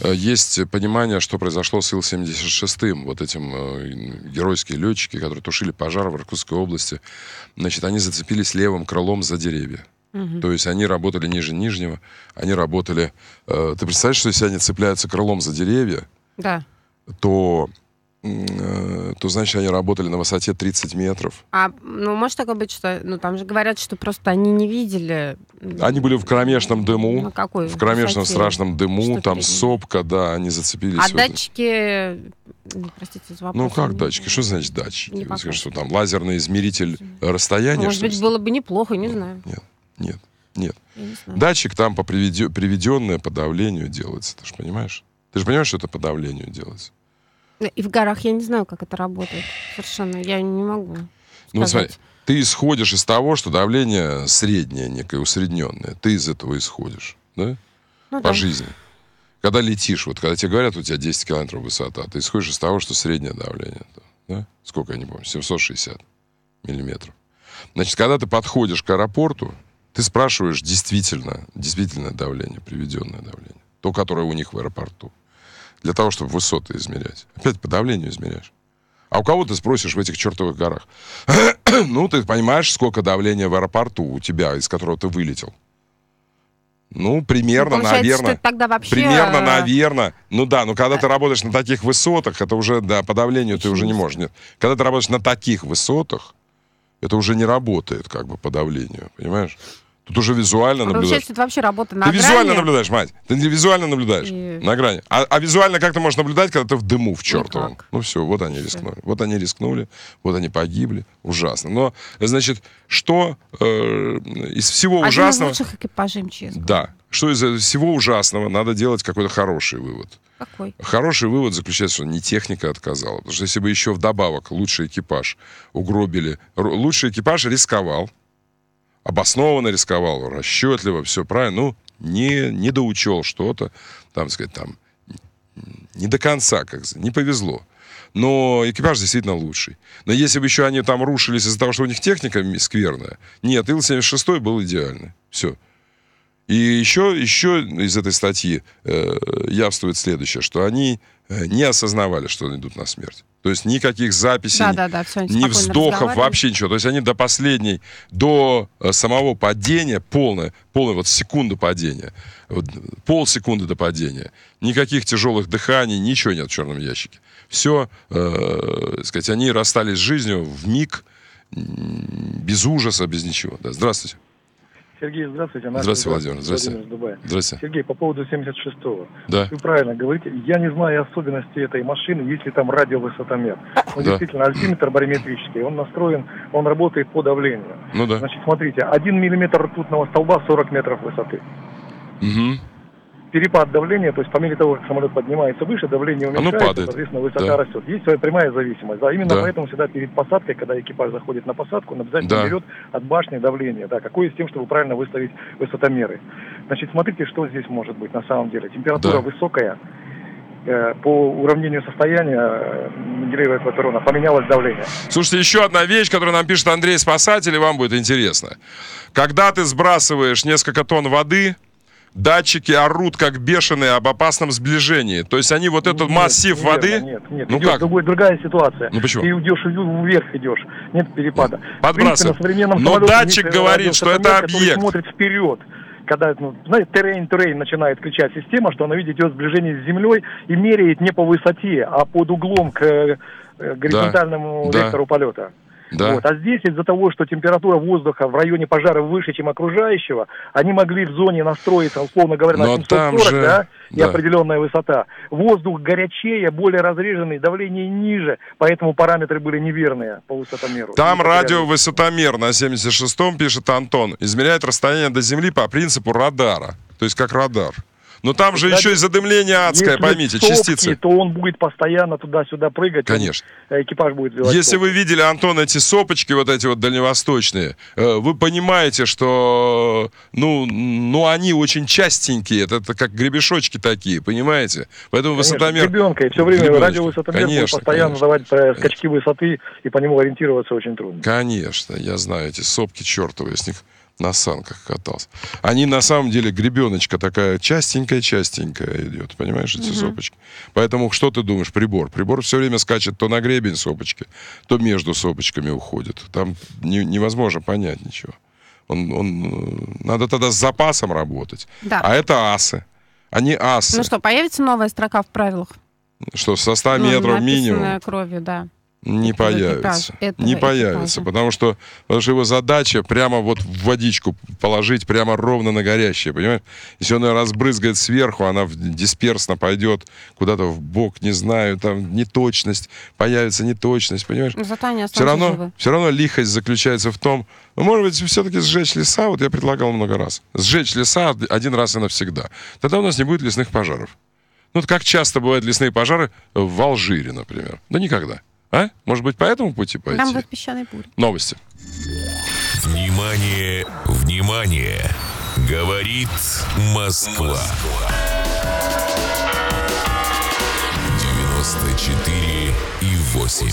есть понимание, что произошло с Ил семьдесят шесть, вот этим э, геройские летчики, которые тушили пожар в Иркутской области. Значит, они зацепились левым крылом за деревья. Угу. То есть они работали ниже нижнего, они работали... Э, ты представляешь, что если они цепляются крылом за деревья, да. то... то, значит, они работали на высоте тридцать метров. А, ну, может такое быть, что... Ну, там же говорят, что просто они не видели... Они были в кромешном дыму. Ну, какой? В кромешном высоте? страшном дыму. Что там перед ними? сопка, да, они зацепились. А вот. датчики... Простите за вопрос. Ну, как датчики? Что значит датчики? Не Вы скажете, что там лазерный измеритель расстояния? Может быть, было бы неплохо, не знаю. Нет, нет, нет. Не знаю. Датчик там по приведё... приведенное по давлению делается. Ты же понимаешь? Ты же понимаешь, что это по давлению делается? И в горах я не знаю, как это работает. Совершенно. Я не могу сказать. Ну, смотри, ты исходишь из того, что давление среднее, некое усредненное. Ты из этого исходишь, да? Ну, по да. жизни. Когда летишь, вот когда тебе говорят, у тебя десять километров высота, ты исходишь из того, что среднее давление, да? Сколько, я не помню, семьсот шестьдесят миллиметров. Значит, когда ты подходишь к аэропорту, ты спрашиваешь действительно, действительно давление, приведенное давление. То, которое у них в аэропорту. Для того, чтобы высоты измерять. Опять по давлению измеряешь. А у кого ты спросишь в этих чертовых горах? Ну, ты понимаешь, сколько давления в аэропорту у тебя, из которого ты вылетел? Ну, примерно, ну, наверное. Тогда вообще... Примерно, наверное. Ну да, но когда ты работаешь на таких высотах, это уже, да, по давлению ты уже не можешь. Нет. Когда ты работаешь на таких высотах, это уже не работает, как бы, по давлению. Понимаешь? Тут уже визуально наблюдаешь. Получается, это вообще работа на ты грани. Ты визуально наблюдаешь, мать. Ты не визуально наблюдаешь. И... На грани. А, а визуально как ты можешь наблюдать, когда ты в дыму в чертовом? Никак. Ну все, вот они все. рискнули. Вот они рискнули, вот они погибли. Ужасно. Но, значит, что э, из всего Один ужасного... из лучших экипажей МЧС. Да. Что из всего ужасного надо делать какой-то хороший вывод. Какой? Хороший вывод заключается, что не техника отказала. Потому что если бы еще вдобавок лучший экипаж угробили... Лучший экипаж рисковал. Обоснованно рисковал, расчетливо, все правильно, ну, не, не доучел что-то, там, сказать, там, не до конца, как не повезло. Но экипаж действительно лучший. Но если бы еще они там рушились из-за того, что у них техника скверная, нет, Ил семьдесят шесть был идеальный. Все. И еще, еще из этой статьи э, явствует следующее, что они не осознавали, что они идут на смерть. То есть никаких записей, да, да, да, все, ни вздохов, вообще ничего. То есть они до последней, до самого падения, полное, полное вот секунду падения, вот, полсекунды до падения, никаких тяжелых дыханий, ничего нет в черном ящике. Все, э, сказать, они расстались с жизнью вмиг, без ужаса, без ничего. Да. Здравствуйте. Сергей, здравствуйте. Здравствуйте, Владимир. Здравствуйте. Здравствуйте. Сергей, по поводу семьдесят шестого. Да. Вы правильно говорите. Я не знаю особенностей этой машины, есть ли там радиовысотомер. Он да. действительно альтиметр барометрический. Он настроен, он работает по давлению. Ну да. Значит, смотрите, один миллиметр ртутного столба, сорок метров высоты. Угу. Перепад давления, то есть по мере того, как самолет поднимается выше, давление уменьшается, падает. Соответственно, высота да. растет. Есть своя прямая зависимость. Да, именно да. поэтому всегда перед посадкой, когда экипаж заходит на посадку, он обязательно да. берет от башни давление. Да, какое с тем, чтобы правильно выставить высотомеры. Значит, смотрите, что здесь может быть на самом деле. Температура да. высокая, э, по уравнению состояния э, Менделеева экваториона поменялось давление. Слушайте, еще одна вещь, которую нам пишет Андрей Спасатель, и вам будет интересно. Когда ты сбрасываешь несколько тонн воды... Датчики орут как бешеные об опасном сближении. То есть они вот этот нет, массив нет, воды... Нет, нет, ну идет как? Другой, другая ситуация. Ну почему? Ты идешь вверх, идешь. Нет перепада. Подбрасывай. Но датчик говорит, что это объект. Смотрит вперед. Когда, ну, знаете, террейн-террейн начинает кричать система, что она видит идет сближение с землей и меряет не по высоте, а под углом к э, горизонтальному да, вектору да. полета. Да. Вот. А здесь из-за того, что температура воздуха в районе пожара выше, чем окружающего, они могли в зоне настроиться, условно говоря, на семьсот сорок, же... да, и да. определенная высота. Воздух горячее, более разреженный, давление ниже, поэтому параметры были неверные по высотомеру. Там радиовысотомер на семьдесят шестом, пишет Антон, измеряет расстояние до Земли по принципу радара. То есть как радар. Но там же еще и задымление адское, поймите, сопки, частицы. То он будет постоянно туда-сюда прыгать. Конечно. Он, экипаж будет делать. Если вы видели, Антон, эти сопочки, вот эти вот дальневосточные, вы понимаете, что, ну, ну они очень частенькие. Это, это как гребешочки такие, понимаете? Поэтому конечно, высотомер... Гребенка, и все время радиовысотомер будет постоянно конечно, давать конечно. скачки высоты, и по нему ориентироваться очень трудно. Конечно, я знаю эти сопки чертовы, я с них на санках катался. Они на самом деле, гребеночка такая частенькая-частенькая идет, понимаешь, эти угу. сопочки. Поэтому что ты думаешь, прибор? Прибор все время скачет то на гребень сопочки, то между сопочками уходит. Там не, невозможно понять ничего. Он, он, надо тогда с запасом работать. Да. А это асы. Они асы. Ну что, появится новая строка в правилах? Что, со ста метров ну, минимум? Кровью, да. Не этого появится. Экипаж, не появится, экипажа. потому что, потому что его задача прямо вот в водичку положить прямо ровно на горящее, понимаешь? Если он ее разбрызгает сверху, она дисперсно пойдет куда-то в бок, не знаю, там неточность, появится неточность, понимаешь? Зато они все равно, живы. все равно лихость заключается в том, ну, может быть, все-таки сжечь леса, вот я предлагал много раз, сжечь леса один раз и навсегда. Тогда у нас не будет лесных пожаров. Ну, вот как часто бывают лесные пожары в Алжире, например? Да никогда. А? Может быть, по этому пути пойти? Там будет песчаный бурь. Новости. Внимание, внимание! Говорит Москва. девяносто четыре и восемь.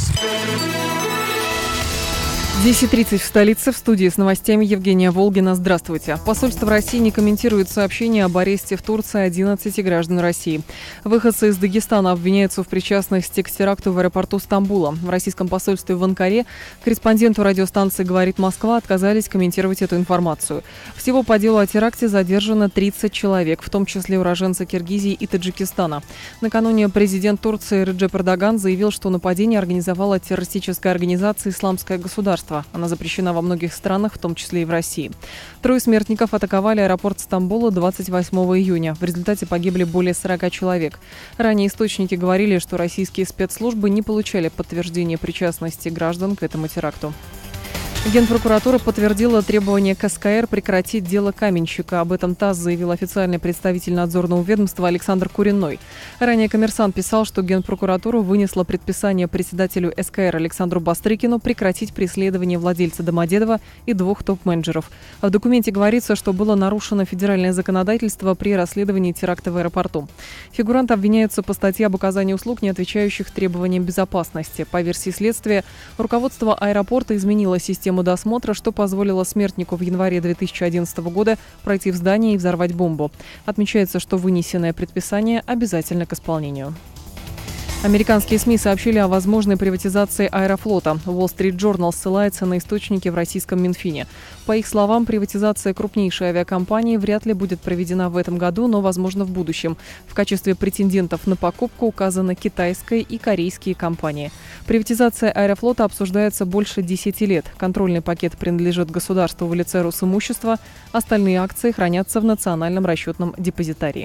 десять тридцать в столице. В студии с новостями Евгения Волгина. Здравствуйте. Посольство России не комментирует сообщение об аресте в Турции одиннадцати граждан России. Выходцы из Дагестана обвиняются в причастности к теракту в аэропорту Стамбула. В российском посольстве в Анкаре корреспонденту радиостанции «Говорит Москва» отказались комментировать эту информацию. Всего по делу о теракте задержано тридцать человек, в том числе уроженцы Киргизии и Таджикистана. Накануне президент Турции Реджеп Эрдоган заявил, что нападение организовала террористическая организация «Исламское государство». Она запрещена во многих странах, в том числе и в России. Трое смертников атаковали аэропорт Стамбула двадцать восьмого июня. В результате погибли более сорока человек. Ранее источники говорили, что российские спецслужбы не получали подтверждения причастности граждан к этому теракту. Генпрокуратура подтвердила требование ка эс ка эр прекратить дело каменщика. Об этом ТАСС заявил официальный представитель надзорного ведомства Александр Куренной. Ранее «Коммерсант» писал, что Генпрокуратура вынесла предписание председателю эс ка эр Александру Бастрыкину прекратить преследование владельца Домодедова и двух топ-менеджеров. В документе говорится, что было нарушено федеральное законодательство при расследовании теракта в аэропорту. Фигуранты обвиняются по статье об оказании услуг, не отвечающих требованиям безопасности. По версии следствия, руководство аэропорта изменило систему досмотра, что позволило смертнику в январе две тысячи одиннадцатого года пройти в здание и взорвать бомбу. Отмечается, что вынесенное предписание обязательно к исполнению. Американские СМИ сообщили о возможной приватизации Аэрофлота. Wall Street Journal ссылается на источники в российском Минфине. По их словам, приватизация крупнейшей авиакомпании вряд ли будет проведена в этом году, но, возможно, в будущем. В качестве претендентов на покупку указаны китайская и корейские компании. Приватизация Аэрофлота обсуждается больше десяти лет. Контрольный пакет принадлежит государству в лице Росимущества. Остальные акции хранятся в Национальном расчетном депозитарии.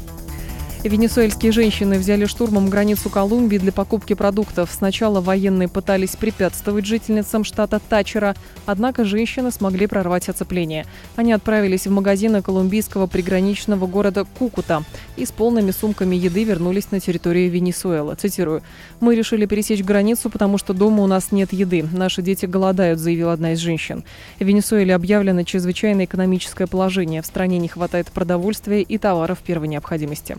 Венесуэльские женщины взяли штурмом границу Колумбии для покупки продуктов. Сначала военные пытались препятствовать жительницам штата Тачера, однако женщины смогли прорвать оцепление. Они отправились в магазины колумбийского приграничного города Кукута и с полными сумками еды вернулись на территорию Венесуэлы. Цитирую: «Мы решили пересечь границу, потому что дома у нас нет еды. Наши дети голодают», — заявила одна из женщин. В Венесуэле объявлено чрезвычайное экономическое положение. В стране не хватает продовольствия и товаров первой необходимости.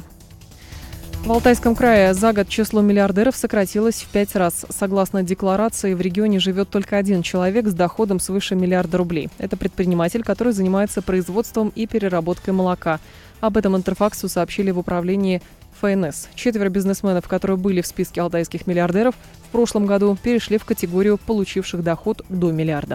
В Алтайском крае за год число миллиардеров сократилось в пять раз. Согласно декларации, в регионе живет только один человек с доходом свыше миллиарда рублей. Это предприниматель, который занимается производством и переработкой молока. Об этом Интерфаксу сообщили в управлении эф эн эс. Четверо бизнесменов, которые были в списке алтайских миллиардеров, в прошлом году перешли в категорию получивших доход до миллиарда.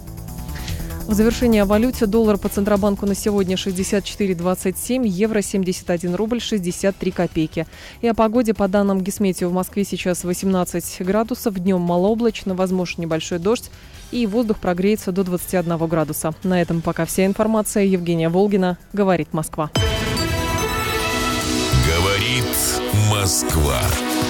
В завершение о валюте: доллар по Центробанку на сегодня шестьдесят четыре двадцать семь, евро семьдесят один рубль шестьдесят три копейки. И о погоде по данным Гисметео: в Москве сейчас восемнадцать градусов, днем малооблачно, возможен небольшой дождь, и воздух прогреется до двадцати одного градуса. На этом пока вся информация. Евгения Волгина, «Говорит Москва». Говорит Москва.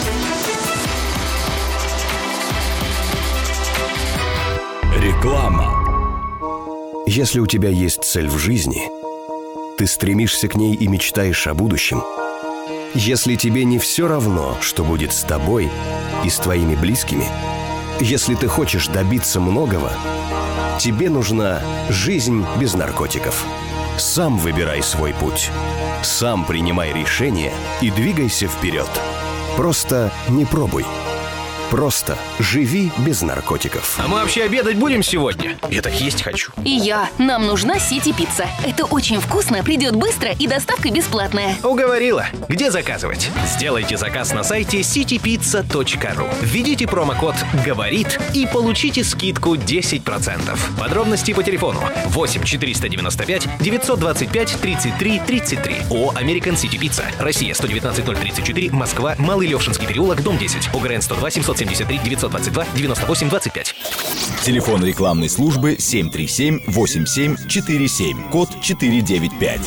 Реклама. Если у тебя есть цель в жизни, ты стремишься к ней и мечтаешь о будущем. Если тебе не все равно, что будет с тобой и с твоими близкими, если ты хочешь добиться многого, тебе нужна жизнь без наркотиков. Сам выбирай свой путь. Сам принимай решения и двигайся вперед. Просто не пробуй. Просто живи без наркотиков. А мы вообще обедать будем сегодня? Я так есть хочу. И я. Нам нужна Сити-пицца. Это очень вкусно, придет быстро и доставка бесплатная. Уговорила. Где заказывать? Сделайте заказ на сайте сити пицца точка ру. Введите промокод «Говорит» и получите скидку десять процентов. Подробности по телефону восемь четыреста девяносто пять девятьсот двадцать пять тридцать три тридцать три. ООО «Американ Сити Пицца». Россия, сто девятнадцать ноль тридцать четыре, Москва, Малый Левшинский переулок, дом десять. ОГРН сто два семьсот семьдесят три девятьсот двадцать два девяносто восемь двадцать пять. Телефон рекламной службы семь три семь восемь семь четыре семь, код четыре девять пять.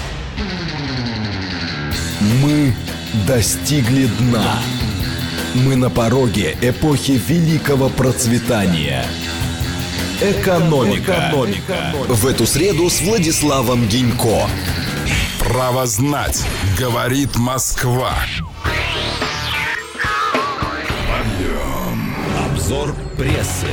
Мы достигли дна. Мы на пороге эпохи великого процветания. Экономика. Экономика. В эту среду с Владиславом Гинько. Право знать, говорит Москва. Обзор прессы.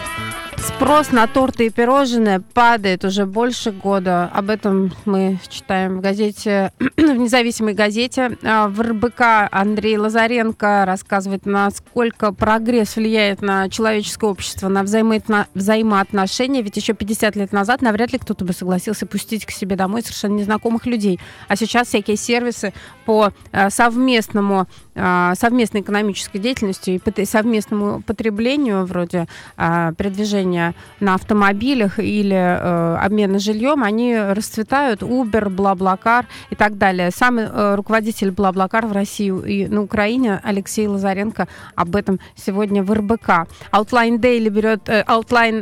Спрос на торты и пирожные падает уже больше года. Об этом мы читаем в газете, в независимой газете. В эр бэ ка Андрей Лазаренко рассказывает, насколько прогресс влияет на человеческое общество, на взаимо- взаимоотношения. Ведь еще пятьдесят лет назад навряд ли кто-то бы согласился пустить к себе домой совершенно незнакомых людей. А сейчас всякие сервисы по совместному, совместной экономической деятельности и совместному потреблению, вроде передвижения на автомобилях или э, обмена жильем, они расцветают. Uber, BlaBlaCar и так далее. Сам э, руководитель BlaBlaCar в России и на Украине Алексей Лазаренко об этом сегодня в эр бэ ка. Outline Daily берет... Э, Outline,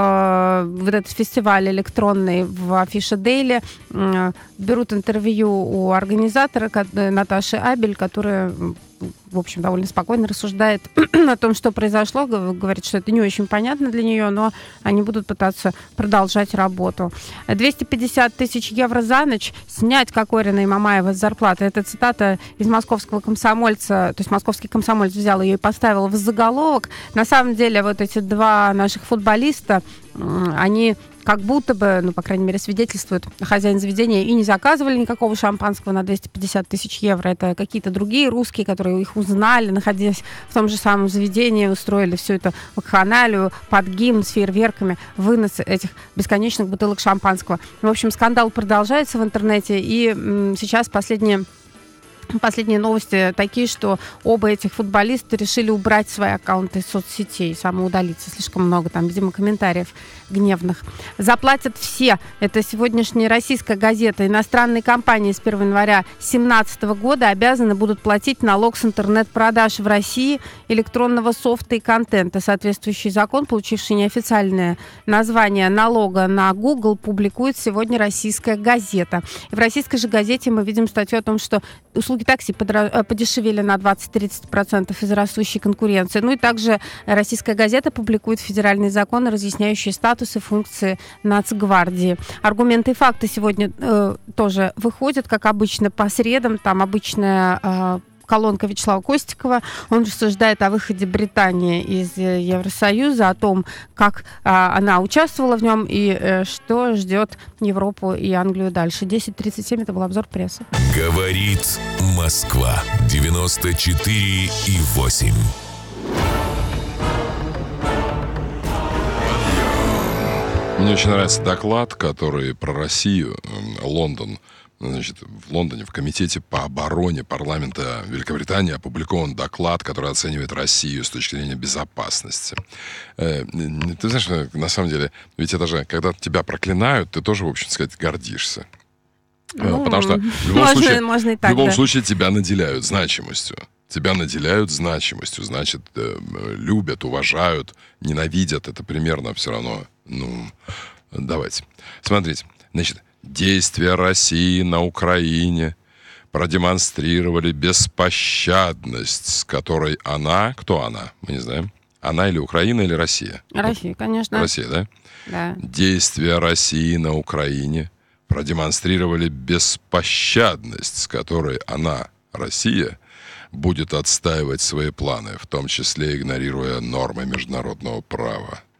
э, вот этот фестиваль электронный в Афише Daily, э, берут интервью у организатора Наташи Абель, которая, в общем, довольно спокойно рассуждает о том, что произошло, говорит, что это не очень понятно для нее, но они будут пытаться продолжать работу. двести пятьдесят тысяч евро за ночь снять Кокорина и Мамаева с зарплаты. Это цитата из московского комсомольца, то есть московский комсомолец взял ее и поставил в заголовок. На самом деле вот эти два наших футболиста, они как будто бы, ну, по крайней мере, свидетельствует хозяин заведения, и не заказывали никакого шампанского на двести пятьдесят тысяч евро. Это какие-то другие русские, которые их узнали, находясь в том же самом заведении, устроили всю эту вакханалию под гимн с фейерверками, вынос этих бесконечных бутылок шампанского. В общем, скандал продолжается в интернете, и м- сейчас последние... Последние новости такие, что оба этих футболиста решили убрать свои аккаунты из соцсетей, самоудалиться. Слишком много там, видимо, комментариев гневных. Заплатят все. Это сегодняшняя российская газета. Иностранные компании с первого января две тысячи семнадцатого года обязаны будут платить налог с интернет-продаж в России электронного софта и контента. Соответствующий закон, получивший неофициальное название налога на Google, публикует сегодня российская газета. И в российской же газете мы видим статью о том, что услуги такси подешевели на двадцать-тридцать процентов из-за растущей конкуренции. Ну и также российская газета публикует федеральный закон, разъясняющий статус и функции Нацгвардии. Аргументы и факты сегодня э, тоже выходят, как обычно, по средам. Там обычная э, колонка Вячеслава Костикова. Он рассуждает о выходе Британии из Евросоюза, о том, как а, она участвовала в нем и э, что ждет Европу и Англию дальше. десять тридцать семь, это был обзор прессы. Говорит Москва. девяносто четыре и восемь. Мне очень нравится доклад, который про Россию, Лондон, значит, в Лондоне в Комитете по обороне парламента Великобритании опубликован доклад, который оценивает Россию с точки зрения безопасности. Ты знаешь, на самом деле, ведь это же, когда тебя проклинают, ты тоже, в общем сказать, гордишься. Ну, потому что в любом, можно, случае, можно и так, в любом да. случае тебя наделяют значимостью. Тебя наделяют значимостью, значит, любят, уважают, ненавидят. Это примерно все равно. Ну, давайте. Смотрите, значит, действия России на Украине продемонстрировали беспощадность, с которой она... Кто она? Мы не знаем. Она или Украина, или Россия? Россия, конечно. Россия, да? Да. Действия России на Украине продемонстрировали беспощадность, с которой она, Россия, будет отстаивать свои планы, в том числе игнорируя нормы международного права.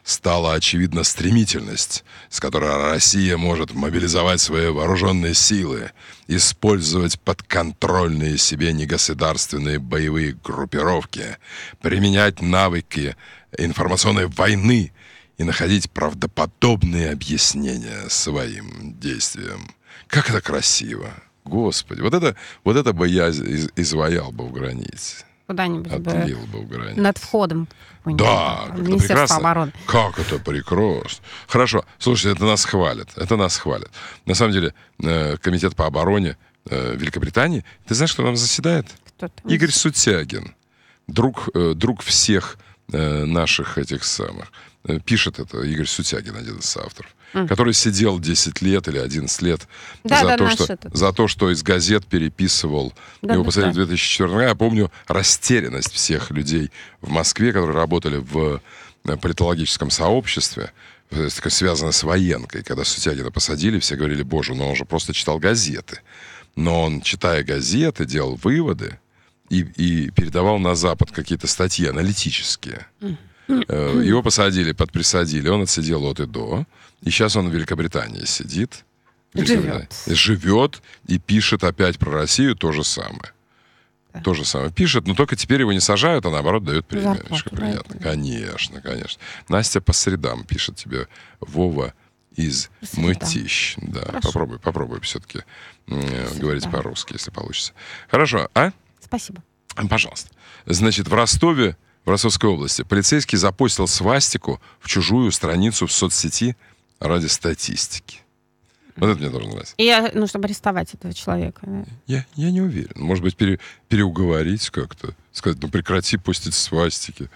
стала очевидна стремительность, с которой Россия может мобилизовать свои вооруженные силы, использовать подконтрольные себе негосударственные боевые группировки, применять навыки информационной войны и находить правдоподобные объяснения своим действиям. Как это красиво! Господи, вот это, вот это бы я из, изваял бы в границе. Куда-нибудь Отлил бы, бы в границе. над входом. Да, как это прекрасно. Обороны. Как это прекрасно. Хорошо, слушайте, это нас хвалят. Это нас хвалят. На самом деле, э, Комитет по обороне э, Великобритании, ты знаешь, кто там заседает? Кто там? Игорь Сутягин. Друг, э, друг всех э, наших этих самых. Э, пишет это Игорь Сутягин, один из авторов. Mm. Который сидел десять лет или одиннадцать лет да, за, да, то, что, за то, что из газет переписывал. Да, его да, посадили да. в две тысячи четвёртом году. Я помню растерянность всех людей в Москве, которые работали в политологическом сообществе, связано с военкой. Когда Сутягина посадили, все говорили: боже, ну он же просто читал газеты. Но он, читая газеты, делал выводы и, и передавал на Запад какие-то статьи аналитические. Mm. Его посадили, подприсадили, он отсидел от и до. И сейчас он в Великобритании сидит. Живет. Живет и пишет опять про Россию то же самое. Да. То же самое. Пишет, но только теперь его не сажают, а наоборот дают премиальничку. Приятно. Конечно, конечно. Настя по средам пишет тебе: Вова из Мытищ. Да, Хорошо. попробуй, попробуй все-таки э, говорить да. по-русски, если получится. Хорошо, а? Спасибо. Пожалуйста. Значит, в Ростове, в Ростовской области, полицейский запостил свастику в чужую страницу в соцсети ради статистики. Вот это мне должно нравиться. И я, ну, чтобы арестовать этого человека. Да? Я, я не уверен. Может быть, пере, переуговорить как-то. Сказать: ну, прекрати постить свастики.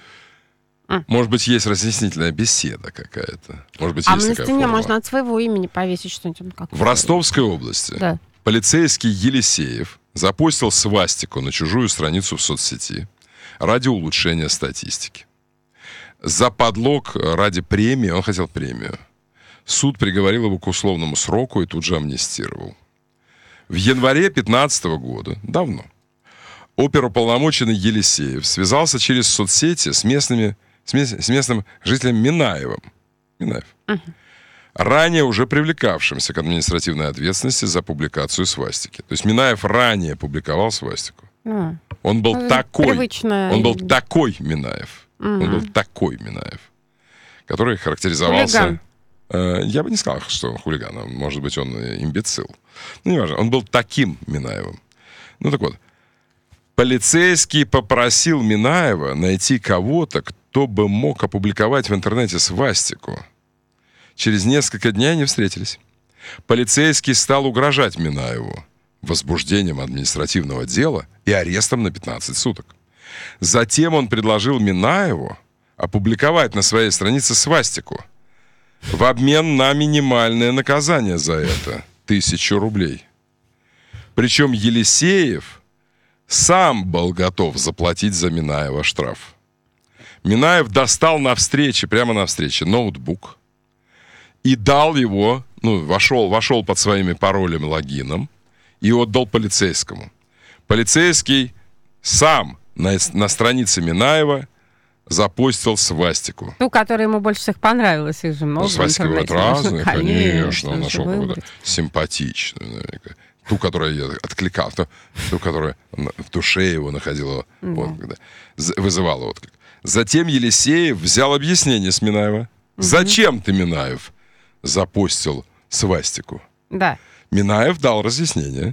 А. Может быть, есть разъяснительная беседа какая-то. Может быть, а есть на такая стене форма. можно от своего имени повесить что-нибудь. Как в Ростовской области да. полицейский Елисеев запостил свастику на чужую страницу в соцсети ради улучшения статистики. За подлог ради премии, он хотел премию, суд приговорил его к условному сроку и тут же амнистировал. В январе две тысячи пятнадцатого года, давно, оперуполномоченный Елисеев связался через соцсети с, местными, с, мест, с местным жителем Минаевым. Минаев. Uh-huh. Ранее уже привлекавшимся к административной ответственности за публикацию свастики. То есть Минаев ранее публиковал свастику. Uh-huh. Он был uh-huh. такой, Привычная... он был такой Минаев. Uh-huh. Он был такой Минаев, который характеризовался... Хулиган. Э, я бы не сказал, что он хулиган. Может быть, он имбецил. Ну, неважно. Он был таким Минаевым. Ну, так вот. Полицейский попросил Минаева найти кого-то, кто бы мог опубликовать в интернете свастику. Через несколько дней они встретились. Полицейский стал угрожать Минаеву возбуждением административного дела и арестом на пятнадцать суток. Затем он предложил Минаеву опубликовать на своей странице свастику в обмен на минимальное наказание за это – тысячу рублей. Причем Елисеев сам был готов заплатить за Минаева штраф. Минаев достал на встрече, прямо на встрече, ноутбук и дал его, ну, вошел, вошел под своими паролями, логином, и отдал полицейскому. Полицейский сам на, на странице Минаева запостил свастику. Ту, которая ему больше всех понравилась, их же много. Ну, свастики бывают разные, конечно, конечно, он нашел какую-то симпатичную, наверняка. Ту, которая я откликал, ту, ту, которая в душе его находила, да. отклик, да, вызывала отклик. Затем Елисеев взял объяснение с Минаева. Угу. Зачем ты, Минаев, запостил свастику? Да. Минаев дал разъяснение.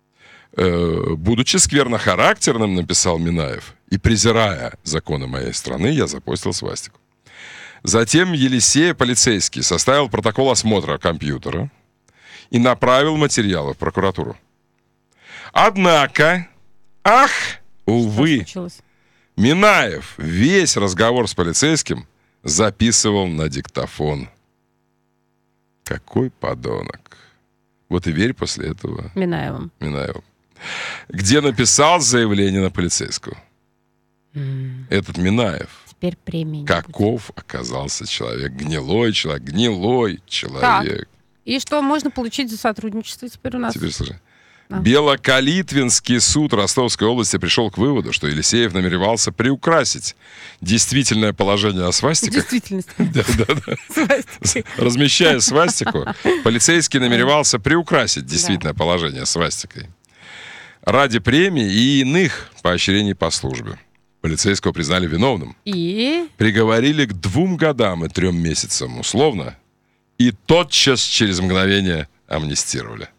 Э, будучи сквернохарактерным, написал Минаев, и презирая законы моей страны, я запостил свастику. Затем Елисеев, полицейский, составил протокол осмотра компьютера и направил материалы в прокуратуру. Однако, ах, увы, Минаев весь разговор с полицейским записывал на диктофон. Какой подонок. Вот и верь после этого Минаевым. Минаевым. Где написал заявление на полицейского. Mm. Этот Минаев. Теперь премия. Каков оказался человек. Гнилой человек. Гнилой человек. Так. И что можно получить за сотрудничество теперь у нас? Теперь слушай. А. Белокалитвинский суд Ростовской области пришел к выводу, что Елисеев намеревался приукрасить действительное положение о свастиках. Действительность. Да, да, да. Размещая свастику, полицейский намеревался приукрасить действительное положение свастикой ради премий и иных поощрений по службе. Полицейского признали виновным. И? Приговорили к двум годам и трем месяцам условно. И тотчас через мгновение амнистировали.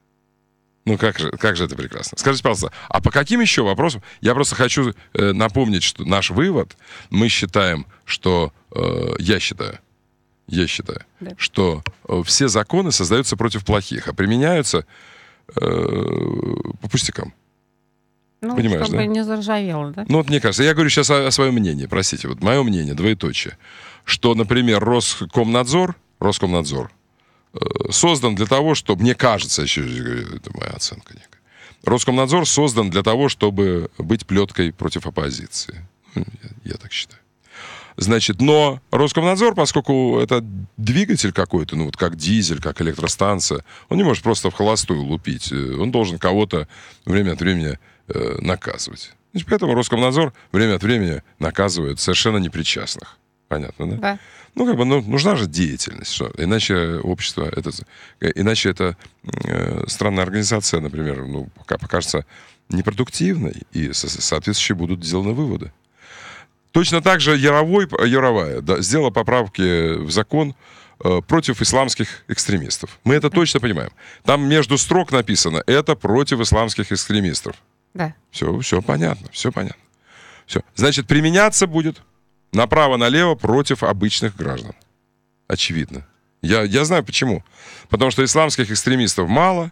Ну, как же, как же это прекрасно. Скажите, пожалуйста, а по каким еще вопросам? Я просто хочу э, напомнить, что наш вывод, мы считаем, что... Э, я считаю, я считаю, да. что э, все законы создаются против плохих, а применяются э, по пустякам. Ну, понимаешь, чтобы да? не заржавело, да? Ну, вот мне кажется, я говорю сейчас о, о своем мнении, простите, вот мое мнение, двоеточие, что, например, Роскомнадзор, Роскомнадзор создан для того, чтобы, мне кажется, еще это моя оценка некая, Роскомнадзор создан для того, чтобы быть плеткой против оппозиции. Я, я так считаю. Значит, но Роскомнадзор, поскольку это двигатель какой-то, ну вот как дизель, как электростанция, он не может просто в холостую лупить. Он должен кого-то время от времени э, наказывать. Значит, поэтому Роскомнадзор время от времени наказывает совершенно непричастных. Понятно, да? Да. Ну, как бы, ну, нужна же деятельность, что? Иначе общество, это, иначе это э, странная организация, например, ну, пока покажется непродуктивной, и со- соответствующие будут сделаны выводы. Точно так же Яровой, Яровая да, сделала поправки в закон э, против исламских экстремистов. Мы это точно понимаем. Там между строк написано, это против исламских экстремистов. Да. Все, все понятно, все понятно. Все. Значит, применяться будет направо-налево против обычных граждан. Очевидно. Я, я знаю почему. Потому что исламских экстремистов мало,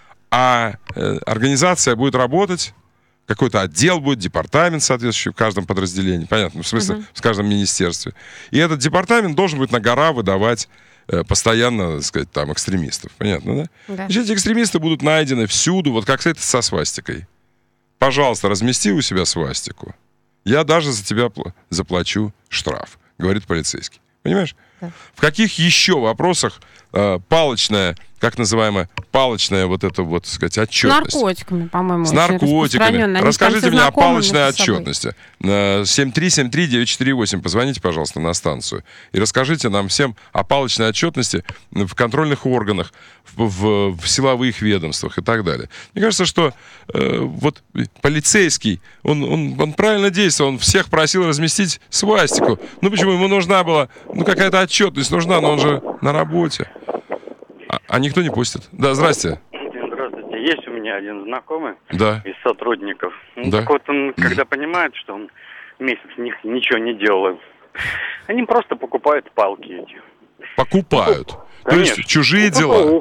а э, организация будет работать, какой-то отдел будет, департамент соответствующий в каждом подразделении, понятно, в смысле, uh-huh. в каждом министерстве. И этот департамент должен будет на гора выдавать э, постоянно, так сказать, там, экстремистов. Понятно, да? Да. Значит, эти экстремисты будут найдены всюду, вот как это со свастикой. Пожалуйста, размести у себя свастику. Я даже за тебя заплачу штраф, говорит полицейский. Понимаешь? Да. В каких еще вопросах э, палочная, как называемая, палочная вот эта вот, так сказать, отчетность? С наркотиками, по-моему. С наркотиками. Расскажите мне о палочной отчетности. семь три семь три девять четыре восемь. Позвоните, пожалуйста, на станцию. И расскажите нам всем о палочной отчетности в контрольных органах, в, в, в силовых ведомствах и так далее. Мне кажется, что э, вот полицейский, он, он, он правильно действовал, он всех просил разместить свастику. Ну почему? Ему нужна была, ну какая-то отчетность нужна, но он же на работе. А, а никто не пустит. Да, здрасте. Здравствуйте. Есть у меня один знакомый да. из сотрудников. Ну, да. Так вот, он, когда понимает, что он месяц них ничего не делал, они просто покупают палки эти. Покупают? Ну, то есть чужие у дела?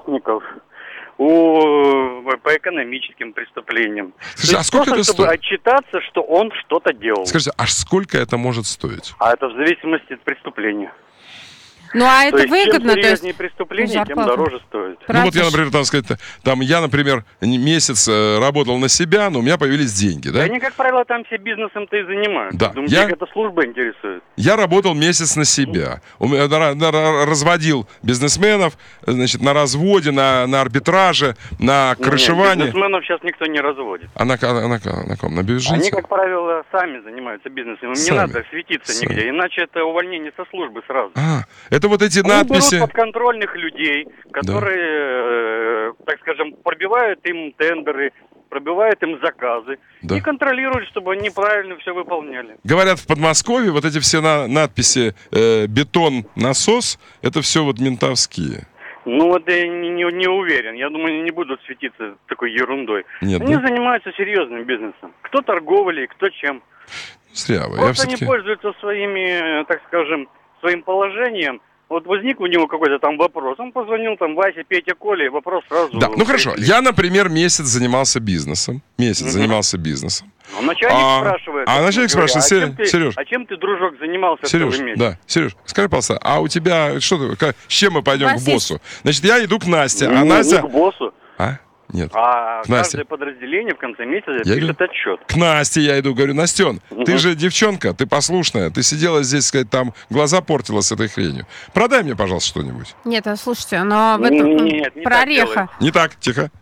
У, по экономическим преступлениям. Скажите, а сколько это чтобы стоит? отчитаться, что он что-то делал. Скажите, а сколько это может стоить? А это в зависимости от преступления. Ну, а то это выгодно, чем то есть... серьезнее преступление, тем дороже стоит. Ну, вот я, например, там сказать, там я, например, месяц э, работал на себя, но у меня появились деньги, да? Да они, как правило, там все бизнесом-то и занимаются. Да. Думаете, Я... их эта служба интересует? Я работал месяц на себя. У меня, на, на, разводил бизнесменов, значит, на разводе, на, на арбитраже, на крышевании. Нет, бизнесменов сейчас никто не разводит. А на, на, на, на ком? На бюджете? Они, как правило, сами занимаются бизнесом. Им Сами. не надо светиться Сами. нигде, иначе это увольнение со службы сразу. А, это вот эти Они надписи... берут подконтрольных людей, которые, э, так скажем, пробивают им тендеры, пробивают им заказы Да. и контролируют, чтобы они правильно все выполняли. Говорят, в Подмосковье вот эти все на, надписи э, «бетон, насос» — это все вот ментовские. Ну вот я не, не, не уверен. Я думаю, они не будут светиться такой ерундой. Нет, они да? занимаются серьезным бизнесом. Кто торговлей, кто чем. Зря вы. Я Просто они все-таки... пользуются своими, так скажем, своим положением. Вот возник у него какой-то там вопрос. Он позвонил там Васе, Петя, Коле, и вопрос сразу... Да, ну хорошо. Я, например, месяц занимался бизнесом. Месяц Мгм. занимался бизнесом. А начальник А- спрашивает. а начальник говорю, спрашивает, а Се- чем ты, Сереж. А чем ты, дружок, занимался Сереж, целый месяц? да, Сереж, скажи, пожалуйста, а у тебя что ты, как- с чем мы пойдем У к вас боссу? Значит, я иду к Насте, Не, а не Настя... к боссу. А? Нет. А К Насте. каждое подразделение в конце месяца Я пишет иду- отчет. К Насте я иду, говорю, Настен, Мгм. ты же девчонка, ты послушная, ты сидела здесь, сказать, там глаза портила с этой хренью. Продай мне, пожалуйста, что-нибудь. Нет, а слушайте, но в этом Нет, не про так ореха. делают. Не так, тихо.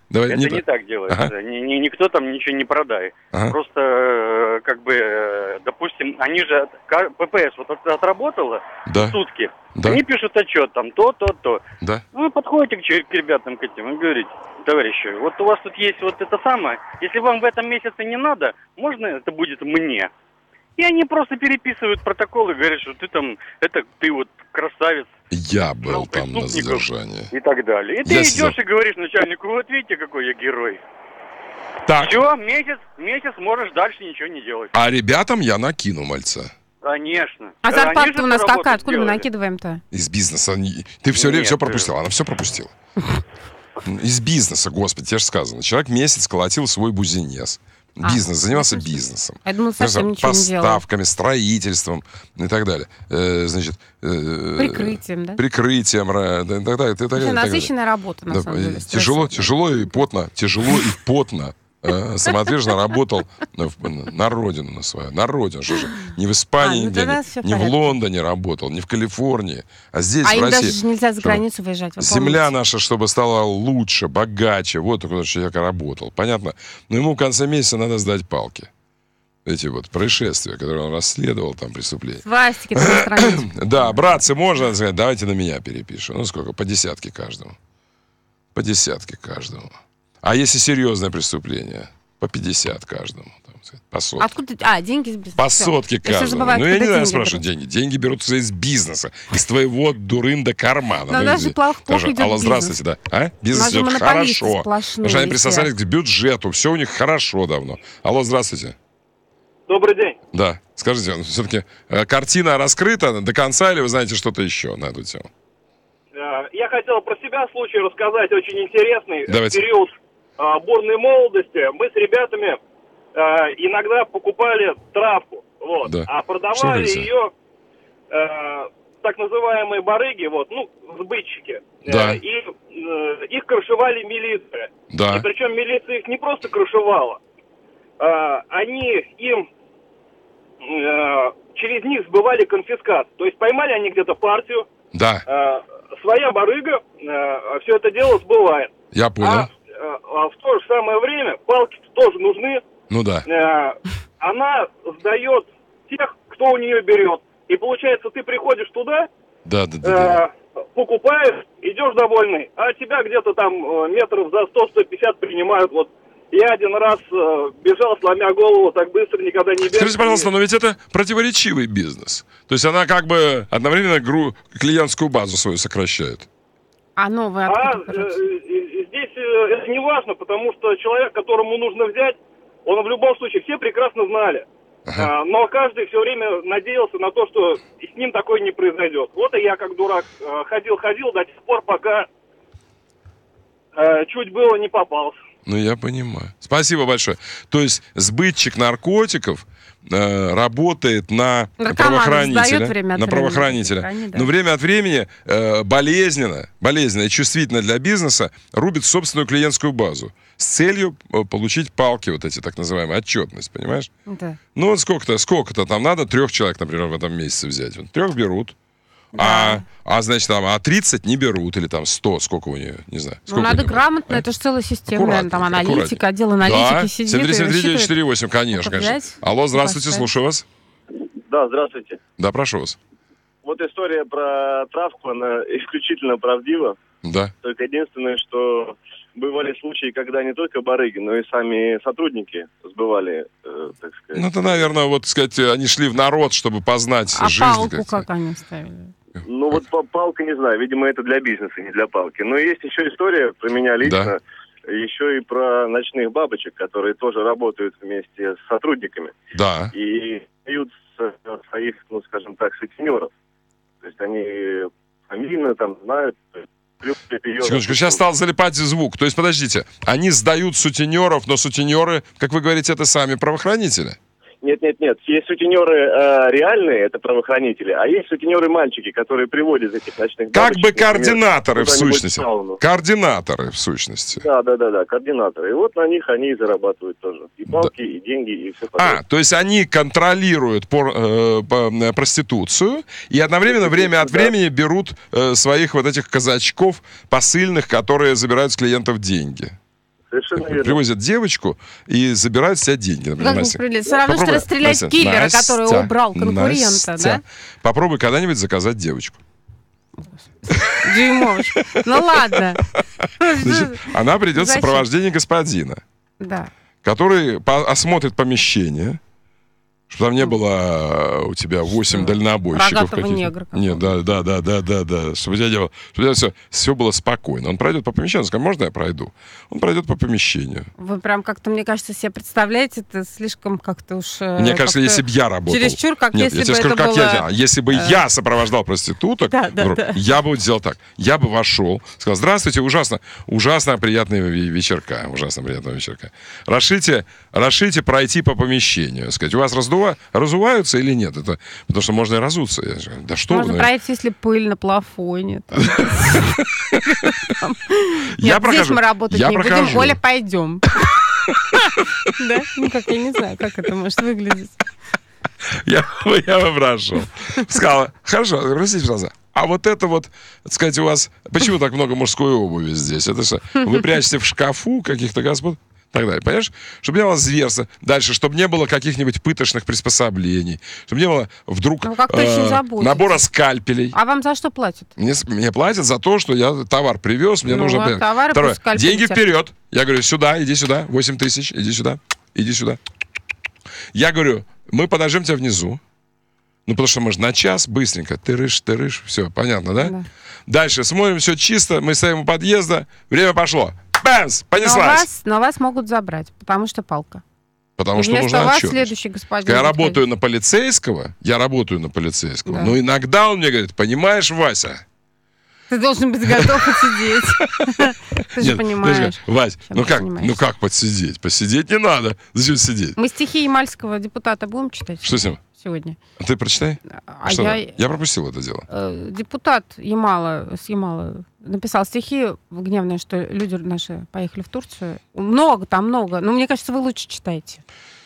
Давай, это не, не так делается. Ага. Ни, ни- никто там ничего не продает. Ага. Просто, э, как бы, э, допустим, они же, ка- ППС вот от- отработала Да. сутки. Да. Они пишут отчет, там, то, то, то. Да. Ну, вы подходите к, че- к ребятам, к этим, и говорите: товарищи, вот у вас тут есть вот это самое, если вам в этом месяце не надо, можно это будет мне? И они просто переписывают протокол и говорят, что ты там, это ты вот красавец. Я был там на задержании. И так далее. И ты Я идешь сидел. и говоришь начальнику: вот видите, какой я герой. Так. Все, месяц, месяц можешь дальше ничего не делать. А ребятам я накину мальца. Конечно. А Они зарплата же у нас эту какая? работу Откуда мы сделали. накидываем-то? Из бизнеса. Они- Ты все время Нет, все э. пропустила. Она все пропустила. Из бизнеса, господи, тебе же сказано. Человек месяц колотил свой бузинес. А, Бизнес, занимался бизнесом. Я думала, совсем Знаешь, ничего не делал. Поставками, строительством и так далее. Э, значит, э, Прикрытием, да? Прикрытием, ра- да, и так далее. и так далее, Очень и так далее. насыщенная работа, на Да, самом и деле. Тяжело, стрессовая. тяжело и потно, тяжело и потно. э, Самоотверженно работал на, в- на родину на свою. На родину. Что же, не в Испании, А, ну нигде, тогда не, всё в не в порядке. Лондоне работал, не в Калифорнии, а здесь, А в им России. даже нельзя за Чтобы границу выезжать. вы Земля помните? наша, чтобы стала лучше, богаче. Вот куда человек работал. Понятно? Но ему в конце месяца надо сдать палки. Эти вот происшествия, которые он расследовал, там, преступления. Свастики там на странице. Да, братцы, можно сказать, давайте на меня перепишем. Ну, сколько? По десятке каждому. По десятке каждому. А если серьезное преступление? По пятьдесят каждому. Там, сказать, по сотке. Откуда? А, деньги из бизнеса. По Всё. сотке Я всё каждому. забываю, Ну, я не откуда знаю, деньги спрашиваю берут. деньги. Деньги берутся из бизнеса. Из твоего дурында кармана. Но Ну, даже иди. плохо- плохо Тоже, идет алло, бизнес. здравствуйте, да. А? Бизнес нас же идет монополисты хорошо. сплошные Потому что они все. присосались к бюджету. Все у них хорошо давно. Алло, здравствуйте. Добрый день. Да. Скажите, все-таки картина раскрыта до конца или вы знаете что-то еще на эту тему? Э, Я хотел про себя случай рассказать, очень интересный. Давайте. В период э, бурной молодости мы с ребятами э, иногда покупали травку, вот, Да. а Что продавали говорите? ее э, так называемые барыги, вот, ну, сбытчики. Э, Да. и э, их крышевали милиция. Да. И причем милиция их не просто крышевала, а, они им э, через них сбывали конфискат. То есть поймали они где-то партию, Да, э, своя барыга все это дело сбывает. я понял. А, э, а в то же самое время палки тоже нужны. Ну да. Э, она сдает тех, кто у нее берет. И получается, ты приходишь туда, Да, да, да. да. э, покупаешь, идешь довольный, а тебя где-то там э, метров за сто - сто пятьдесят принимают. Вот я один раз э, бежал, сломя голову, так быстро никогда не бегал. Скажите, пожалуйста, но ведь это противоречивый бизнес. То есть она как бы одновременно гру- клиентскую базу свою сокращает. А новые А откуда э, берутся? э, здесь э, это не важно, потому что человек, которому нужно взять, он в любом случае все прекрасно знали. А, но каждый все время надеялся на то, что с ним такое не произойдет. Вот и я, как дурак, ходил-ходил до тех пор, пока э, чуть было не попался. Ну, я понимаю. Спасибо большое. То есть сбытчик наркотиков э, работает на Наркоманов правоохранителя. сдает время от на времени. правоохранителя. Они, да. Но время от времени э, болезненно, болезненно и чувствительно для бизнеса рубит собственную клиентскую базу с целью э, получить палки, вот эти так называемые, отчетность, понимаешь? Да. Ну, вот сколько-то, сколько-то там надо, трех человек, например, в этом месяце взять. Вот трех берут. А, а, значит, там, а тридцать не берут, или там сто, сколько у нее, не знаю. Ну, Сколько надо у нее? грамотно, это же целая система, наверное, там Аккуратненько, аналитика, аккуратненько. отдел аналитики Да, сидит семь три семь три девять рассчитывает. четыре восемь, конечно, конечно. Управлять, Алло, здравствуйте, поставить. слушаю вас. Да, здравствуйте. Да, прошу вас. Вот история про травку, она исключительно правдива. Да. Только единственное, что бывали случаи, когда не только барыги, но и сами сотрудники сбывали, э, так сказать. Ну, это, наверное, вот, сказать, они шли в народ, чтобы познать А жизнь. палку как-то. как они ставили? Ну вот па- палка, не знаю, видимо, это для бизнеса, не для палки. Но есть еще история про меня лично, еще и про ночных бабочек, которые тоже работают вместе с сотрудниками. Да. И дают со- своих, ну, скажем так, сутенеров. То есть они фамильно там знают. Секундочку, сейчас стал залипать звук. То есть, подождите, они сдают сутенеров, но сутенеры, как вы говорите, это сами правоохранители? Нет, нет, нет. Есть сутенеры э, реальные, это правоохранители, а есть сутенеры-мальчики, которые приводят этих ночных Как бабочек, бы например, координаторы в куда-нибудь сущности. в сауну. Координаторы в сущности. Да, да, да, да, координаторы. И вот на них они и зарабатывают тоже. И палки, и деньги, и все А, то есть они контролируют пор- э, по- э, проституцию и одновременно время от времени берут э, своих вот этих казачков посыльных, которые забирают с клиентов деньги. Совершенно верно. Привозят девочку и забирают с тебя деньги. Например, Как Настя. справедливо. Все равно, что Попробуй, расстрелять Настя, киллера, Настя, который убрал конкурента, Настя, да? Попробуй когда-нибудь заказать девочку. Дюймовочка. Ну ладно. Значит, она придет в Зачем? сопровождении господина, Да. который по- осмотрит помещение, чтобы там не было у тебя восемь дальнобойщиков. Рогатого каких-то. негра Нет, да, да, да, да, да, да. Чтобы у тебя, дело, чтобы у тебя все, все было спокойно. Он пройдет по помещению, скажет, можно я пройду? Он пройдет по помещению. Вы прям как-то, мне кажется, себе представляете, это слишком как-то уж... э, Мне кажется, как-то если бы я работал... Чересчур, как Нет, если я тебе бы скажу, это как было... я, если бы э, я сопровождал проституток, Да, да, вдруг, да. я бы сделал так. Я бы вошел, сказал, здравствуйте, ужасно, ужасно приятного ве- вечерка, ужасно приятного вечерка. Разрешите, разрешите пройти по помещению. Сказать, у вас раздува... разуваются или нет? Это... Потому что можно и разуться. Я же, да что Можно вы, пройти, если пыль на плафоне. Я Нет, здесь прохожу. мы работать Я не будем. прохожу. Оля, пойдем. Да? Ну как, я не знаю, как это может выглядеть. Я, я вопрошал. Сказала, хорошо, простите, пожалуйста, а вот это вот, так сказать, у вас... Почему так много мужской обуви здесь? Это что, вы прячете в шкафу каких-то господ? Так далее, понимаешь? Чтобы не было зверства. Дальше, чтобы не было каких-нибудь пыточных приспособлений. Чтобы не было вдруг Ну, как-то очень заботитесь. набора скальпелей. А вам за что платят? Мне, с- мне платят за то, что я товар привез, мне Ну, нужно... а товары Второе. пусть скальпель Деньги терпят. вперед. Я говорю, сюда, иди сюда, восемь тысяч, иди сюда, иди сюда. Я говорю, мы подождем тебя внизу. Ну, потому что мы же на час, быстренько, тырыш, тырыш, все, понятно, да? Да. Дальше смотрим, все чисто, мы стоим у подъезда, время пошло. Бэмс, Но понеслась. вас, но вас могут забрать, потому что палка. Потому И что вместо нужно вас отчетность. следующий господин Я будет работаю на полицейского, я работаю на полицейского, Да. но иногда он мне говорит, понимаешь, Вася, Ты должен быть готов отсидеть. Ты же Нет, понимаешь. подожди, Вась, чем ну ты как, занимаешься. ну как подсидеть? Посидеть не надо. Зачем сидеть? Мы стихи ямальского депутата будем читать? Что с ним? Сегодня. А ты прочитай. А Что я- там? я пропустил это дело. Э, Депутат Ямала, с Ямала написал стихи гневные, что люди наши поехали в Турцию. Много там, много. Но мне кажется, вы лучше читаете.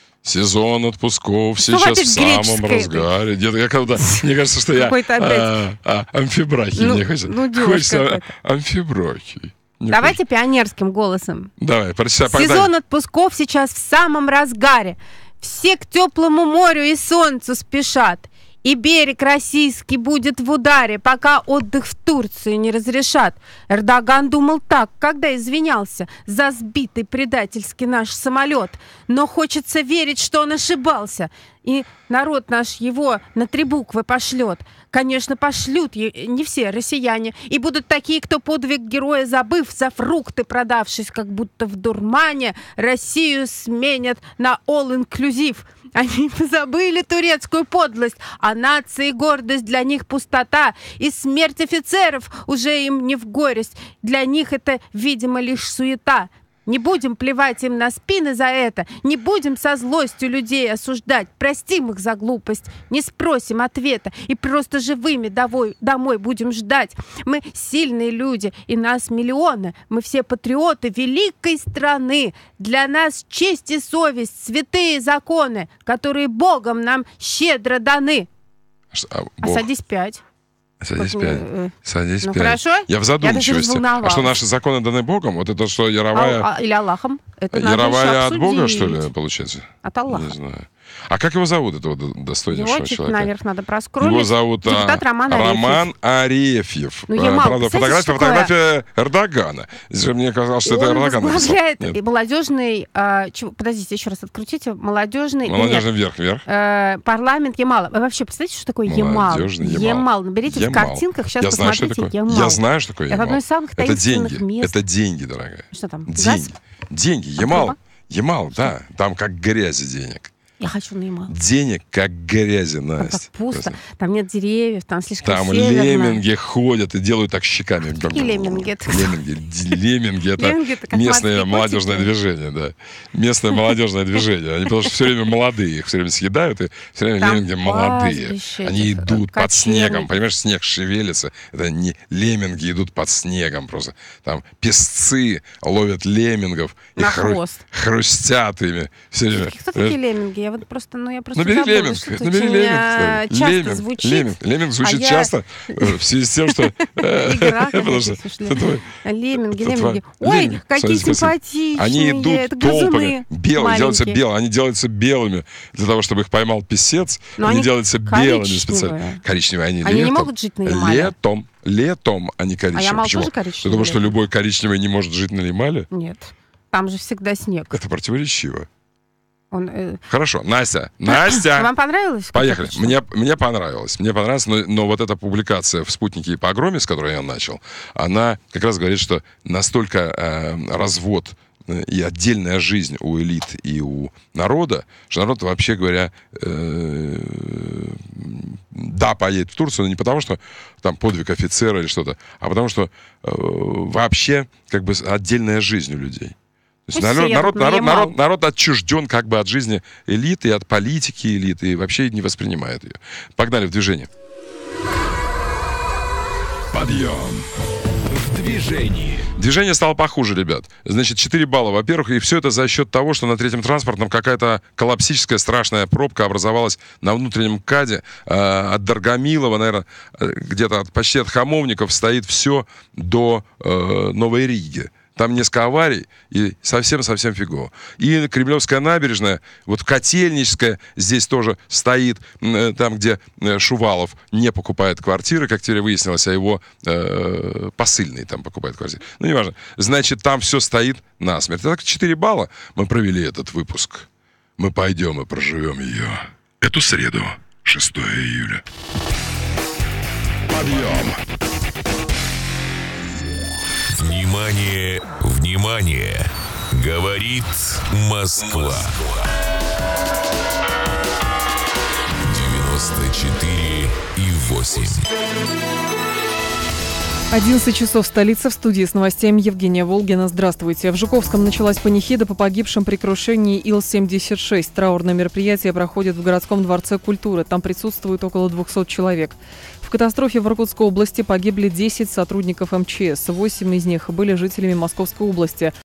Сезон отпусков Что сейчас опять в самом греческое? разгаре. Где-то я когда мне кажется, что я Какой-то опять. а, а, амфибрахи. Ну, Мне хочется, ну, девушка хочется какая-то. амфибрахи. Не Давайте пионерским голосом. хочется. Давай, прочитай. погнали. Сезон отпусков сейчас в самом разгаре. Все к теплому морю и солнцу спешат. И берег российский будет в ударе, пока отдых в Турции не разрешат. Эрдоган думал так, когда извинялся за сбитый предательский наш самолет. Но хочется верить, что он ошибался. И народ наш его на три буквы пошлет. Конечно, пошлют е- не все россияне. И будут такие, кто подвиг героя забыв, за фрукты продавшись, как будто в дурмане, Россию сменят на all-inclusive. Они забыли турецкую подлость, а нации гордость для них пустота, и смерть офицеров уже им не в горесть. Для них это, видимо, лишь суета. Не будем плевать им на спины за это, не будем со злостью людей осуждать, простим их за глупость, не спросим ответа и просто живыми домой, домой будем ждать. Мы сильные люди, и нас миллионы, мы все патриоты великой страны. Для нас честь и совесть, святые законы, которые Богом нам щедро даны. А, А Бог. садись пять. Садись Как пять. мне, э, Садись ну, пять. хорошо? Я в Я даже задумчивости. а разволновалась. что наши законы даны Богом? Вот это что, Яровая... А- а- или Аллахом. Это надо Яровая еще от Бога, обсудить. что ли, получается? От Аллаха. Не знаю. А как его зовут, этого до- достойнейшего Его чуть человека? наверх надо проскроллить. Его зовут а, Депутат Роман Арефьев. Роман Арефьев. Ну, А, Ямал, Правда, кстати, фотография, что такое? фотография Эрдогана. Здесь же мне казалось, что это Он Эрдоган написал. возглавляет Нет. молодежный... а, чего- подождите, еще раз открутите. Молодежный... да Молодежный нет, вверх-вверх. э, парламент Ямала. Вы вообще представляете, что такое Ямал? Молодежный Ямал. Наберите Ямал. в картинках, сейчас Я знаю, что посмотрите. такое. Ямал. Я знаю, что такое Это Ямал. одно из самых Это таинственных деньги. мест. Это деньги, дорогая. Что там? Деньги. Газ? Деньги. Ямал. Ямал, да. Там как грязи денег. Я хочу на Ямал. Денег как грязи, Там так Настя. пусто, там нет деревьев, там слишком Там северно. лемминги ходят и делают так щеками. Какие лемминги? Это- Лемминги. Д- Лемминги это Лемминги это как местное морские молодежное котики. движение, да. Местное молодежное движение. Они потому что все время молодые, их все время съедают, и все время Там лемминги молодые. пастбище Они этих, идут под кочевников. снегом, понимаешь, снег шевелится. Это не лемминги идут под снегом просто. Там песцы ловят леммингов и На хру- хвост. хрустят ими все время. Кто такие лемминги? Я вот просто, ну, я просто Набери забыла, Леминг, что это набери очень Леминг. а, часто Леминг, звучит. Леминг, Леминг звучит а я... часто э, в связи с тем, что... Игра какая-то. Леминги, леминги. Ой, какие симпатичные. Они идут толпами, белые, делаются белые. Они делаются белыми для того, чтобы их поймал писец. Они делаются белыми специально. Коричневые они летом. Они не могут жить на Ямале? Летом. Летом они коричневые. А Ямал Почему? тоже коричневый? Ты думаешь, что любой коричневый не может жить на Ямале? Нет. Там же всегда снег. Это противоречиво. Он, э... Хорошо, Настя, Настя. Вам понравилось? Поехали. Мне, мне понравилось. Мне понравилось, но, но вот эта публикация в «Спутнике» и «Погроме», с которой я начал, она как раз говорит, что настолько э, развод и отдельная жизнь у элит и у народа, что народ, вообще говоря, э, да, поедет в Турцию, но не потому, что там подвиг офицера или что-то, а потому что э, вообще как бы отдельная жизнь у людей. То есть народ, народ, народ, народ, народ отчужден как бы от жизни элиты, от политики элиты, и вообще не воспринимает ее. Погнали в движение. Подъем. В движении. Движение стало похуже, ребят. Значит, четыре балла, во-первых, и все это за счет того, что на третьем транспортном какая-то коллапсическая страшная пробка образовалась на внутреннем КАДе. Э, от Даргомилова, наверное, где-то от, почти от Хамовников стоит все до э, Новой Риги. Там несколько аварий, и совсем-совсем фигово. И Кремлевская набережная, вот Котельническая здесь тоже стоит, там, где Шувалов не покупает квартиры, как теперь выяснилось, а его э, посыльный там покупает квартиры. Ну, неважно. Значит, там все стоит насмерть. Так, четыре балла мы провели этот выпуск. Мы пойдем и проживем ее. Эту среду, шестого июля. Подъем. Внимание, внимание! Говорит Москва. девяносто четыре и восемь. одиннадцать часов, столица, в студии с новостями Евгения Волгина. Здравствуйте. В Жуковском началась панихида по погибшим при крушении Ил семьдесят шесть. Траурное мероприятие проходит в городском дворце культуры. Там присутствует около двухсот человек. В катастрофе в Иркутской области погибли десять сотрудников эм че эс. восемь из них были жителями Московской области.